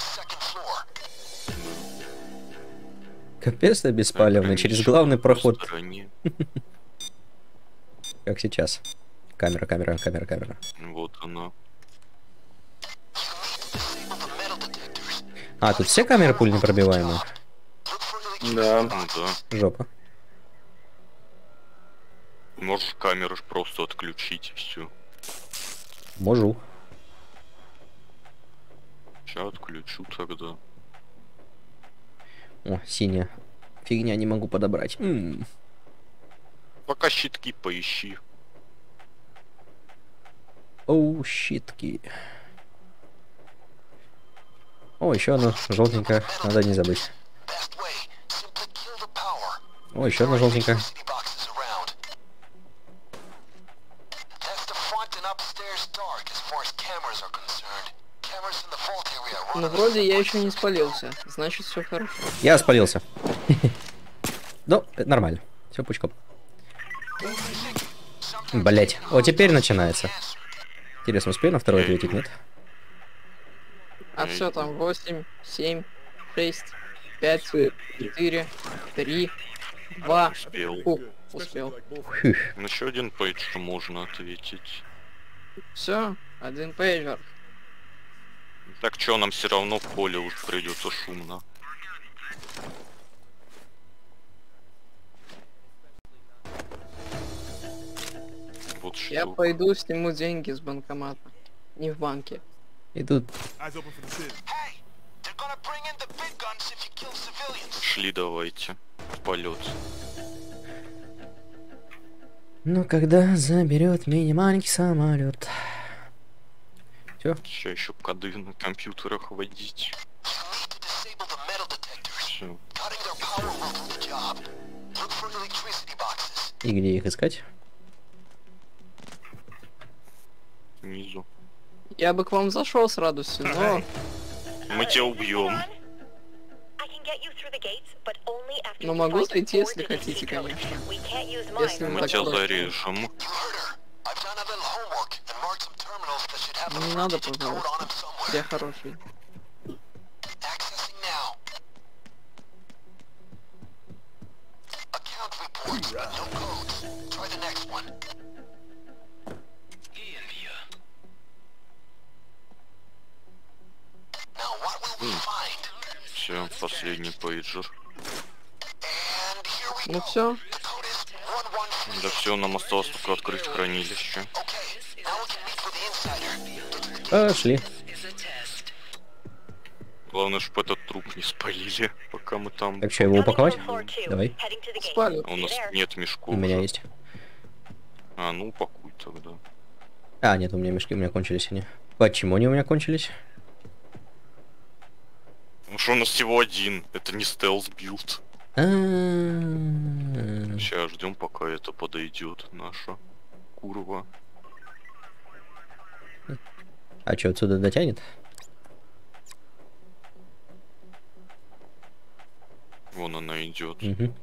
Капец ты беспалевный, через главный проход, Стороне. как сейчас. Камера, камера, камера, камера. Вот она. А, тут все камеры пуль непробиваемые? Да. Ну да. Жопа. Можешь камеру просто отключить и все. Можу. Сейчас отключу тогда. О, синяя. Фигня, не могу подобрать. Пока щитки поищи. Оу, щитки. О, еще одна желтенькая. Надо не забыть. О, еще одна желтенькая. Ну, вроде я еще не спалился. Значит, все хорошо. Я спалился. Ну, нормально. Все пучком. Блять. Вот теперь начинается. Интересно, успею на второй ответить, нет? А все там 8, 7, 6, 5, 4, 3, 2. Успел. Успел. Фух. На еще один пейдж можно ответить. Все, один пейджер. Так что, нам все равно в поле уж придется шумно. Вот что. Я пойду сниму деньги с банкомата. Не в банке. И тут... Шли давайте. В полет. Ну, когда заберет меня маленький самолет. Все. Сейчас еще коды на компьютерах вводить. Все. И где их искать? Снизу. Я бы к вам зашел с радостью, но... Мы тебя убьем. Но могу зайти, если хотите, конечно. Если Мы так тебя просто. зарежем. Не надо, пожалуйста. Я хороший. Все, последний пейджер. Ну все. Да все, нам осталось только открыть хранилище. Пошли. Главное, чтобы этот труп не спалили, пока мы там. Так что, его упаковать? Давай. Спали. У нас нет мешков. У меня уже. есть. А, ну упакуй тогда. А, нет, у меня мешки, у меня кончились они. Почему они у меня кончились? Потому что у нас всего один. Это не стелс билд. Сейчас ждем, пока это подойдет, наша курва. А что, отсюда дотянет? Вон она идет.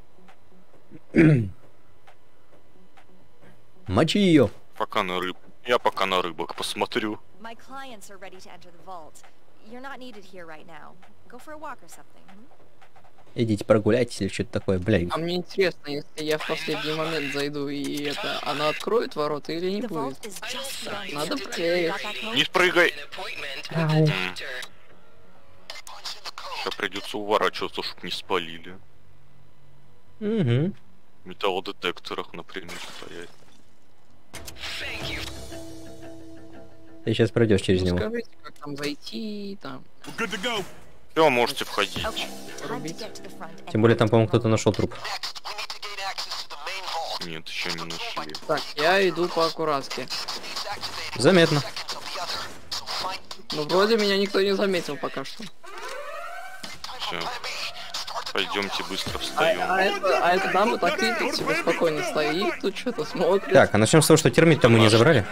Мочи ее. Пока на рыб. Я пока на рыбок посмотрю. My clients are ready to enter the vault. You're not needed here right now. Go for a walk or something. Идите прогуляйтесь или что-то такое, блядь. А мне интересно, если я в последний момент зайду и это, она откроет ворота или не The будет? vault is just beyond Надо here. проверить. Got that code? Не прыгай! Ау. Сейчас придется уворачиваться, чтоб не спалили. Угу. В металлодетекторах, например, стоять. Ты сейчас пройдешь через Ну, него. скажите, как там зайти, там. Все, можете входить. Okay, time to get to the front and Тем более там, по-моему, кто-то нашел труп. Нет, еще не нашли. Так, я иду по аккуратке. Заметно. Ну, вроде меня никто не заметил пока что. Все. Пойдемте быстро А встаем. эта дама так видит, себе спокойно стоит, тут что-то смотрит. Так, а начнем с того, что термит-то мы не забрали.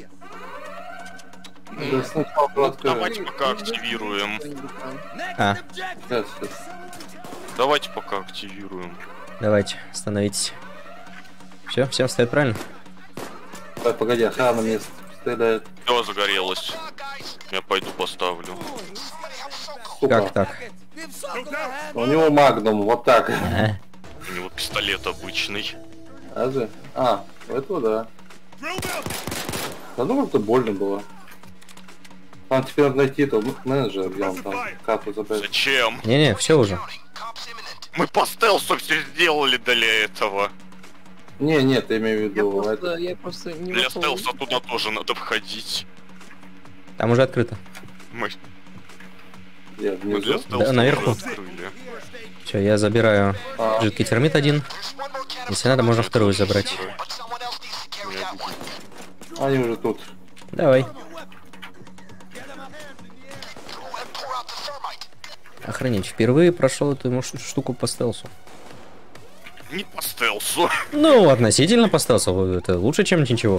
Давайте пока активируем. А, Давайте пока активируем. давайте, становитесь. Все, всем стоит правильно? Так, погоди, охрана мне стреляет. Все загорелось. Я пойду поставлю. Сука. Как так? У него магнум, вот так. У него пистолет обычный. Разве? А, у этого да. Да ну как-то больно было. Там теперь надо найти этого менеджера, где он там карту забрать. Зачем? Не-не, все уже. Мы по стелсу все сделали для этого. Не, нет, я имею в виду... Я просто не Для готов. стелса туда тоже надо входить. Там уже открыто. Мы Я для внизу? стелса Да, наверху. уже открыли. Все, я забираю жидкий термит один. Если надо, можно вторую забрать. Они уже тут. Давай. Охренеть, впервые прошел эту штуку по стелсу. Не по стелсу. Ну, относительно по стелсу. Это лучше, чем ничего.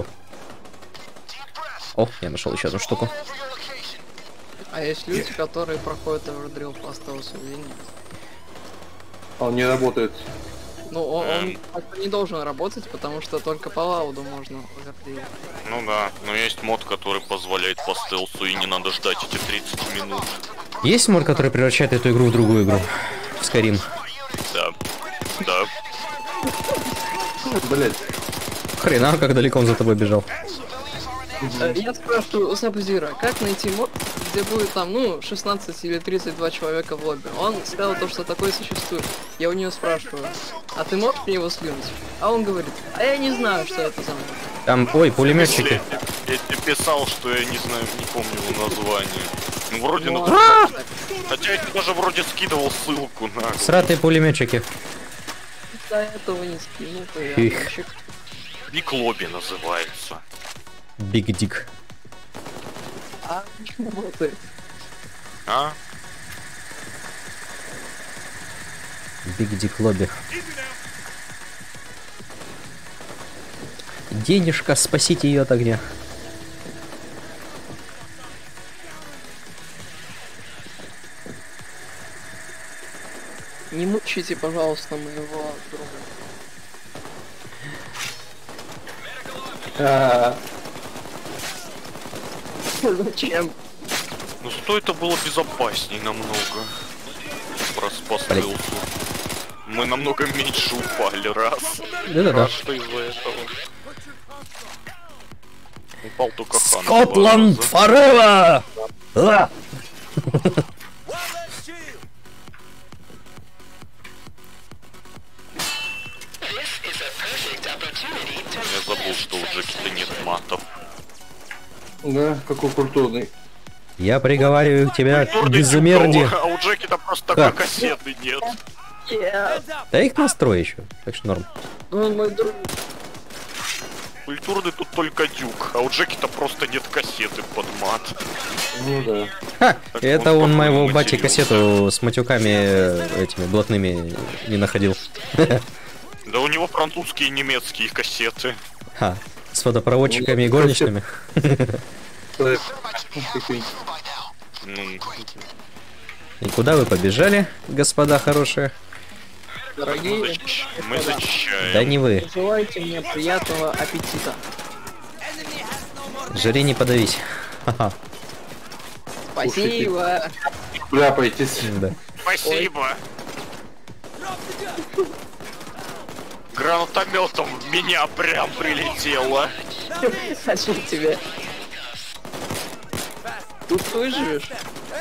О, я нашел еще одну штуку. А есть люди, которые проходят эвердрил по стелсу или нет? Он не работает. Ну, он не должен работать, потому что только по лауду можно эвердрил. Ну да, но есть мод, который позволяет по стелсу, и не надо ждать эти 30 минут. Есть мод, который превращает эту игру в другую игру? В Skyrim. Да. Да. Блять. Хрена, как далеко он за тобой бежал. Я спрашиваю у Сабзира, как найти мод, где будет там, ну, 16 или 32 человека в лобби. Он сказал то, что такое существует. Я у него спрашиваю, а ты можешь мне его слюнуть? А он говорит, а я не знаю, что это за мод. Там, ой, пулеметчики. Я тебе писал, что я не знаю, не помню его название. Ну вроде Ну, на... Хотя я тебе даже вроде скидывал ссылку на... Сратые пулеметчики. До этого не скинул, то я Их. мальчик. Биг Лобби называется. Биг Дик. А, не работает. А? Биг Дик Лобби. Денежка, спасите ее от огня. Не мучайте, пожалуйста, моего друга. Зачем? Ну зато это было безопасней намного. По стелсу. Мы намного меньше упали, раз. Да-да-да. Что из-за этого? Упал только Хан. Скотланд forever! А! Я забыл, что у Джеки-то нет матов. Да, какой культурный. Я приговариваю тебя к Культурный безмерди. тюков, а у Джеки-то просто такой кассеты нет. Да их настрой еще, так что норм. Он мой друг. Культурный тут только дюк, а у Джеки-то просто нет кассеты под мат. Ну да. Ха, Так это он он моего спокойно бати матерился. кассету с матюками этими блатными не находил. Да у него французские и немецкие кассеты. Ха, с водопроводчиками и горничными. Ну, И куда вы побежали, господа хорошие? Дорогие, мы зачищаем. Да не вы. желайте мне приятного аппетита. Жри, не подавись. Ха-ха. Спасибо. Пляпайтесь. Да. Спасибо. Гранатометом в меня прям прилетело. Хочу тебе. Тут выживешь?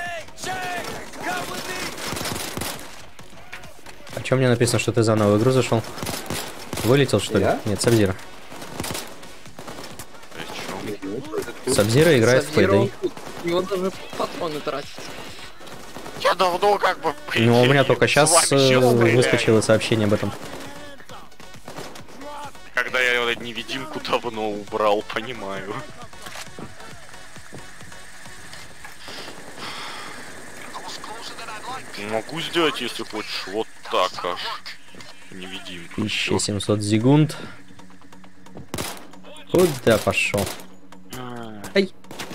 А чё мне написано, что ты заново в игру зашел? Вылетел, что ли? Я? Нет, Сабзира. Сабзира играет в Payday. У него даже патроны тратятся. Я давно как бы... Ну, у меня только сейчас с вами щас стреляю. выскочило сообщение об этом. Когда я невидимку давно убрал, понимаю. Могу сделать, если хочешь, вот так аж. Невидимку. 1700 зигунд. Куда пошел? Ай.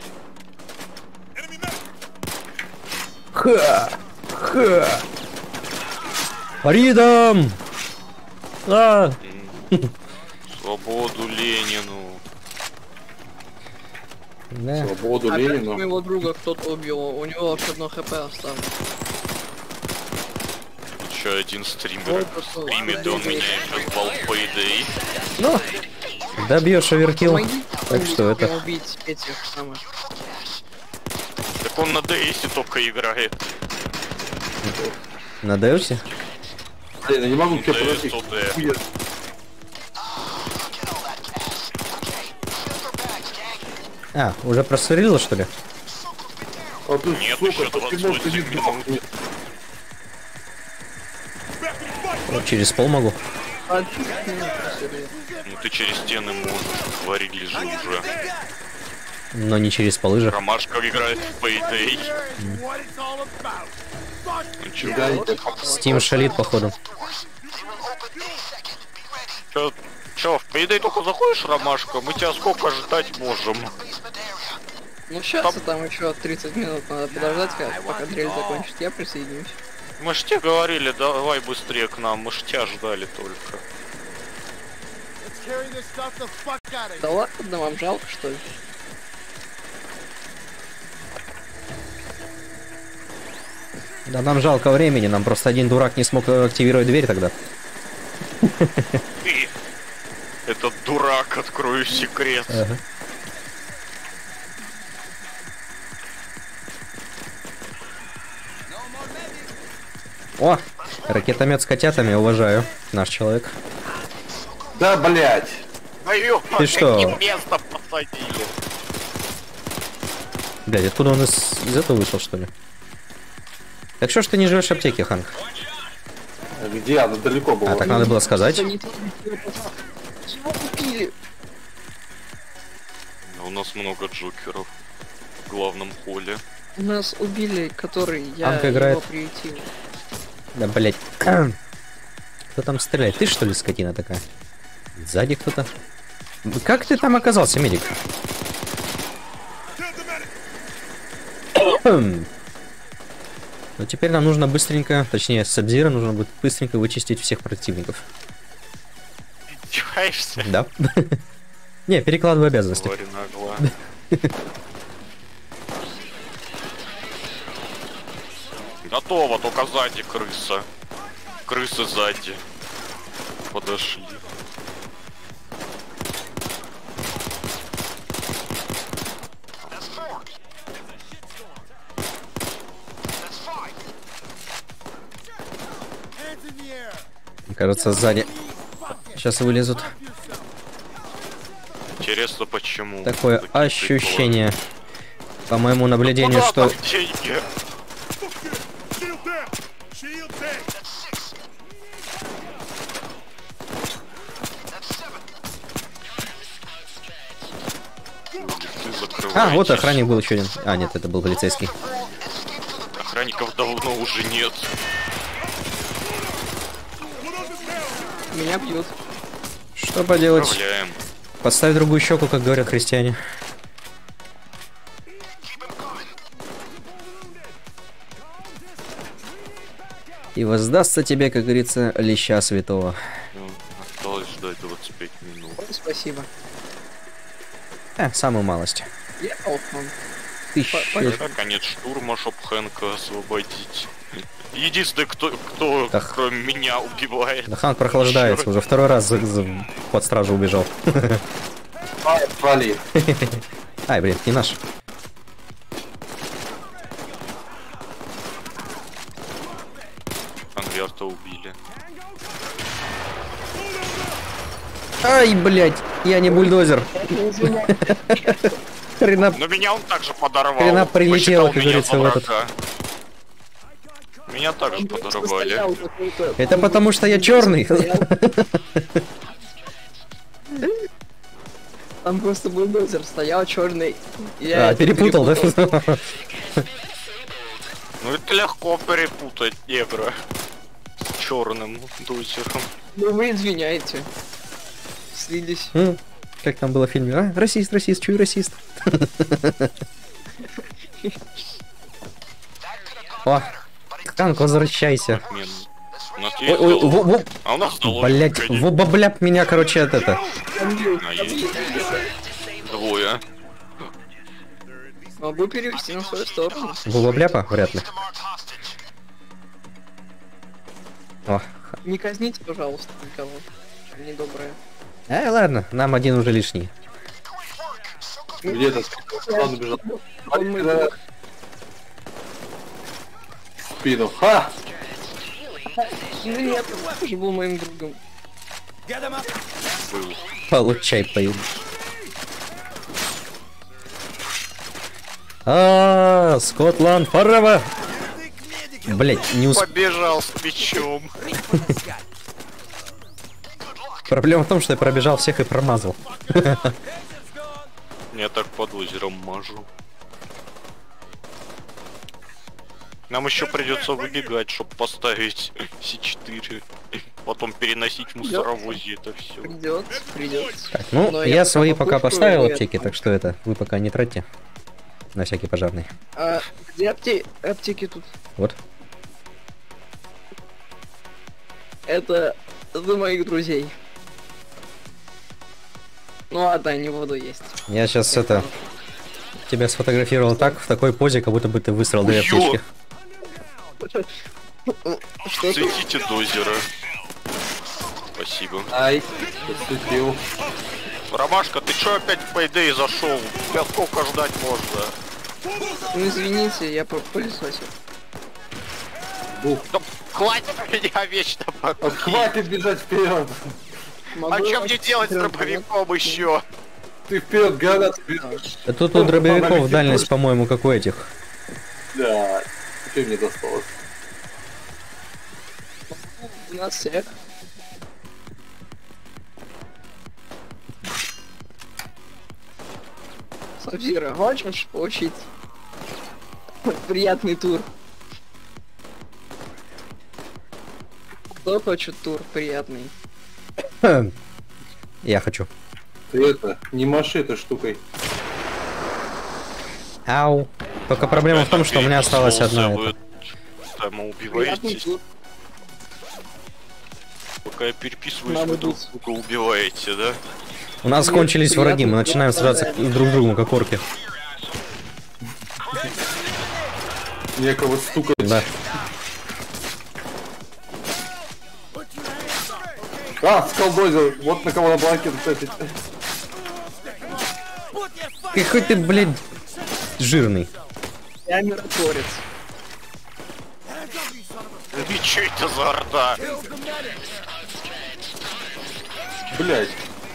Ха! Ха! Фридом! А! Свободу Ленину. Да. Свободу Опять Ленину. моего друга кто-то убил, у него вообще одно хп осталось. Еще один стример. Вот это Стримит, и он меня еще звал в Payday. Ну, добьешь оверкилл. Помоги Так что мне это... убить этих самых. Так он на ДСе только играет. Надаешься? Блин, я не могу тебя ДС, подойти. ОД. А, уже прострелила, что ли? А ты, Нет, сука, еще почему ты не 28 минут. сдохнешь? Вот через пол могу. Ну ты через стены можешь, говорить лежи уже. Но не через полы же. Ромашка играет в Payday. Ну чё, Да, иди. Steam шалит, походу. чё, в Payday только заходишь, Ромашка, мы тебя сколько ждать можем? Ну сейчас там еще 30 минут надо подождать, пока дрель закончит. Я присоединюсь. Мы ж тебе говорили, давай быстрее к нам, мы ж тебя ждали только. Да ладно, вам жалко, что ли? Да нам жалко времени, нам просто один дурак не смог активировать дверь тогда. Ты, этот дурак, открою секрет. Ага. О, ракетомет с котятами, уважаю. Наш человек. Да, блядь. Да ёпа, Ты что? каким местом посадили? Блядь, откуда он из этого вышел, что ли? Так что ж ты не живешь в аптеке, Ханк? Где? Она далеко была. А, так надо было сказать. Его купили. У нас много джокеров в главном холле. Нас убили, который я Анка играет. его приютил. Да, блядь. Кто там стреляет? Ты что ли, скотина такая? Сзади кто-то. Как ты там оказался, медик? Ну теперь нам нужно быстренько, точнее, с Сабзира нужно будет быстренько вычистить всех противников. Издеваешься? Да. Не, перекладываю обязанности. Говори нагло. Готово, только сзади крыса. Крысы сзади. Подошли. Кажется, сзади. Сейчас вылезут. Интересно, почему? Такое такие ощущение, по моему наблюдению, приколы? что... Куда там деньги? Ты закрываетесь. А, вот охранник был еще один. А, нет, это был полицейский. Охранников давно уже нет. Меня бьют. Что поделать? Управляем. Подставь другую щеку, как говорят христиане. И воздастся тебе, как говорится, леща святого. Ну, осталось ждать 25 минут. Спасибо. Самую малость. Я Олфман. Это конец штурма, чтоб Хэнка освободить. Единственный, кто Да кроме меня убивает. Да Ханк прохлаждается, уже второй раз под стражу убежал. Вали. Ай, блин, не наш. Конверта убили. Ай, блядь, я не бульдозер. Хрена, Но меня он также подорвал. хрена прилетело, Посчитал как меня говорится, за в этот. врага. Меня также подорвали. Это потому что я черный. Там просто бульдозер стоял черный. А, перепутал, да? Ну это легко перепутать негра с черным дозером. Ну вы извиняете. Слились. Как там было в фильме? А, расист, расист, чуй расист. О, Ханк, возвращайся. Отменно. У нас Ой, есть ой, залог. А у нас залог. блять, вобабляп меня, короче, от это. А, есть. Двое. Могу перевести на свою сторону. Вобабляпа? Вряд ли. О, Не казните, пожалуйста, никого. Недоброе. ладно, нам один уже лишний. Где этот? Он бежал. В спину. Ха! Ну нет, он тоже был моим другом. Был. Получай, поил. Скотланд forever! Блять, не успел. Побежал с мечом. Проблема в том, что я пробежал всех и промазал. Я так под озером мажу. Нам еще придется выбегать, чтобы поставить С4. Потом переносить в мусоровозе это все. Придется. Так, ну, Но я свои пока пока покушаю, поставил и аптеки, так что это, вы пока не тратьте. На всякий пожарный. А где аптеки тут? Вот. Это за моих друзей. Ну ладно, они буду есть. Я сейчас это... Тебя сфотографировал так, в такой позе, как будто бы ты высрал 2 аптечки. Цветите до озера. Спасибо. Ай, подцепил. Ромашка, ты чё опять в Payday зашел? Тебя сколько ждать можно? Ну извините, я пылесосил. Да хватит меня вечно покупать. Хватит бежать вперед. А что мне делать с дробовиком еще? Ты вперед, гранат берешь. А тут у дробовиков дальность, по-моему, как у этих. Да, теперь мне досталось. У нас всех. Сабзира, хочешь получить приятный тур? Кто хочет тур приятный? Я хочу. Ты это, не маши этой штукой. Ау. Только проблема в том, что у меня осталась одна. Вы Приятный убиваетесь. тур. Пока я переписываюсь, Нам вы идут. друг друга убиваете, да? У нас кончились враги, мы начинаем сражаться друг с другом, как орки. Некого стукать. Да. А, сколдозил. Вот на кого на бланке кстати. Какой ты, блядь, жирный. Я миротворец. И чё это за орда? Блять.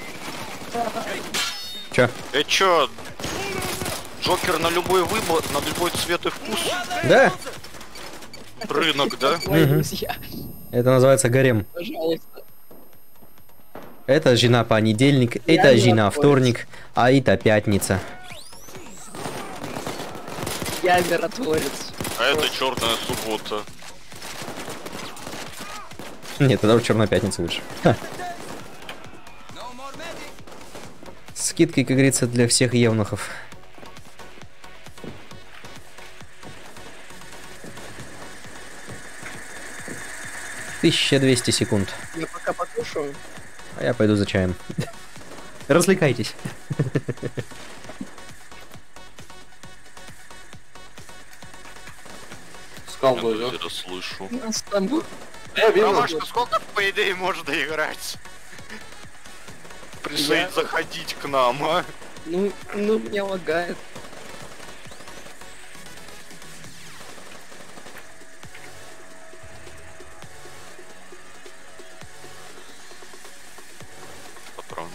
Чё? Чё? Джокер на любой выбор, на любой цвет и вкус? Да? Рынок, да? Мои Мгм. друзья, Это называется гарем. пожалуйста. Это жена понедельник, Я это не жена миротворец. вторник, а это пятница. Я миротворец. А это черная суббота. Нет, тогда в черная пятница лучше. Ха. Скидки, как говорится, для всех евнухов. $1200 секунд. Я пока покушаю. А я пойду за чаем. Развлекайтесь. Сколдозил. Я слышу. У нас там будет. Я вижу. Ромашка, сколько по идее можно играть? Пришли заходить к нам, а? Ну, меня лагает. Патроны.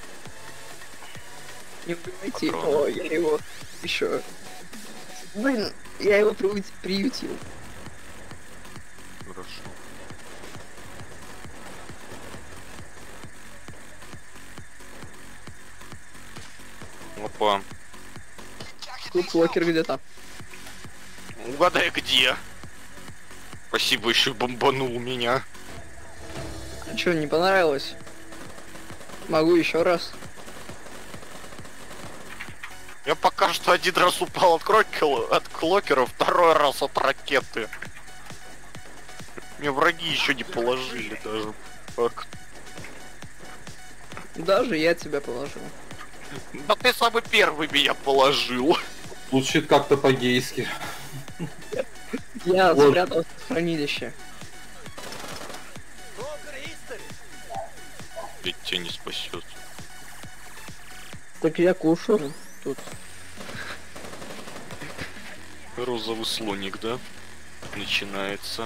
Не убивайте Патроны. его, я его еще. Блин, я его приютил. Хорошо. Опа. Тут локер где-то. Угадай где. Спасибо, еще бомбанул меня. А что, не понравилось? Могу еще раз. Я пока что один раз упал от клокера, второй раз от ракеты. Мне враги еще не положили даже. Факт. Даже я тебя положил. Да ты самый первый меня положил. Звучит как-то по-гейски. Я Вот. спрятался в хранилище. Ведь тебя не спасет. Так я кушаю тут. Розовый слоник, да? Начинается.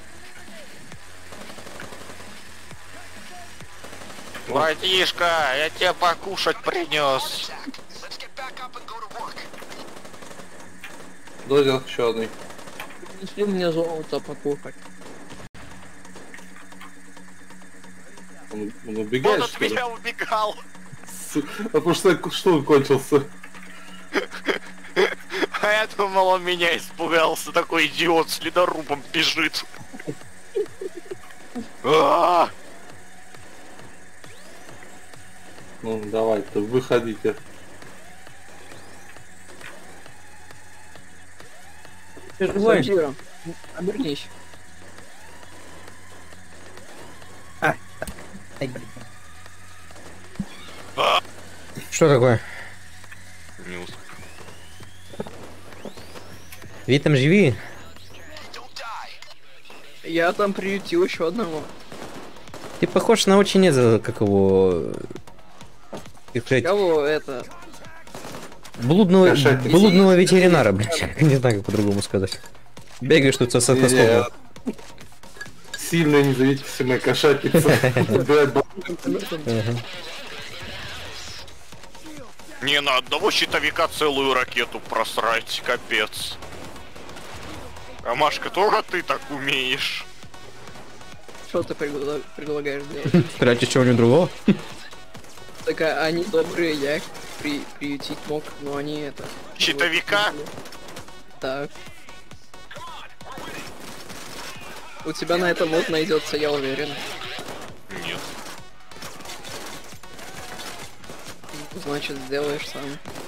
Братишка, я тебе покушать принес. Дозер черный. Если мне золото покупать. Он убегает, Он от что ли? меня убегал. Потому что он кончился. А я думал, он меня испугался. Такой идиот с ледорубом бежит. А! Ну, давай-то, выходите. Ты же Сабзиро. Обернись. Что такое? Не успел. Ведь там живи. Я там приютил еще одного. Ты похож на очень это, как его... Как сказать, Кого это? блудного Кошак. ветеринара, блядь. Не знаю, как по-другому сказать. Бегаешь тут со стетоскопом. Сильная независимая кошатница. Не, на одного щитовика целую ракету просрать, капец. А Машка, только ты так умеешь. Что ты предлагаешь делать? Прячешь чего-нибудь другого? Так они добрые, я их приютить мог, но они это... Щитовика? Так. У тебя на это мод найдется, я уверен. Нет. Значит, сделаешь сам.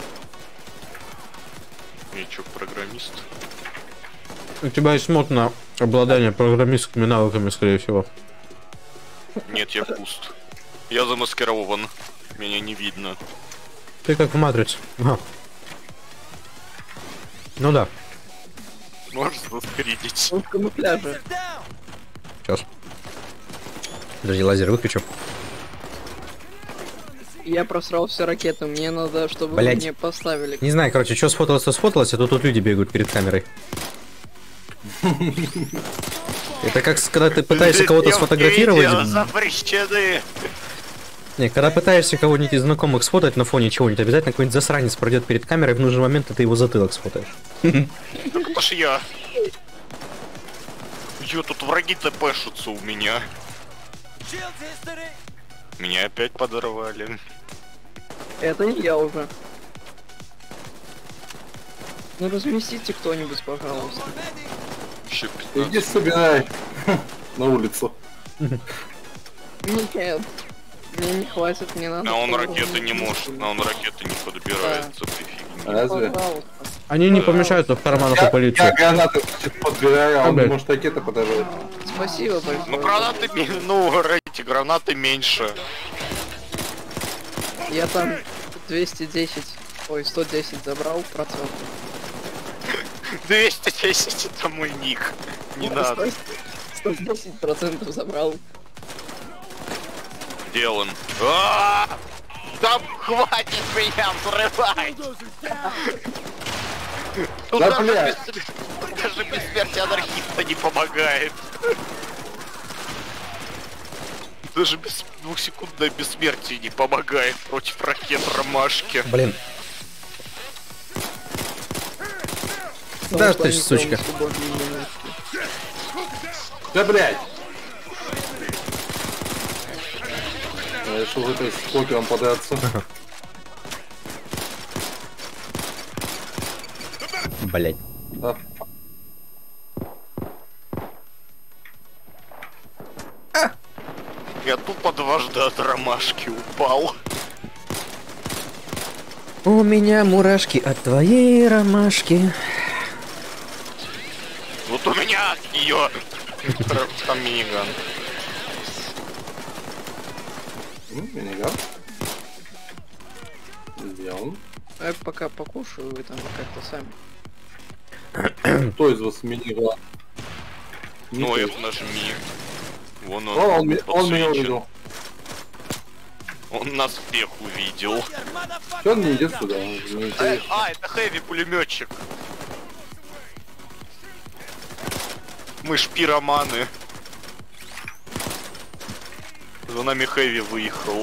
Я чё, программист? У тебя есть мод на обладание программистскими навыками, скорее всего. Нет, я пуст. Я замаскирован. Меня не видно. Ты как в Матрице. Ага. Ну да. Можешь заскридить. Он в камуфляже. Сейчас. Подожди, лазер выключу. Я просрал все ракеты, мне надо, чтобы Блядь. вы мне поставили. Не знаю, короче, что сфоталось, а тут люди бегают перед камерой. Это как когда ты пытаешься кого-то сфотографировать. Запрещены. Не, когда пытаешься кого-нибудь из знакомых сфотать на фоне чего-нибудь, обязательно какой-нибудь засранец пройдет перед камерой, в нужный момент ты его затылок сфотаешь. Так это ж я. Ё, тут враги тпшутся у меня. Меня опять подорвали. Это не я уже. Ну разместите кто-нибудь, пожалуйста. Еще Иди 15. собирай на улицу. Нет. Мне не хватит, мне надо. А он тоже ракеты не может, а он ракеты не подбирается, ты фигни. Разве? Пожалуйста. Они не помешают в карманах у Я полиции. гранаты подбираю, а он не блядь. может ракеты подорвать. Спасибо большое. Ну гранаты, ну эти гранаты меньше. Я там 210, ой, 110 забрал процентов. 210 это мой ник. Не надо. 110% забрал. Делан. Да хватит меня взрывать! Тут Да, блядь. даже бессмертие анархиста не помогает. Даже без двухсекундное бессмертие не помогает против ракет Ромашки. Блин. Да ты ж, сучка. Да блять! Я решил в этой скопе вам подраться. Блять. А, Я тупо дважды от Ромашки упал. У меня мурашки от твоей ромашки. Вот у меня ее там миниган. миниган. Сделан. Я пока покушаю, вы там как-то сами. Кто из вас миниган? Ну, F нажми. Вон он. Он меня подсвечен. увидел. Он нас всех увидел. Чё он не идет сюда? Не интересно. Это хэви пулеметчик. Мы ж пироманы. За нами хэви выехал.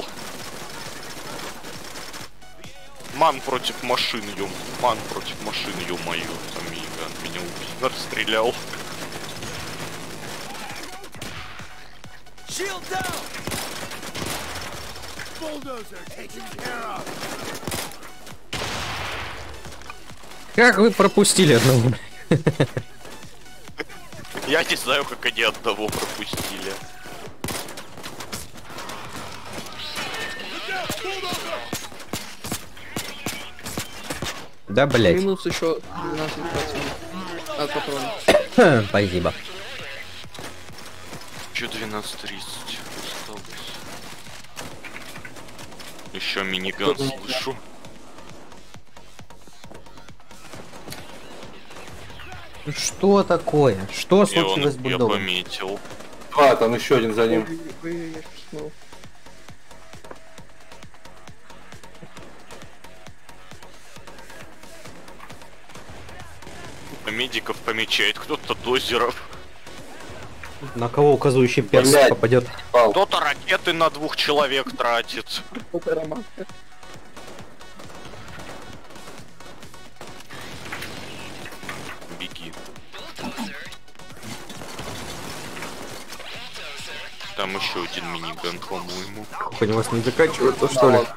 Ман против машин, Ман против машин, ё-моё, там миниган. Меня убийца расстрелял. Как вы пропустили одного? Я не знаю, как они одного пропустили. Да, блять. Минус еще 12% от патронов. Спасибо. Че 12:30 осталось? Еще миниган слышу. Что такое? Что И он, случилось с я бульдогом? пометил. А, там еще один за ним. Медиков помечает, кто-то дозеров. На кого указывающий перст Блядь. попадет? Кто-то ракеты на 2 человек тратит. Беги. Там еще один миниган, по-моему. У вас не заканчивается, что ли?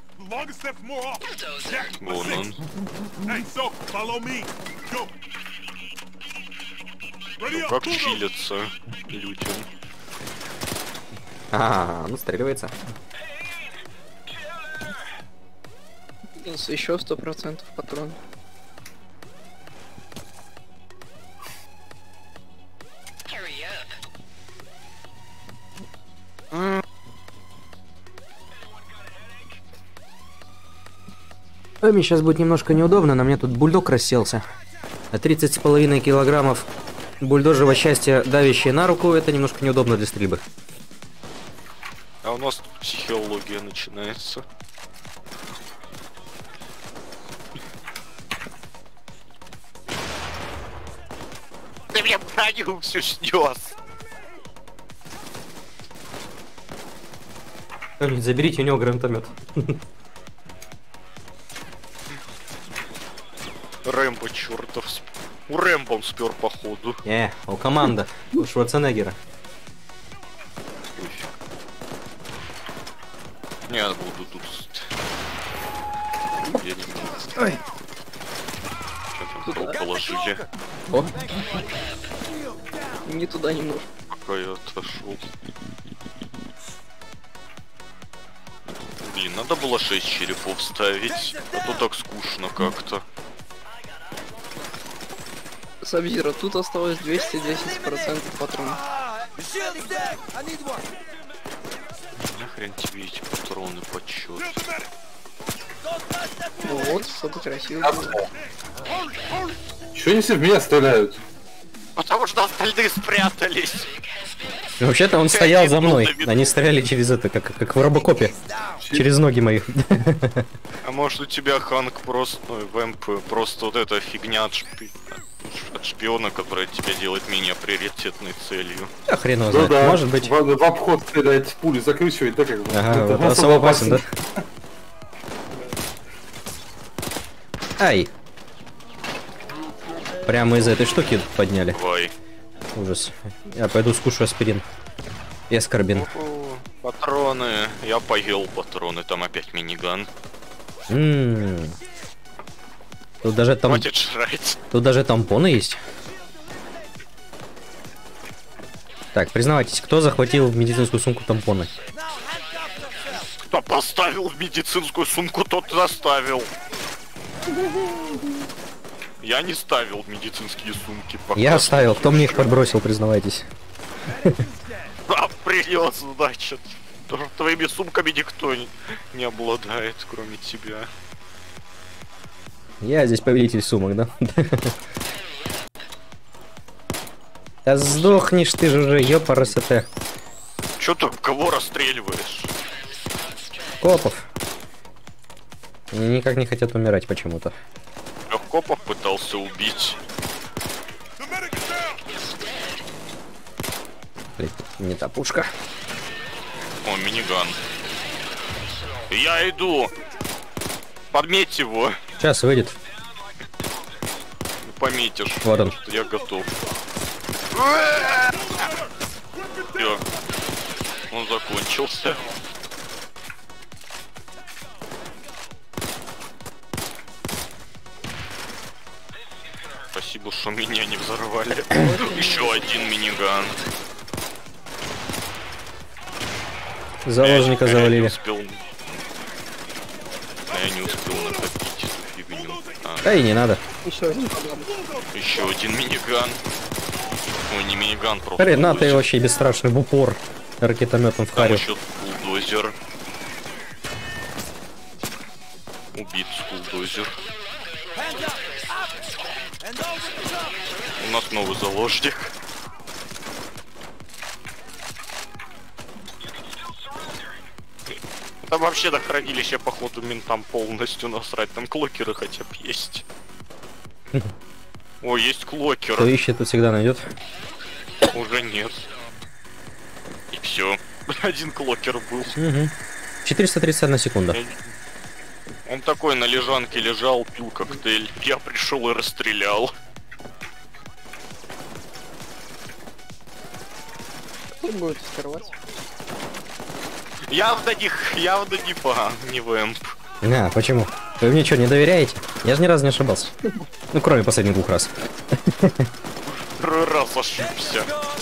Вон он. Ну, как чилятся людям. Настреливается. Еще 100% патронов. Мне сейчас будет немножко неудобно, на мне тут бульдог расселся. 30,5 килограммов бульдожьего счастья, давящие на руку, это немножко неудобно для стрельбы. А у нас тут психология начинается. Ты мне броню всю снес. Заберите у него гранатомет. Рэмбо чертов. У Рэмбо он спер походу. У команда. У Шварценеггера. Не, я буду тут. Я не могу. Ой. Как там положили? О. Не туда немножко. Пока я отошел. Блин, надо было 6 черепов ставить, а то так скучно как-то. Сабзира, тут осталось 210% патронов. Нахрен тебе эти патроны подсчет. Вот, что-то красиво было. Чё они все в меня стреляют? Потому что остальные спрятались. Вообще-то он стоял за мной. Они стреляли через это, как в Робокопе. Через ноги мои. А может у тебя, Ханк, просто, ну, вэмп, просто вот эта фигня от шпиона, которая тебя делает менее приоритетной целью. А хрен его знает, может быть. В обход стреляет, пули закручивает, да как бы. Ага, вот особо опасен, да? Ай! Прямо из этой штуки подняли. Давай. Ужас. Я пойду скушу аспирин. И аскорбин. Патроны. Я поел патроны, там опять миниган. Тут даже там... Хватит жрать. Тут даже тампоны есть. Так, признавайтесь, кто захватил в медицинскую сумку тампоны? Кто поставил в медицинскую сумку, тот доставил. Я не ставил в медицинские сумки. Пока. Я ставил, кто мне их подбросил, признавайтесь. Да, принес, значит. Потому что твоими сумками никто не обладает, кроме тебя. Я здесь повелитель сумок, да? Да сдохнешь ты же уже, ёпарасоте. Чё ты кого расстреливаешь? Копов. Они никак не хотят умирать почему-то. Я копов пытался убить. Блин, не та пушка. О, миниган. Я иду. Подметь его. Сейчас выйдет. пометишь. Вот он. Я готов. Всё. Он закончился. Спасибо, что меня не взорвали. Еще один миниган. Заложника завалили. Я не успел накопить эту фигню. Да и не надо. Еще один подарок. Еще один миниган. Ой, не миниган, просто. Хрена ты вообще бесстрашный в упор ракетометом в Там харю. еще бульдозер. Убит бульдозер. У нас новый заложник. Там вообще до хранилища, походу, ментам полностью насрать. Там клокеры хотя бы есть. О, есть клокер. Кто ищет, тут всегда найдет. Уже нет. И все. Один клокер был. 431 секунда. Он такой на лежанке лежал, пил коктейль. Я пришел и расстрелял. Кто будет скрывать? Явно не фан, не вэмп. А, почему? Вы мне что, не доверяете? Я же ни разу не ошибался. Ну, кроме последних 2 раз. Второй раз ошибся.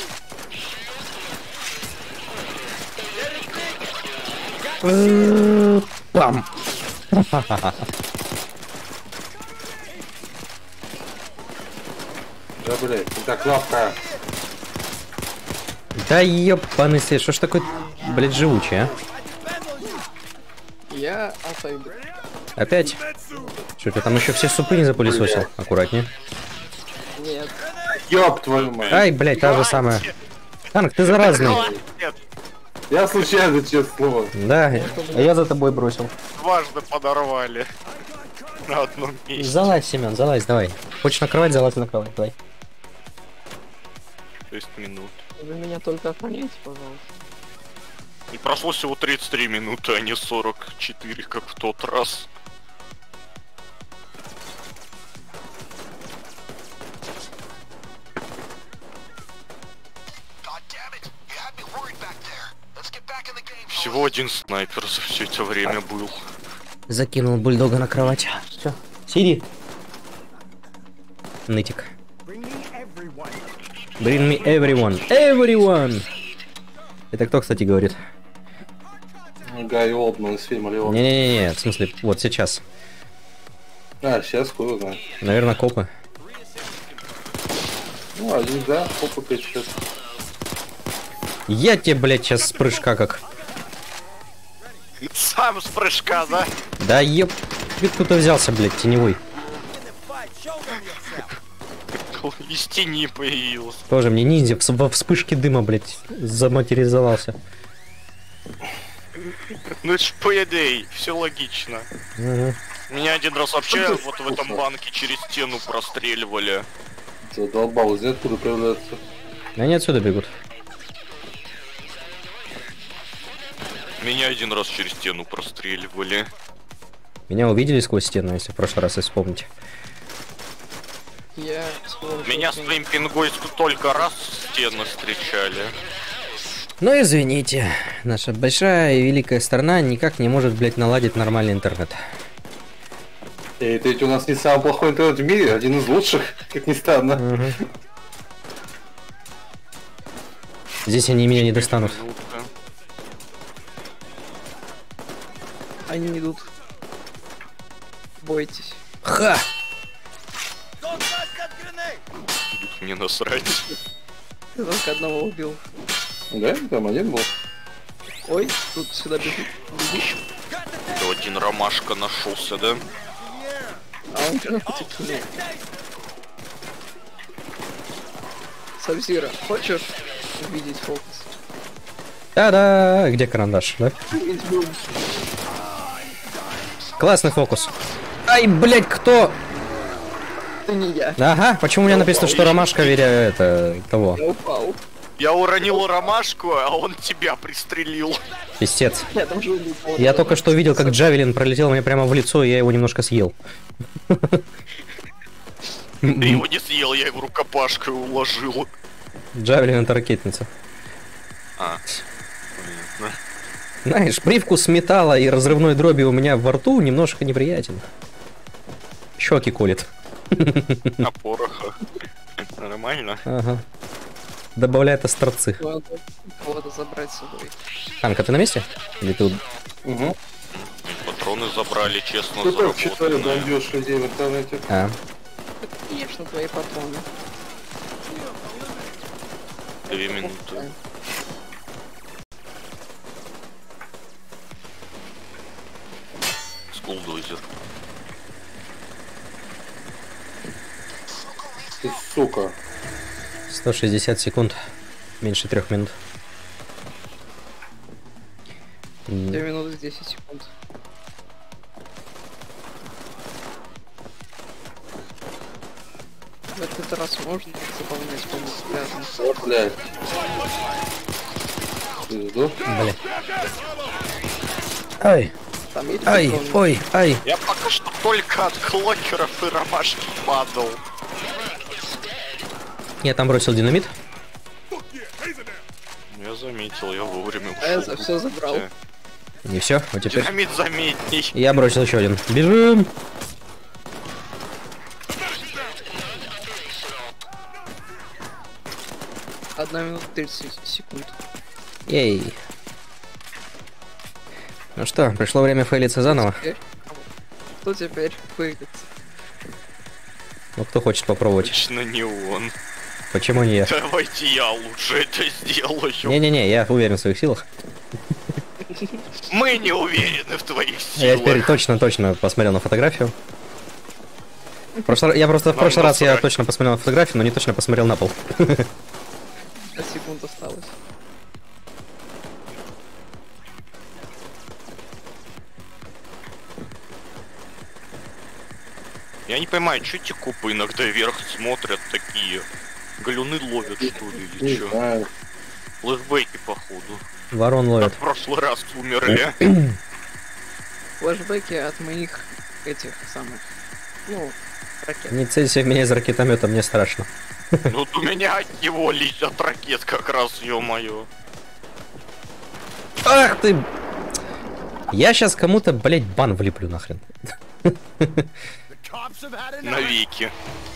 Пам! Да, блядь, это кнопка. Да ёбаный свет, что ж такой, блядь, живучий, а? Я отойду. Опять? Что ты там еще все супы не запылесосил? Аккуратнее. Нет. Ёб твою мать. Ай, блядь, та же самая. Танк, ты заразный. Я случайно, честное слово. Да, а я за тобой бросил. Дважды подорвали. На одном месте. Залазь, Семен, залазь, давай. Хочешь на кровать, залазь на кровать, давай. 6 минут. Вы меня только охраняйте, пожалуйста. И прошло всего 33 минуты, а не 44, как в тот раз. Всего один снайпер за все это время был. Закинул бульдога на кровать. Все. Сиди. Нытик. Bring me everyone. Everyone! Это кто, кстати, говорит? Гарри Олдман из фильма Леон. Не-не-не, в смысле, вот сейчас. А, сейчас хуй знаю. Наверное, копы. Ну, один, да, копы печет. Я тебе, блядь, сейчас с прыжка как. Сам с прыжка, да? Да еб... Ты откуда взялся, блядь, теневой? Из тени появился. Тоже мне ниндзя во вспышке дыма, блядь, заматериализовался. Ну это ж Payday, все логично. Меня один раз вообще вот в этом банке через стену простреливали. Задолбал, здесь откуда появляется? Они отсюда бегут. Меня один раз через стену простреливали. Меня увидели сквозь стену, если в прошлый раз вспомните. Я Меня с твоим пингой только раз в стену встречали. Ну извините, наша большая и великая страна никак не может, блядь, наладить нормальный интернет. И это ведь у нас не самый плохой интернет в мире, один из лучших, как ни странно. Здесь они меня не достанут. Они идут. Бойтесь. Ха! Идут мне насрать. Ты только одного убил. Да, там один был. Ой, тут сюда бежит. То один ромашка нашелся, да? А он гранатик кинул. Сабзира, хочешь увидеть фокус? Да-да, где карандаш, да? Классный фокус. Ай, блядь, кто? Это не я. Ага, почему у меня написано, что ромашка веря это того? Я упал. Я уронил ромашку, а он тебя пристрелил. Пиздец. Я там же убил. Я только что увидел, как Джавелин пролетел мне прямо в лицо, и я его немножко съел. Ты его не съел, я его рукопашкой уложил. Джавелин это ракетница. А. Понятно. Знаешь, привкус металла и разрывной дроби у меня во рту немножко неприятен. Щеки колет. А пороха. Нормально. Ага. Добавляет остротцы. Надо забрать с собой. Анка, ты на месте? Или ты... Угу. Патроны забрали, честно, Ты как читали, заработанные. бомбёшь людей в интернете? А, Это, конечно, твои патроны. 2 минуты. Скулдозер. Ты сука. 160 секунд. Меньше 3 минут. 2 минуты 10 секунд. В этот раз можно заполнять полностью грязным. Вот, блядь. Пизду. Бля. Ай, Там есть ай, патроны? ой, ай. Я пока что только от клокеров и ромашки падал. Я там бросил динамит. Я заметил, я вовремя ушел. А я за все забрал. И все, вот теперь... Динамит заметней. Я бросил еще один. Бежим! Одна минута 30 секунд. Ей. Ну что, пришло время фейлиться заново. Кто теперь выйдет? Ну, кто хочет попробовать? Точно не он. Почему не я? Давайте я лучше это сделаю. Не-не-не, я уверен в своих силах. Мы не уверены в твоих Я теперь силах. точно посмотрел на фотографию. Я просто в Нам прошлый раз я насрать. точно посмотрел на фотографию, но не точно посмотрел на пол. 5 секунд осталось. Я не понимаю, что эти копы иногда вверх смотрят такие. Галюны ловят, что ли, Не или что? знаю. Флэшбэки, походу. Ворон Как ловит. в прошлый раз умерли. Флэшбэки от моих этих самых, ну, ракет. Не целься в меня из ракетомета, мне страшно. Вот у меня от него летят ракет как раз, ё-моё. Ах ты! Я сейчас кому-то, блять, бан влеплю нахрен. Навеки.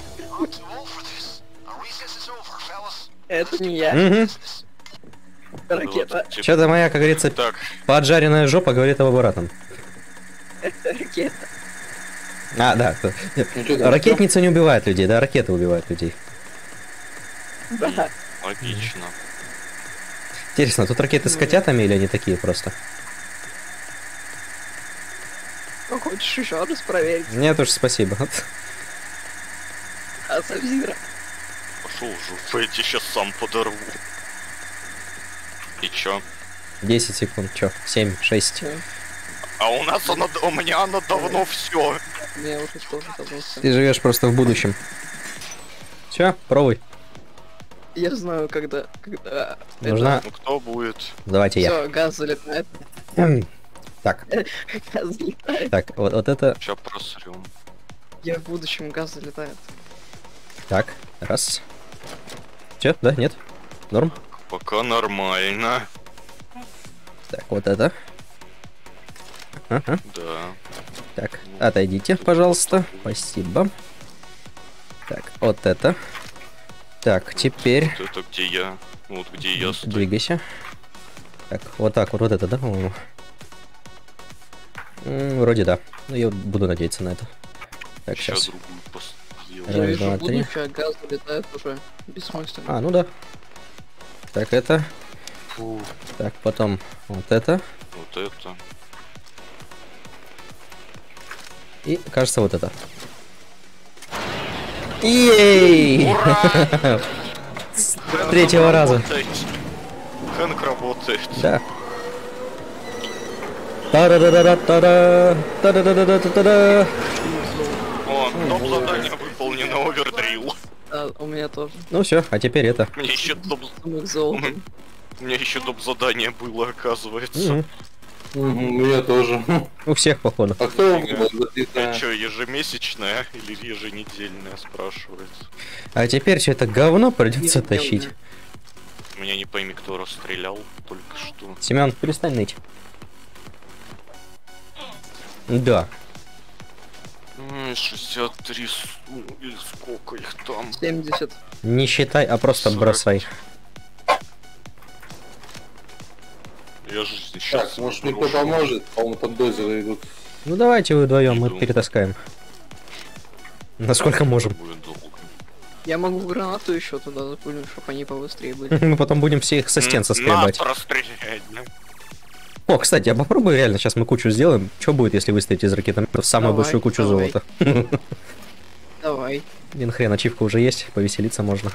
Это не я. Угу. Ракета. Вот, типа, Что-то моя, как говорится, Так, поджаренная жопа говорит об обратном. Это ракета. А, да. Ну, чё там, Ракетница не убивает людей, да, ракеты убивают людей. Да. логично. Интересно, тут ракеты с котятами или они такие просто? Ну, хочешь еще раз проверить? Нет уж, спасибо. А Сабзира? Пошел уже, я тебе сейчас сам подорву. И чё? 10 секунд, чё? 7, 6. А у нас она, у меня она давно все. Мне уже тоже задался. Ты живешь просто в будущем. Чё? Пробуй. Я знаю, когда Нужна... Ну кто будет? Давайте я. Все, газ залетает. Так, Газ залетает. так, вот это... Сейчас просрем. Я в будущем газ залетает. Так, раз. Чё? Да, нет? Норм? Пока нормально. Так, вот это. Ага. Да. Так, отойдите, пожалуйста. Спасибо. Так, вот это. Так, теперь... Вот это где я. Вот где я стою. Двигайся. Так, вот так, вот это, да, по-моему? Вроде да. Ну, я буду надеяться на это. Так, Сейчас сейчас. другую Я Раз, сделаю. вижу два, три. будущее, а газ залетает уже. Бессмысленно. А, ну да. Так, это. Фу, Так, потом вот это. вот это. И, кажется, вот это. Ей! С третьего раза. Хэнк работает. Да. Та-да-да-да-да-да-да. Та-да-да-да-да-да-да. О, топ задание выполнено, овердрил. А, у меня тоже. Ну все, а теперь это. Мне еще топ... Сумок с золотом. У меня еще топ задание было, оказывается. Мгм. У меня тоже. У всех, походу. А кто его Это что, ежемесячная или еженедельная, спрашивается? А теперь все это говно придется тащить. Меня не пойми, кто расстрелял только что. Семен, перестань ныть. Да. 63, или сколько их там? 70. Не считай, а просто 40. бросай. Я же сейчас... Так, может мне кто поможет? По-моему, там дозеры идут. Ну давайте вы вдвоем, мы Иду. перетаскаем. Насколько можем. Будет долго. Я могу гранату еще туда запулить, чтобы они побыстрее были. Мы потом будем все их со стен соскребать. Надо расстрелять, да? О, кстати, а попробуй реально, сейчас мы кучу сделаем. Что будет, если выставить из ракетомета в самую Давай, большую кучу давай. золота? Давай. Блин, хрен, ачивка уже есть, повеселиться можно.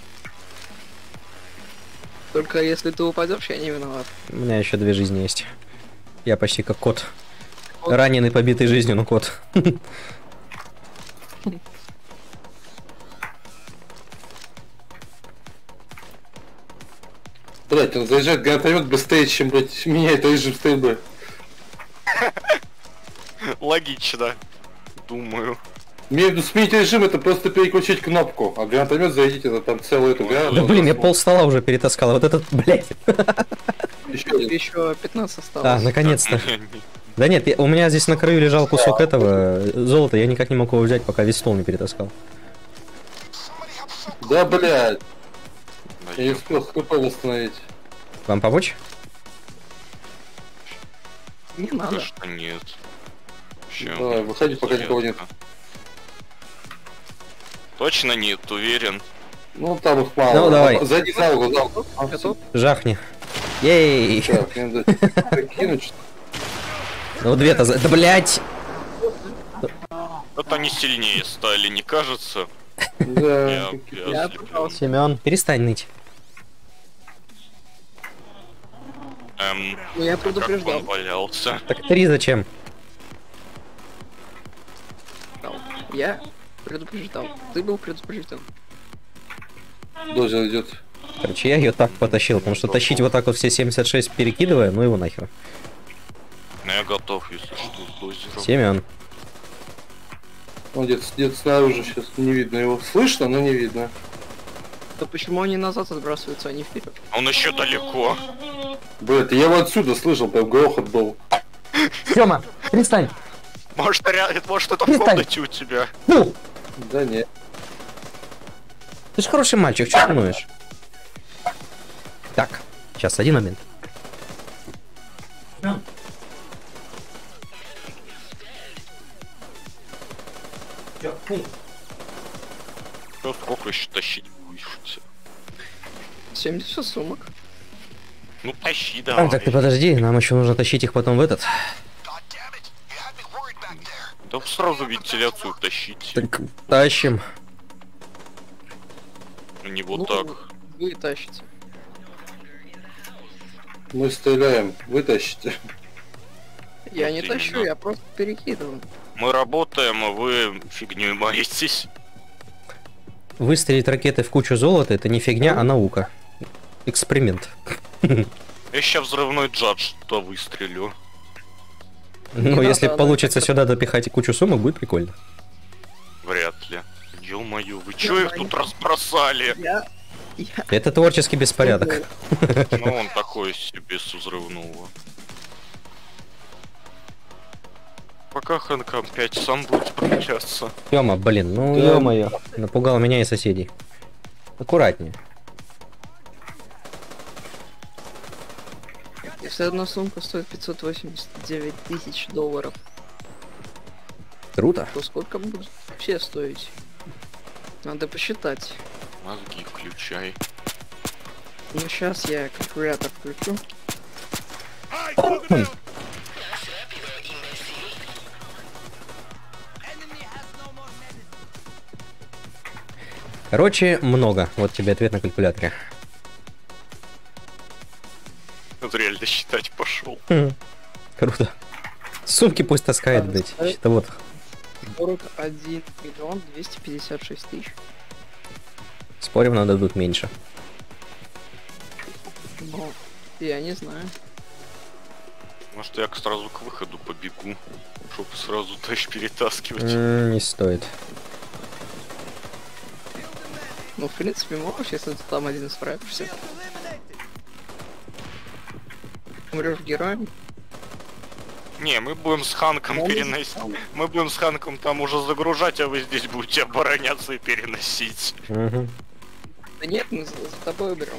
Только если ты упадешь, я не виноват. У меня еще 2 жизни есть. Я почти как кот. Кот. Раненый, побитый жизнью, но кот. Блять, он заезжает гранатомет быстрее, чем, блять, меняет режим стрельбы. Логично. Думаю. Между сменить режим это просто переключить кнопку, а гранатомет зайдите, это там целую эту гранату. Да блин, я пол стола уже перетаскал, а вот этот, блять. Еще 15 осталось. А, наконец-то. Да нет, у меня здесь на краю лежал кусок этого золота, я никак не мог его взять, пока весь стол не перетаскал. Да, блядь. Я не успел ХП восстановить. Вам помочь? Не надо. Конечно нет. Чё? Давай, выходи, пока никого нет. Точно нет, уверен. Ну там их мало. Ну, давай. Зайди за угол, за угол. Готов? Жахни. Ей! Так, мне надо прикинуть, что... Ну 2-то за... Да блять! Вот они сильнее стали, не кажется? Да, Я Я слеплю. пытался. Семен, перестань ныть. Ну, я Как предупреждал. он валялся? Так 3 зачем? Я предупреждал. Ты был предупрежден. дозер идет. Короче, я ее так потащил, потому что тащить вот так вот все 76 перекидывая, ну его нахер. Ну, я готов, если что, с дозером. Семен. Он где-то снаружи, сейчас не видно его. Слышно, но не видно. То почему они назад отбрасываются, а не вперед? Он еще далеко. Блядь, я его отсюда слышал, прям грохот был. Сема, перестань! Может, может это в Перестань. комнате у тебя? Ну! Да нет. Ты же хороший мальчик, что ты ноешь? Так, сейчас, один момент. Ну, сколько еще тащить будешь? 70 сумок. Ну, тащи, А, давай. так ты подожди, нам еще нужно тащить их потом в этот. Да сразу вентиляцию тащить. Так, тащим. Не вот Ну, так. Вы тащите. Мы стреляем, вытащите. Я Вот не именно. тащу, я просто перекидываю. Мы работаем, а вы фигней маетесь. Выстрелить ракеты в кучу золота — это не фигня, а наука. Эксперимент. Я сейчас взрывной джадж туда выстрелю. Ну, надо, если она получится как-то- сюда допихать кучу сумок, будет прикольно. Вряд ли. Ё-моё, вы чё их Давай. тут разбросали? Я... Это творческий беспорядок. Ну, он такой себе с взрывного. Пока Хэнком 5 сам будет справляться. Тёма, блин, ну Да. ё-моё. Напугал меня и соседей. Аккуратнее. Если одна сумка стоит 589 тысяч долларов, Круто. то сколько будут все стоить? Надо посчитать. Мозги включай. Ну, сейчас я калькулятор включу. Короче, много. Вот тебе ответ на калькуляторе. Вот реально считать пошел. Круто. Сумки пусть таскает, блядь. Это вот. 41 миллион 256 тысяч. Спорим, нам дадут меньше. Но я не знаю. Может, я сразу к выходу побегу, чтобы сразу тащ перетаскивать. Не стоит. Ну, в принципе, можешь, если ты там один справишься. Умрешь героем. Не, мы будем с Ханком переносить. Мы будем с Ханком там уже загружать, а вы здесь будете обороняться и переносить. Угу. Да нет, мы за тобой уберем.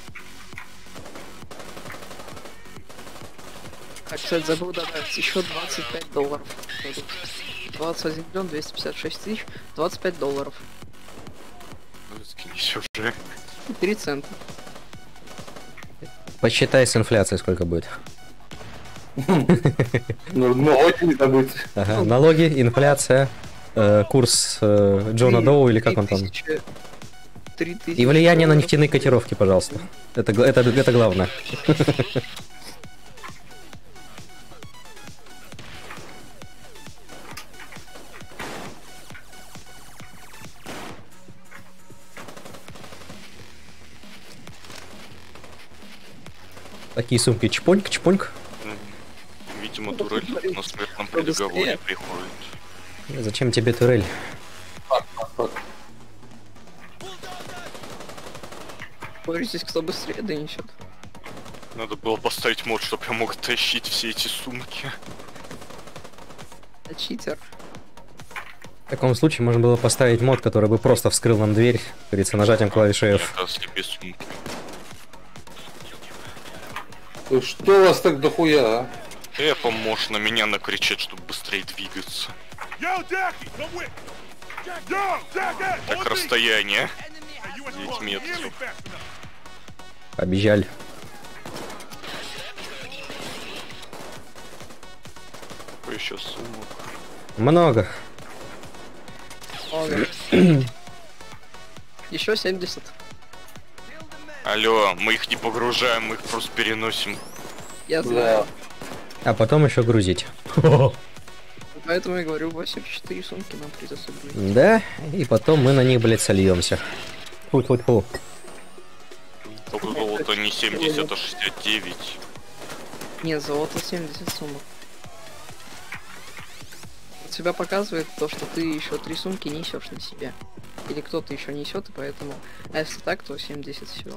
А, кстати, забыл добавить еще $25. 21 миллион 256 тысяч, $25. Скинись уже. 3 цента. Посчитай с инфляцией, сколько будет. Налоги не забудь. Ага, налоги, инфляция, курс Джона Доу или как он там. 3000. И влияние на нефтяные котировки, пожалуйста. Это главное. Такие сумки чпоньк, чпоньк. Видимо, турель на смертном предоговоре приходит. Зачем тебе турель? Ой, здесь кто быстрее донесет. Надо было поставить мод, чтобы я мог тащить все эти сумки. А читер. В таком случае можно было поставить мод, который бы просто вскрыл нам дверь, как говорится, нажатием клавиши F. Без сумки. Что у вас так дохуя, а? Эпом можешь на меня накричать, чтобы быстрее двигаться. Так расстояние. 9 метров. Побежали. Какой еще сумок? Много. Еще 70. Алло, мы их не погружаем, мы их просто переносим. Я знаю. А потом еще грузить. Поэтому я говорю, 84 сумки нам придется грузить. Да, и потом мы на них, блядь, сольемся. Фу-фу-фу. Только золото не 70, а 69. Нет, золото 70 сумок. У тебя показывает то, что ты еще 3 сумки несешь на себе. Или кто-то еще несет, и поэтому... А если так, то 70 всего.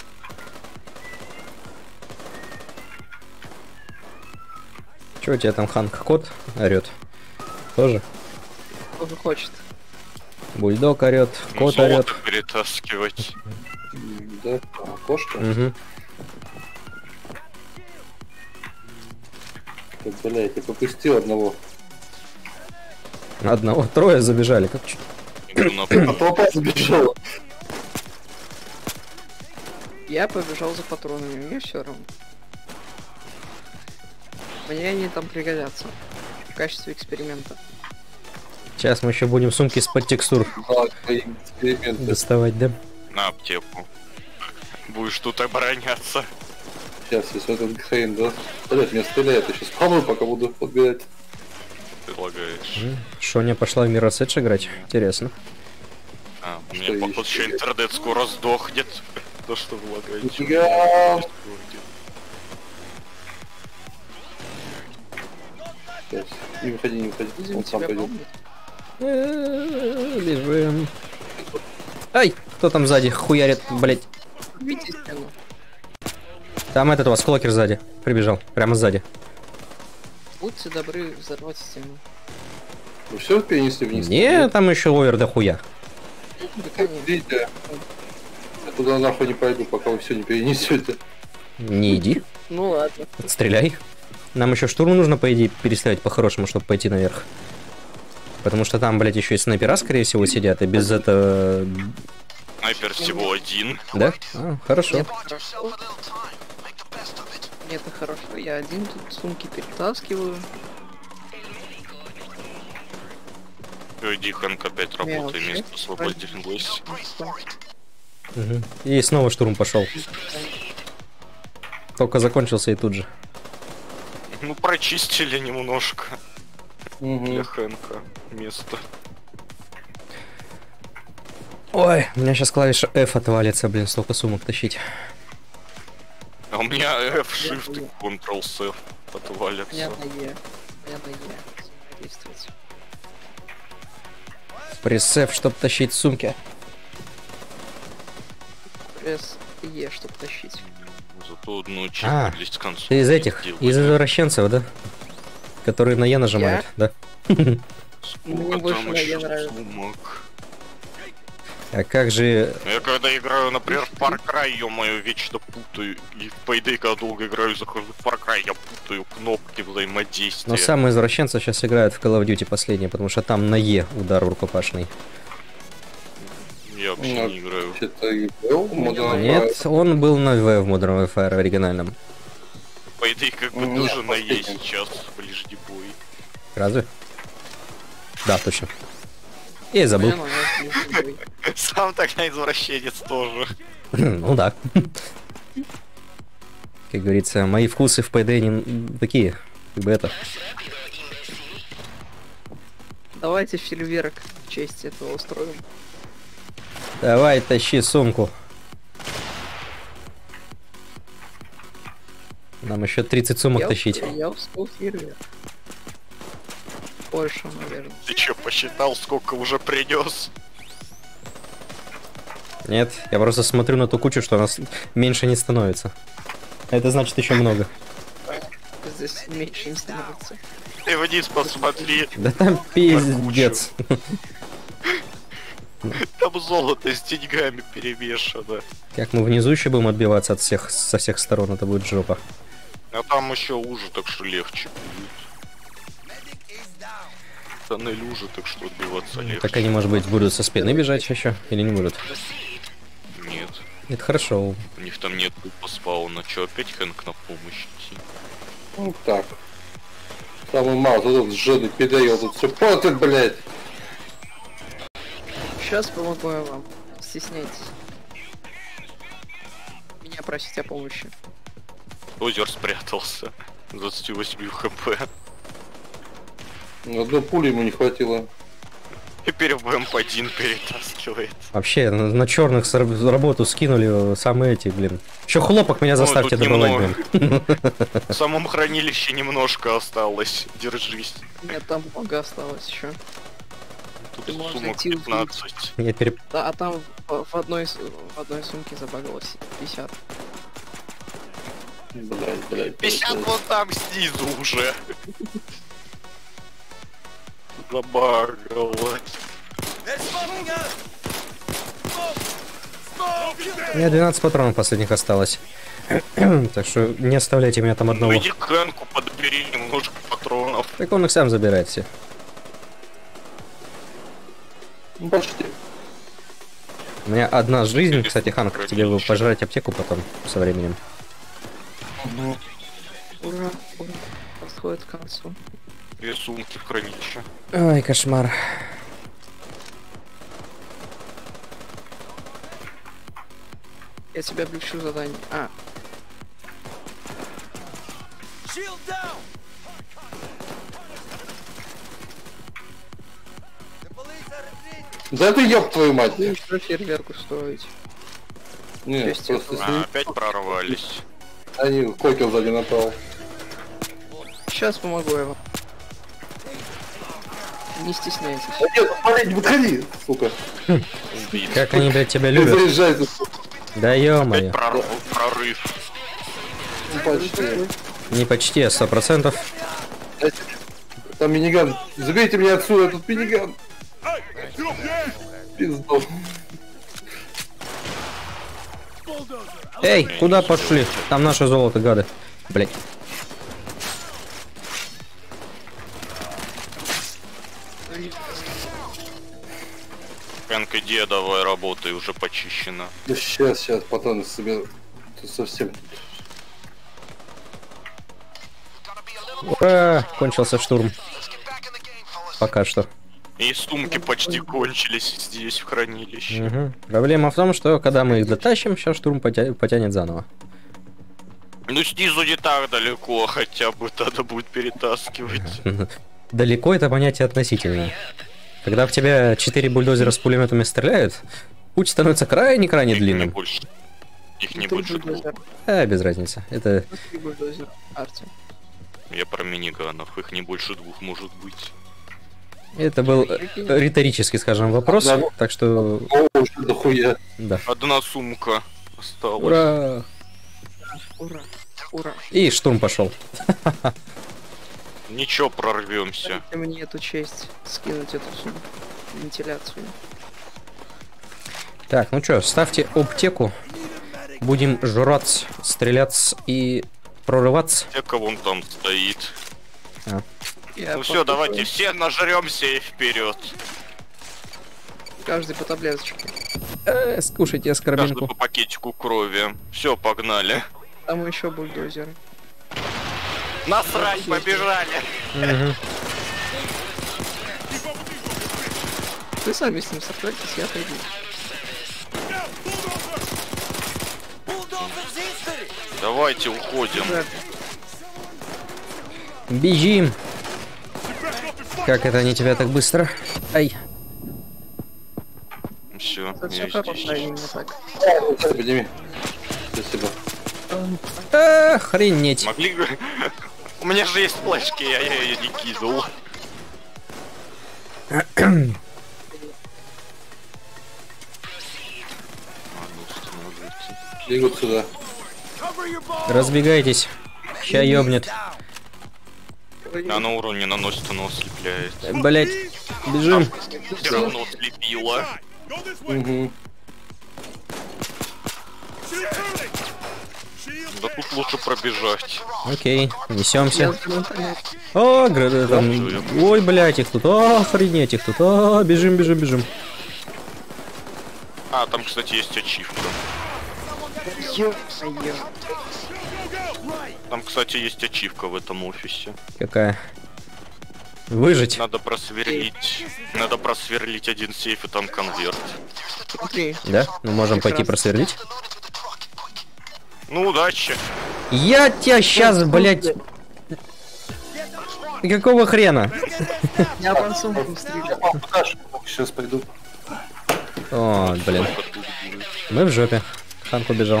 Че у тебя там Ханк кот орет? Тоже? Кто же хочет. Бульдог орет, кот золото орет. перетаскивать. Да, кошка. Угу. Блять, я пропустил одного. Одного, трое забежали, как чуть. А толпа забежала. Я побежал за патронами, мне все равно. Мне они там пригодятся. В качестве эксперимента. Сейчас мы еще будем сумки с-под текстур Да, твои эксперименты. доставать, да? На аптеку. Будешь тут обороняться. Сейчас, если этот хрен, да? Блять, меня стреляет, я сейчас помру, пока буду подбирать. Предлагаешь. Шоня пошла в Mirror's Edge играть. Интересно. А, у Что меня, походу, еще? еще интернет скоро сдохнет. То, что вы лагаете. Нифига! Сейчас, не выходи, не выходи, Будем он сам тебя пойдет. помнить. Бежим. Ай, кто там сзади хуярит, блять. Видите стену? Там этот у вас клокер сзади. Прибежал, прямо сзади. Будьте добры взорвать стену. Вы все перенесли вниз? Не, там еще овер до хуя. Да, конечно. Видите? Я туда нахуй не пойду, пока вы все не перенесете. Не иди, Ну ладно. стреляй. Нам еще штурм нужно, по идее, перестрелять по-хорошему, чтобы пойти наверх. Потому что там, блядь, еще и снайпера, скорее всего, сидят, и без этого... Снайпер всего один. Да? А, хорошо. Хорошо. Это хорошо. Я один тут сумки перетаскиваю. Иди, Хэнк опять работает, вообще место освободилось. Угу. И снова штурм пошел. Только закончился и тут же. Ну, прочистили немножко Угу. для Хэнка место. Ой, у меня сейчас клавиша F отвалится, блин, столько сумок тащить. А у меня F, Shift и Ctrl-C. отвалятся. Я на Е. Я на Е. Действовать. Пресс-F, чтоб тащить сумки. Пресс Е, чтобы тащить. Зато одну А, чипу с концом. Ты из этих, из извращенцев, да? Которые на Е нажимают, да? Мне больше на Е нравится. А как же... Я когда играю, например, в Far Cry, ё-моё, вечно путаю. И в Payday, когда долго играю, захожу в Far Cry, я путаю кнопки взаимодействия. Но самые извращенцы сейчас играют в Call of Duty последние, потому что там на Е удар рукопашный. Я вообще не играю. Вообще-то и был Modern Нет, он был на В в Modern Warfare оригинальном. Payday как бы тоже на Е сейчас, ближний бой. Разве? Да, точно. Я забыл. Сам тогда извращенец тоже. Ну да. Как говорится, мои вкусы в PD не такие, как бы это. Давайте фейерверк в честь этого устроим. Давай, тащи сумку. Нам еще 30 сумок тащить. Я успел фейерверк. Больше, наверное. Ты чё, посчитал, сколько уже принес? Нет, я просто смотрю на ту кучу, что у нас меньше не становится. Это значит еще много. Здесь меньше не становится. Ты вниз посмотри. Да там пиздец. Там золото с деньгами перемешано. Как мы внизу еще будем отбиваться от всех, со всех сторон, это будет жопа. А там еще уже, так что легче будет. Тоннель уже, так что отбиваться легче. Так они, может быть, будут со спины бежать еще? Или не будут? Нет. Это хорошо. У них там нет тупо спауна. Че, опять Хэнк на помощь идти? Ну так. Самый мало, тут жженый педоел, тут все портит, блядь. Сейчас помогу я вам. Стесняйтесь. Меня просить о помощи. Озер спрятался. 28 хп. Одной пули ему не хватило. Теперь в МП1 перетаскивает. Вообще, на черных работу скинули самые эти, блин. Еще хлопок меня заставьте добывать, блин. В самом хранилище немножко осталось. Держись. Нет, там много осталось еще. Тут Ты можешь сумок зайти 15. Я Да, а там в одной сумке забагалось 50. Блядь. 50 вон там снизу уже. Забагалось. У меня 12 патронов последних осталось. Так что не оставляйте меня там одного. Ну иди к Хэнку, подбери немножко патронов. Так он их сам забирает все. Ну почти. У меня одна жизнь, кстати, Ханк, тебе бы пожрать аптеку потом, со временем. Ура, ура. Подходит к концу. 2 сумки в хранилище. Ой, кошмар. Я тебя облегчу задание. А. Да ты ёб твою мать. Ну что фейерверк устроить? Нет, Есть просто это. с ним- Опять прорвались. Они койку сзади напал. Сейчас помогу я вам. Не стесняйтесь. Да нет, смотри, не выходи, сука. Убит. Как они, блядь, тебя Не любят. заряжайся, сука. Да Опять ё-моё. прорыв. Ну, почти. Не почти, а 100%. Там миниган. Заберите меня отсюда, тут миниган. Пизду. Эй, куда пошли? Там наше золото, гады. Блядь. Хэнк, иди, давай работай, уже почищено. Да сейчас, патроны соберу. Тут совсем. Ура! Кончился штурм. Пока что. И сумки почти кончились здесь, в хранилище. Угу. Проблема в том, что когда мы их дотащим, сейчас штурм потянет заново. Ну снизу не так далеко, хотя бы тогда будет перетаскивать. Далеко это понятие относительное. Когда в тебя 4 бульдозера с пулеметами стреляют, путь становится крайне-крайне Их не длинным. больше. Их не Тут больше двух. бульдозер. Без разницы. Это Бульдозер. Арти. Я про миниганов, их не больше 2 может быть. Это был риторический, скажем, вопрос, Да. так что... О, уже дохуя. Да. 1 сумка осталась. Ура! Ура. Ура. И штурм пошел. Ничего, прорвемся. Дайте мне эту честь скинуть эту всю вентиляцию. Так, ну что, ставьте аптеку. Будем жрать, стрелять и прорываться. Те-ка вон там стоит. Я Ну все, давайте все нажремся и вперед. Каждый по таблеточке. Скушайте Каждый аскорбинку. по пакетику крови. Все, погнали. Там еще бульдозеры. Насрать, побежали. Мгм. Вы сами с ним сопротивляетесь, я пойду. Давайте уходим. Да. Бежим. Как это они тебя так быстро? Ай. Все, Это я все хорошо, здесь. именно так. Подними. Спасибо. Охренеть. Могли бы... У меня же есть флешки, я ее не кинул. Бегут сюда. Разбегайтесь. Ща ёбнет. А на урон не наносит, оно ослепляет. Блять. Бежим. Все равно ослепило. Угу. Да тут лучше пробежать. Окей, несемся. Я моментально О, там... Ой, блять, их тут. О, охренеть, их тут. О, бежим, бежим, бежим. А, там, кстати, есть ачивка. ё-моё. Там, кстати, есть ачивка в этом офисе. Какая? Выжить. Надо просверлить. Надо просверлить один сейф и там конверт. Смотри. Да? Мы можем пойти просверлить. Ну, удачи. Я тебя сейчас, блять. Какого хрена? Я по сумку стрелял. Сейчас пойду. О, блин. Мы в жопе. Ханк убежал.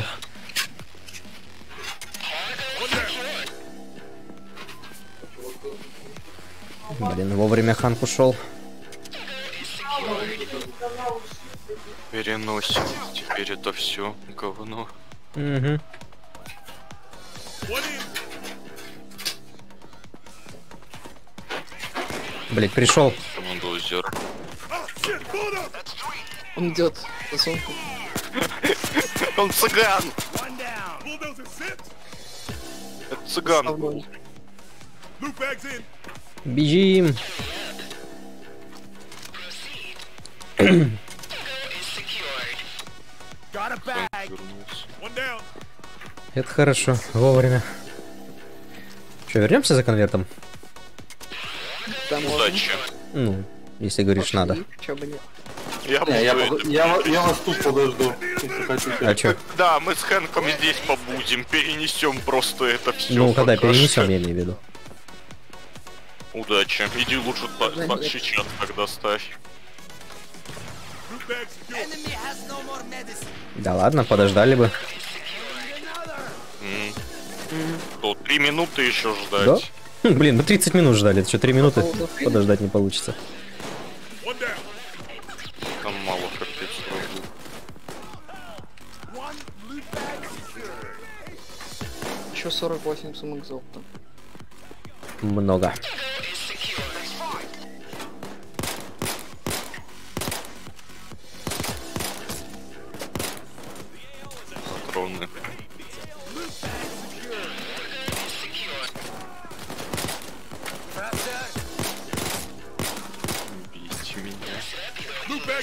Блин, вовремя Ханк ушел. Переносим. Теперь это все говно. Угу. Блять, пришел. Командозер. Он идет по сумку. Он цыган! Это цыган был. Бежим. Это хорошо, вовремя. Че, вернемся за конвертом? Да, можно. Удачи. Ну, если говоришь, надо. Чё бы нет. Я Не, буду это- я вас тут подожду, если хотите. А чё? Да, мы с Хэнком здесь побудем, перенесем просто это все. Ну, когда перенесем, я имею в виду. Удачи. Иди лучше сейчас тогда ставь. Да ладно, подождали бы. То 3 минуты еще Да? ждать. Блин, мы 30 минут ждали, это что, 3 минуты подождать не получится. Там мало капец врагов. Еще 48 сумок золота. Много. Патроны. Убейте меня.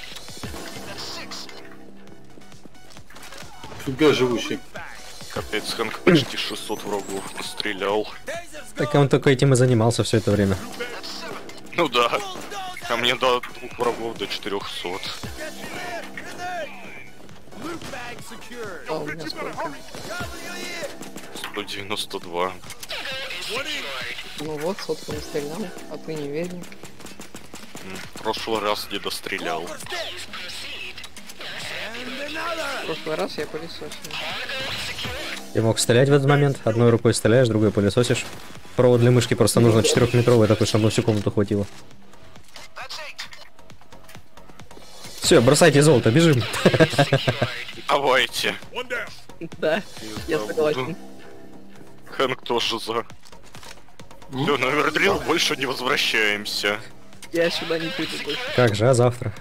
Фига живущий. Капец, Хэнк почти 600 врагов пострелял. Так он только этим и занимался все это время. Ну да. А мне до 2 врагов до 400. А у меня сколько? 192. Ну вот, сотку настрелял, а ты не веришь. В прошлый раз не дострелял. В прошлый раз я пылесосил. Ты мог стрелять в этот момент, одной рукой стреляешь, другой пылесосишь. провод для мышки просто нужно 4-метровый такой, чтобы на всю комнату хватило. Все, бросайте золото, бежим. Давайте. Да, я согласен. Хэнк тоже за. Все, на Эвердрил больше не возвращаемся. Я сюда не пойду больше. Как же, а завтра?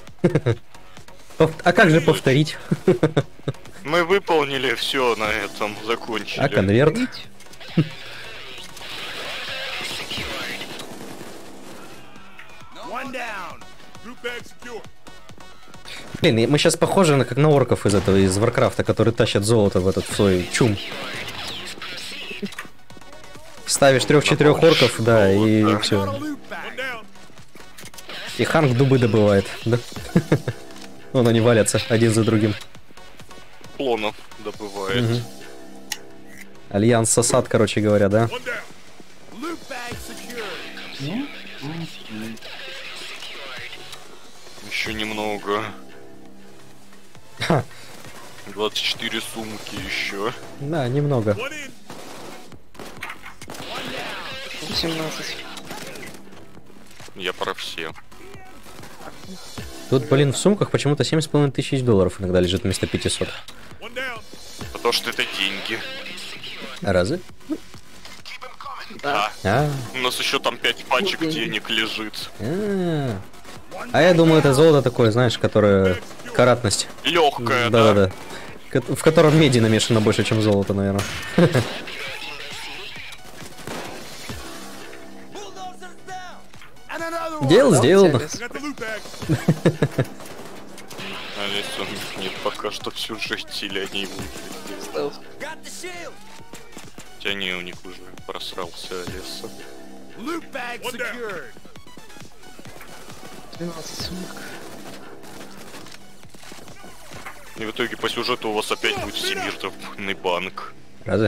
А как же повторить? Мы выполнили все на этом, закончили. А конверт? Блин, мы сейчас похожи как на орков из Варкрафта, которые тащат золото в этот свой чум. Ставишь 3-4 орков, да, и все. И Ханк дубы добывает, да? Вон они валятся один за другим. Клонов добывает. Альянс сосад, короче говоря, да? Еще немного. 24 сумки еще. Да, немного. 18. Я про все. Тут, блин, в сумках почему-то 7,5 тысяч долларов иногда лежит вместо 500. Потому что это деньги. А разве? Да. У нас еще там 5 пачек денег лежит. А я думаю, это золото такое, знаешь, которое... Каратность. Легкое, да? Да. В котором меди намешано больше, чем золото, наверное. Дело сделано. Алиса, нет, пока что в сюжете, или они его уже хотя не, у них уже просрался Алиса. 12 сумок. И в итоге по сюжету у вас опять будет всемирный банк. Разве?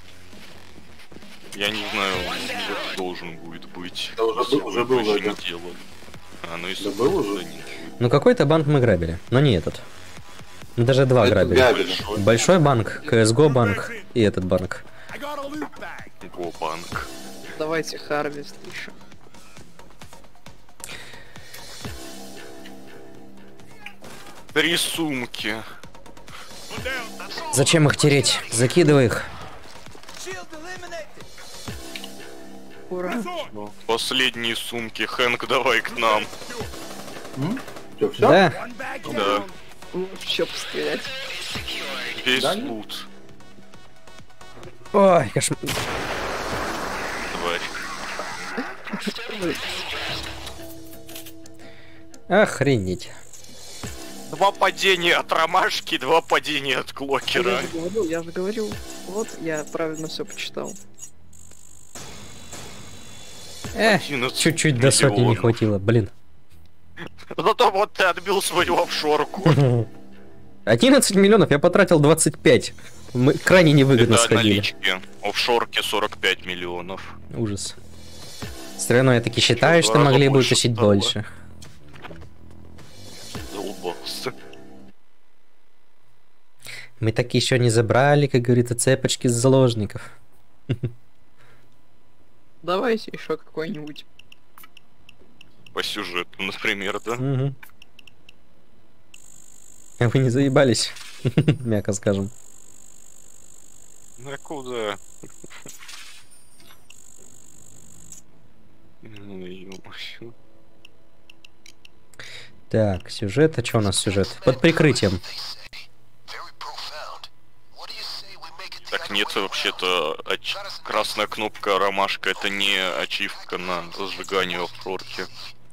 Я не знаю, должен будет быть. Да уже был, да. А, ну если был уже. Ну какой-то банк мы грабили, но не этот. Мы даже два грабили. Большой банк, CSGO банк и этот банк. Го банк. Давайте Харвест еще. Три сумки. Зачем их тереть? Закидывай их. Ура. Последние сумки. Хэнк, давай к нам. Всё, всё? Да. Да. Вообще пострелять. Весь лут. Ой, кошмар. Тварь. Охренеть. 2 падения от ромашки, 2 падения от клокера. Я же говорил, вот я правильно все почитал. Чуть-чуть до сотни не хватило, блин. Зато вот ты отбил свою офшорку. 11 миллионов, я потратил 25. Мы крайне невыгодно это сходили. Налички. Офшорки 45 миллионов. Ужас. Все равно я таки считаю, что могли бы утащить больше. Долбался. Мы так еще не забрали, как говорится, цепочки с заложников. Давайте еще какой-нибудь. По сюжету, например, да? Угу. А вы не заебались, мягко скажем. Ну куда? Так, сюжет, а что у нас сюжет? Под прикрытием. Так нет, вообще-то красная кнопка ромашка это не ачивка на зажигание офшорки.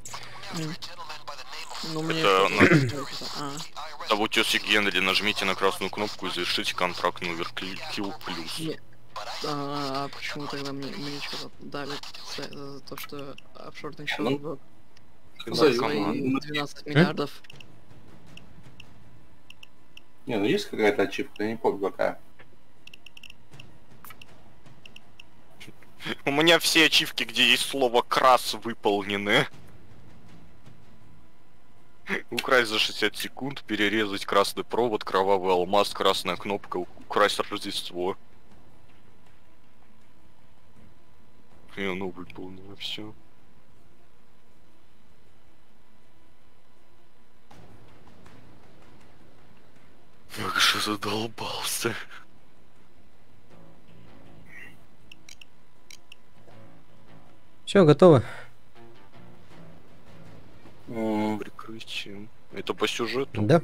Ну, мне это на... Давутёси Генри, нажмите на красную кнопку и завершите контракт на Overkill плюс. А почему тогда мне что-то дали за то, что офшорный счет За свои 12 миллиардов? Не, ну есть какая-то ачивка, я не помню какая. У меня все ачивки, где есть слово крас, выполнены. Украсть за 60 секунд, перерезать красный провод, кровавый алмаз, красная кнопка, украсть Рождество. И оно выполнено, все. Как же задолбался. Все, готово. Прикрытием. Это по сюжету? Да.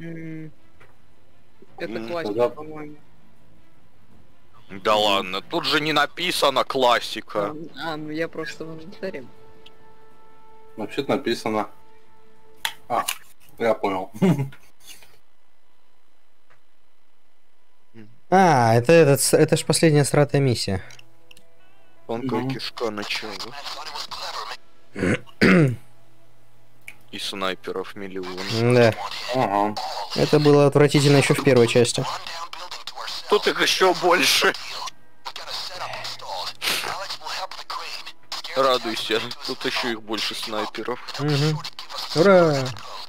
Это классика, тогда- по-моему. Да ладно, тут же не написано классика. Ну я просто в инвентаре. Вообще-то написано. А, я понял. А, это ж последняя сратая миссия. Тонкая кишка начала. И снайперов миллион. Да. Ага. Это было отвратительно еще в первой части. Тут их еще больше. Радуйся, тут еще их больше снайперов. Угу. Ура!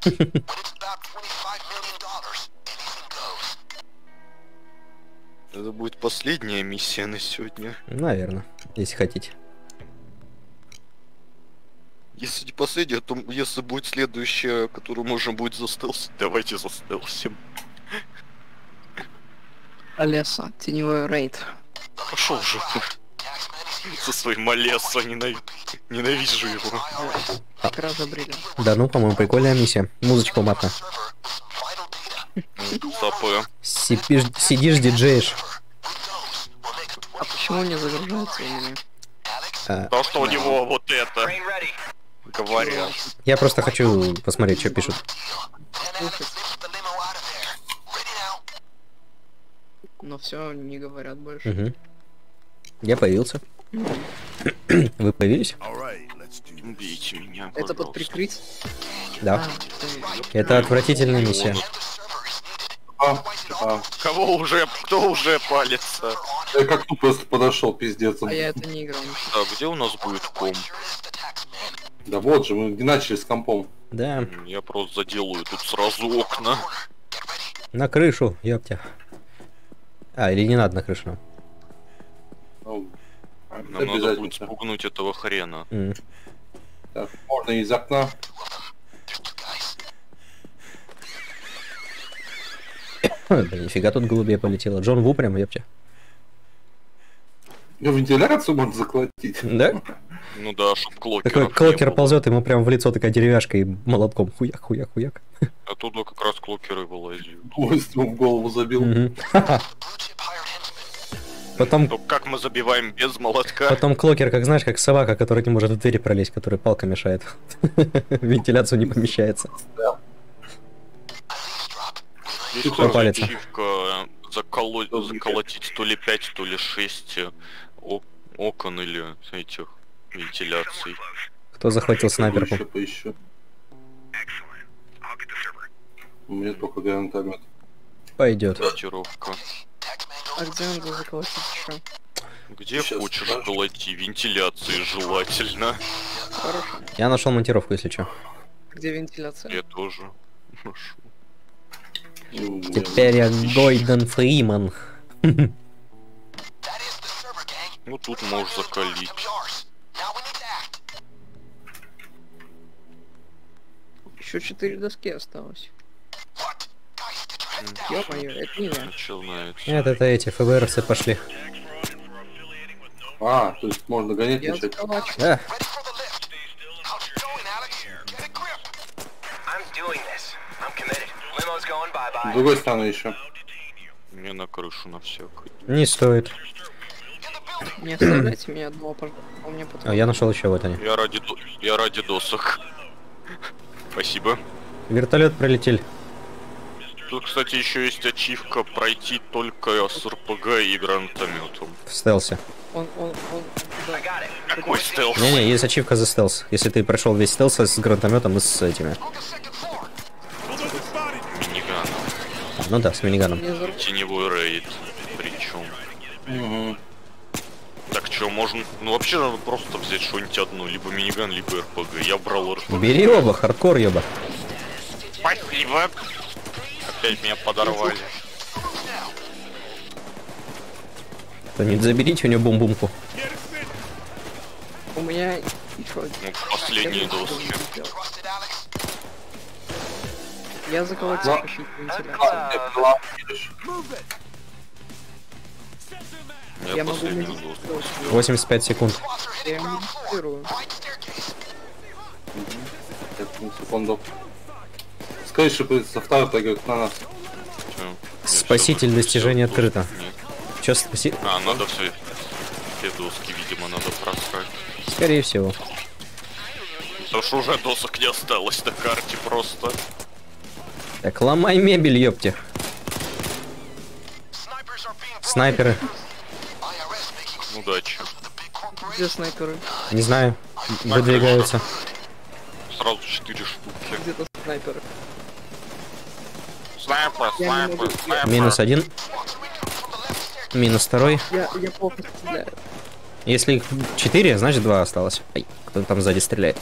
Это будет последняя миссия на сегодня. Наверное, если хотите. Если не последняя, то если будет следующая, которую можно будет застелсить, давайте застелсим. Олеса, теневой рейд. Пошел же. Со своим Олеса, ненавижу его. Как раз забрили. Да ну, по-моему, прикольная миссия. Музычка матная. Сапы. Сидишь, диджеешь. А почему не загружается у меня? Потому что у него вот это. Говорят. Я просто хочу посмотреть, что пишут. Слушать. Но все не говорят больше. Угу. Я появился. Вы появились? Убейте меня, Это под пожалуйста. прикрытием? Да. Это отвратительная миссия. Кто уже палится? Я как тут просто подошел, пиздец. А я это не играл. Так, где у нас будет ком? Да вот же, мы не начали с компом. Да. Я просто заделаю тут сразу окна. На крышу, ёптя. А, или не надо на крышу? Ну, Нам надо будет спугнуть этого хрена. Так, можно из окна. Блин, нифига тут голубей полетело. Джон Ву прям, ёптя. Ну, вентиляцию можно заколотить. Да? Ну да, чтоб клокеров Такой не клокер было. ползет, ему прям в лицо такая деревяшка и молотком. Хуяк, хуяк, хуяк. Оттуда как раз клокеры вылазят. Полностью в голову забил. Мгм. Потом, Ну как мы забиваем без молотка? потом клокер, как знаешь, как собака, которая не может в двери пролезть, которая палка мешает. В вентиляцию не помещается. Есть Попалится. ачивка заколотить то ли 5, то ли 6 окон или этих вентиляций. Кто захватил снайперку? Еще поищу. У меня только гранатомет. Пойдет. Монтировка. А где надо заколотить еще? Где Сейчас хочешь скажу. колоти, вентиляции желательно. Хорошо. Я нашел монтировку, если что. Где вентиляция? Я тоже ношу. Ну, Теперь я Гойден Фриман. Ну тут можешь закалить. Еще 4 доски осталось. Ё-моё, это не я. Начинается. Нет, это эти ФБРовцы пошли. А, то есть можно гонять Я начать. заколачу. Да. С другой стороны еще. Мне на крышу на всякой. Не стоит. Не оставляйте меня одного, пожалуйста. У меня потом... А я нашел еще вот они. Я ради досок. Спасибо. Вертолет прилетели. Тут, кстати, еще есть ачивка пройти только с РПГ и гранатометом. В стелсе. Да. Какой стелс? Не-не, есть ачивка за стелс. Если ты прошел весь стелс с гранатометом и с этими. Миниган. Ну да, с миниганом. Мне за... Теневой рейд. Причем. Угу. Так что, можно... Ну вообще надо просто взять что-нибудь одно. Либо миниган, либо РПГ. Я брал РПГ. Бери оба, хардкор ёба. Спасибо. Опять меня подорвали. Кто-нибудь заберите у него бум-бумку. меня еще Ну, последние доски. Я заколотил Ну, почти вентиляцию. Я Я могу последнюю медитировать. доску. 85 секунд. Я медитирую. 5 секунд. Скажи, что со второй прыгают на нас. Чё? Я Спаситель, всё достижение доски открыто. нет. Чё спаси... А, надо все доски, видимо, надо просрать. Скорее всего. Потому что уже досок не осталось на карте просто. Так, ломай мебель, ёпте. Снайперы. Удачи. Где снайперы? Не знаю. Выдвигаются. Сразу 4 штуки. Где-то снайперы. Снайпер, Я не снайпер, могу. снайпер. Минус 1. Минус 2. Я плохо стреляю. Если их 4, значит 2 осталось. Ай, кто там сзади стреляет?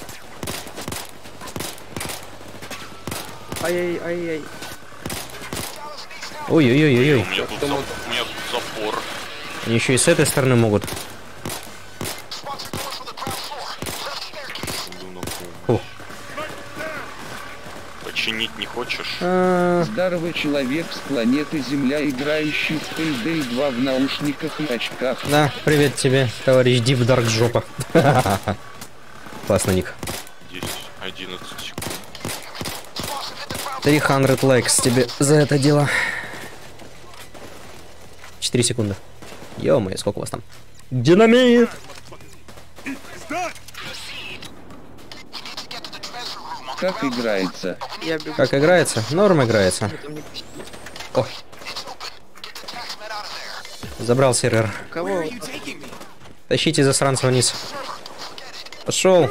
Ай-яй-яй-яй. У Ой-ой-ой-ой-ой. меня тут запор. Они еще и с этой стороны могут. Иду на пол. Фу. Починить не хочешь? Здоровый человек с планеты Земля, играющий в Payday 2 в наушниках и очках. Да, привет тебе, товарищ Дип Дарк Жопа. Классный ник. 10, 11 секунд. 300 лайкс тебе за это дело. 4 секунды. Ё-моё, сколько у вас там? Динамит! Как играется? Я бегу. Как играется? Норм играется. Там не пусти. Ой. Забрал сервер. Кого? Тащите засранца вниз. Пошел.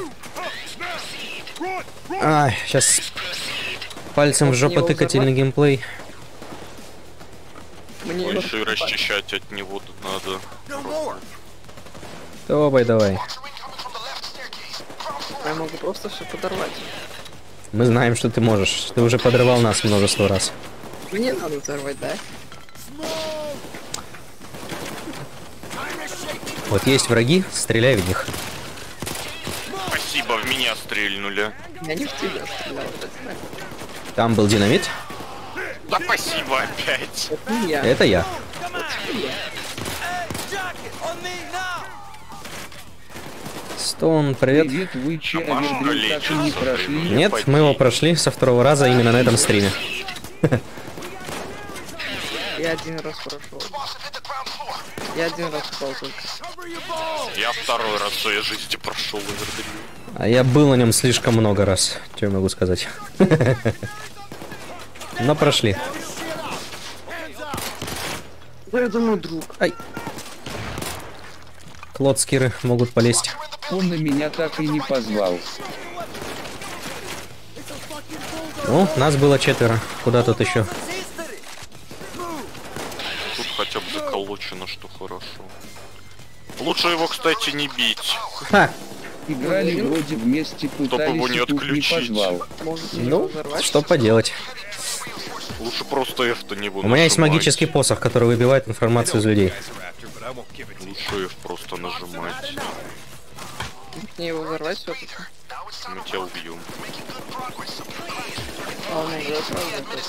Ай, сейчас пальцем в жопу тыкательный геймплей. Мне его Больше и расчищать от него тут надо. Давай, давай. Я могу просто все подорвать. Мы знаем, что ты можешь. Ты уже подрывал нас множество раз. Мне надо взорвать, да? Вот есть враги, стреляй в них. Спасибо, в меня стрельнули. Я не в тебя стрелял, это знаю. Там был динамит. Да спасибо опять. Это не я. Это я. Стоун, привет. Привет, вы че, Машка Авердрин, так и не лечится, прошли? привет. Нет, мы его прошли со второго раза именно на этом стриме. Я один раз прошел. Я один раз упал только. Я второй раз в своей жизни прошел Эвердрин. А я был на нем слишком много раз. Что я могу сказать? Но прошли. Да я думаю, друг. Ай. Клоцкеры могут полезть. Он на меня так и не позвал. Ну, нас было 4. Куда тут еще? Тут хотя бы заколочено, что хорошо. Лучше его, кстати, не бить. Ха! Играли вроде вместе, пытались, его не и тут не отключить. позвал. Можете его Ну, взорвать? что поделать. Лучше просто F-то не У меня есть магический посох, который выбивает информацию из людей. Лучше F просто нажимать. Мне его взорвать все-таки. Мы тебя убьем. А он уже сразу.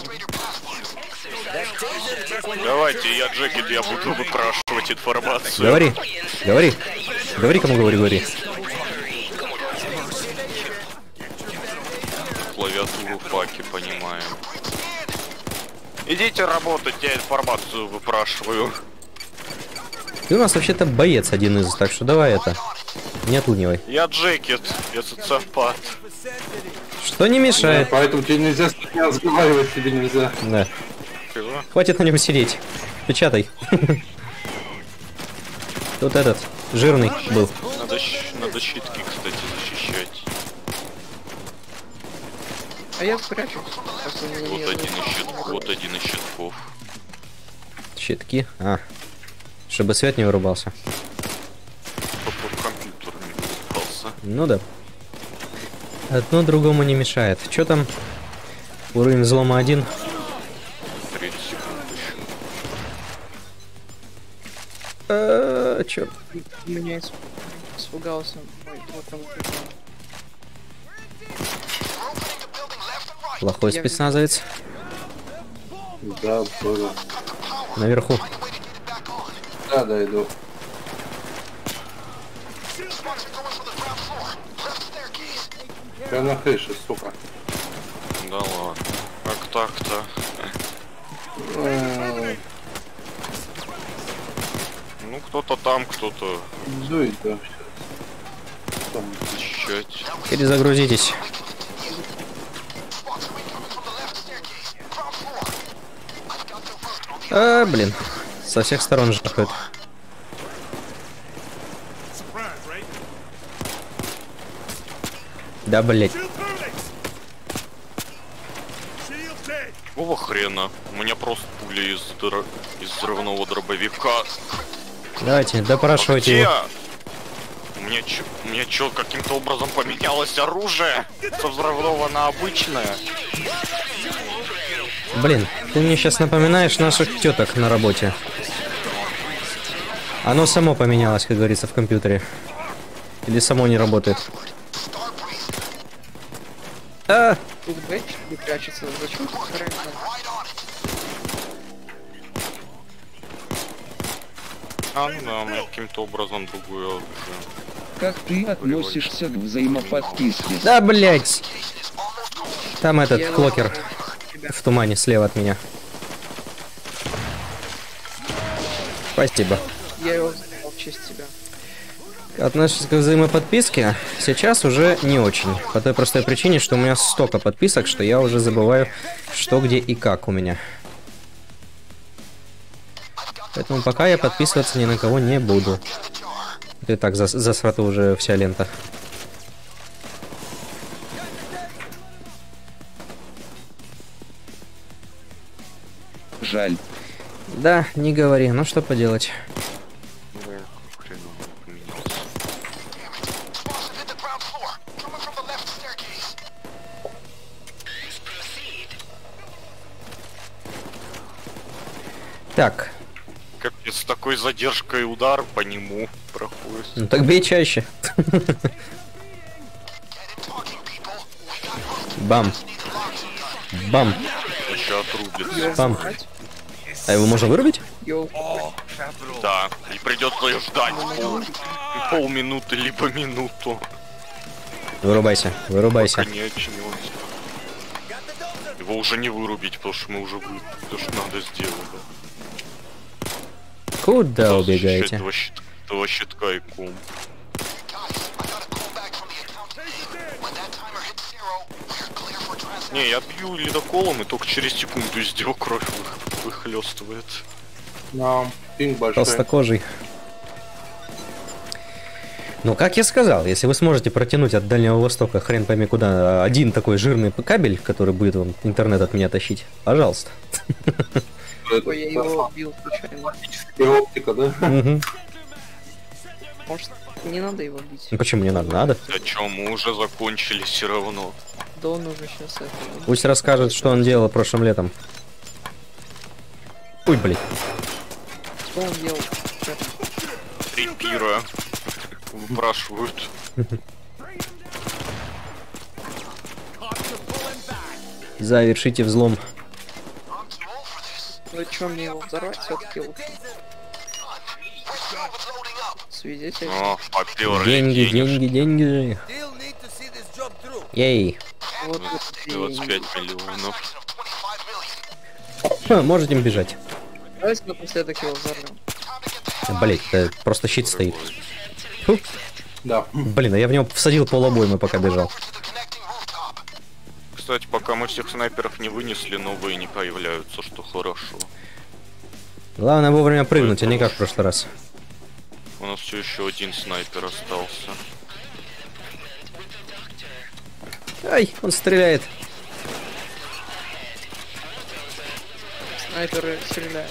Давайте, я Джекет, я буду выпрашивать информацию. Говори. Говори. Говори, кому говори. Клавиатуру факи понимаем. Идите работать, я информацию выпрашиваю. Ты у нас вообще-то боец один из, так что давай это. Не отлынивай. Я Джекет, я социопат. Что не Да, мешает. поэтому тебе нельзя с ним разговаривать, тебе нельзя. Да. Чего? Хватит на нем сидеть. Печатай. Тут этот, жирный был. Надо щитки, кстати, защищать. А я спрячусь. Просто у меня Вот нет один из ничего. щитков, вот один из щитков. Щитки. А. Чтобы свет не вырубался. Чтобы компьютер не вырубался. Ну да. Одно другому не мешает. Что там? Уровень взлома 1. 30 секунд еще. Чё? У меня испугался мой тот. Плохой спецназовец. Да, тоже. Наверху. Да, иду. Я на крыше, сука. Да ладно. Как так-то? Ну, кто-то там, кто-то... Дует, да. Защищать. Перезагрузитесь. Блин. Со всех сторон жахают. Да, блять. Какого хрена? У меня просто пули из взрывного дробовика. Давайте, допрашивайте его. У меня чё, каким-то образом поменялось оружие со взрывного на обычное? Блин, ты мне сейчас напоминаешь наших теток на работе. Оно само поменялось, как говорится, в компьютере. Или само не работает. Тут бэч не прячется. Зачем ты стараешься? Ну да, у меня каким-то образом другое оружие. Как ты относишься к взаимоподписке? Да, блять. Там этот клокер в тумане слева от меня. Спасибо. Я его взял в честь тебя. Относясь к взаимоподписке, сейчас уже не очень. По той простой причине, что у меня столько подписок, что я уже забываю, что, где и как у меня. Поэтому пока я подписываться ни на кого не буду. Это и так засрата уже вся лента. Жаль. Да, не говори, ну что поделать. Так. Как с такой задержкой удар по нему проходит. Ну так бей чаще. Бам. Бам. Еще отрубится. Бам. А его можно вырубить? Да, и придется ждать полминуты, либо минуту. Вырубайся, вырубайся. Его уже не вырубить, потому что мы уже то, что надо сделать. Куда убегаете? Два щитка и ком. Не, я бью ледоколом, и только через секунду из него кровь выхлестывает. Да, пинг большой. Толстокожий. Ну, как я сказал, если вы сможете протянуть от Дальнего Востока хрен пойми куда один такой жирный кабель, который будет вам интернет от меня тащить, пожалуйста. Ой, я его убил случайно. Оптика, да? Может, не надо его бить? Ну, почему не надо? Надо. А чё, мы уже закончили все равно. Да он уже сейчас это... Пусть расскажет, что он делал прошлым летом. Ой, блин. Что он делал? Три пира. Выпрашивают. Завершите взлом. Ну чё, мне его взорвать все-таки лучше? Свидетель. О, попёрли деньги, деньги, деньги. Ей. Вот 25 миллионов. Можете бежать. Давайте напоследок его взорвем. Блять, это просто щит стоит. Фу. Да. Блин, а я в него всадил полобоймы, пока бежал. Кстати, пока мы всех снайперов не вынесли, новые не появляются, что хорошо. Главное вовремя прыгнуть, а не как в прошлый раз. У нас все еще один снайпер остался. Ай, он стреляет. Снайперы стреляют.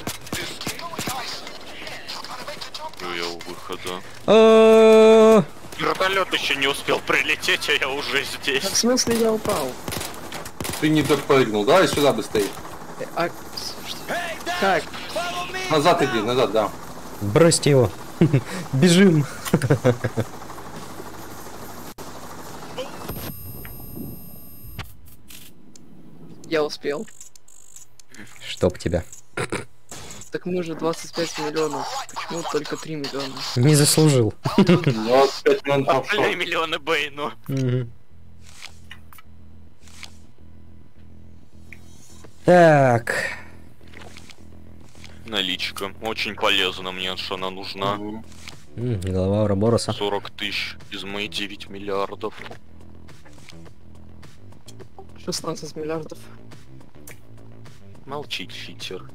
Я у выхода. Вертолет еще не успел прилететь, а я уже здесь. В смысле я упал? Ты не допрыгнул, давай сюда быстрее. А, как? Назад иди, назад, да. Бросьте его. Бежим. успел. Чтоб тебя. Так мы же 25 миллионов. Почему только 3 миллиона? Не заслужил. 25 минут пошел. 3 миллиона Бэйну. Мгм. Так. Наличка. Очень полезно мне, что она нужна. Голова Уробороса. 40 тысяч из моих 9 миллиардов. 16 миллиардов. Молчи, читер.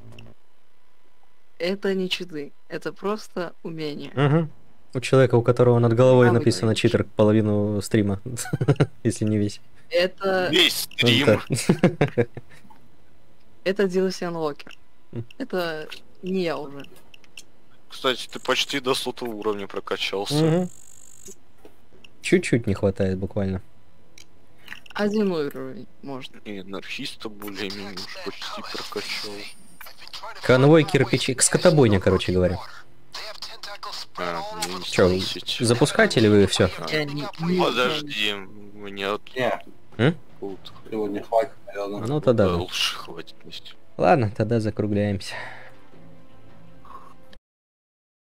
Это не читы, это просто умение. Угу. У человека, у которого над головой А, вы написано знаете. читер половину стрима. Если не весь. Это... Весь стрим. Да. Это DLC Unlocker. Это не я уже. Кстати, ты почти до 100 уровня прокачался. Мгм. Чуть-чуть не хватает буквально. 1 уровень можно. И анархиста более-менее уж почти прокачал. Конвой кирпичи. Скотобойня, короче говоря. Мне не Чё, 10. запускать или вы все? Я не... Подожди, мне Не, тут сегодня хватит, наверное. Ну тогда. лучше хватит. Ладно, тогда закругляемся.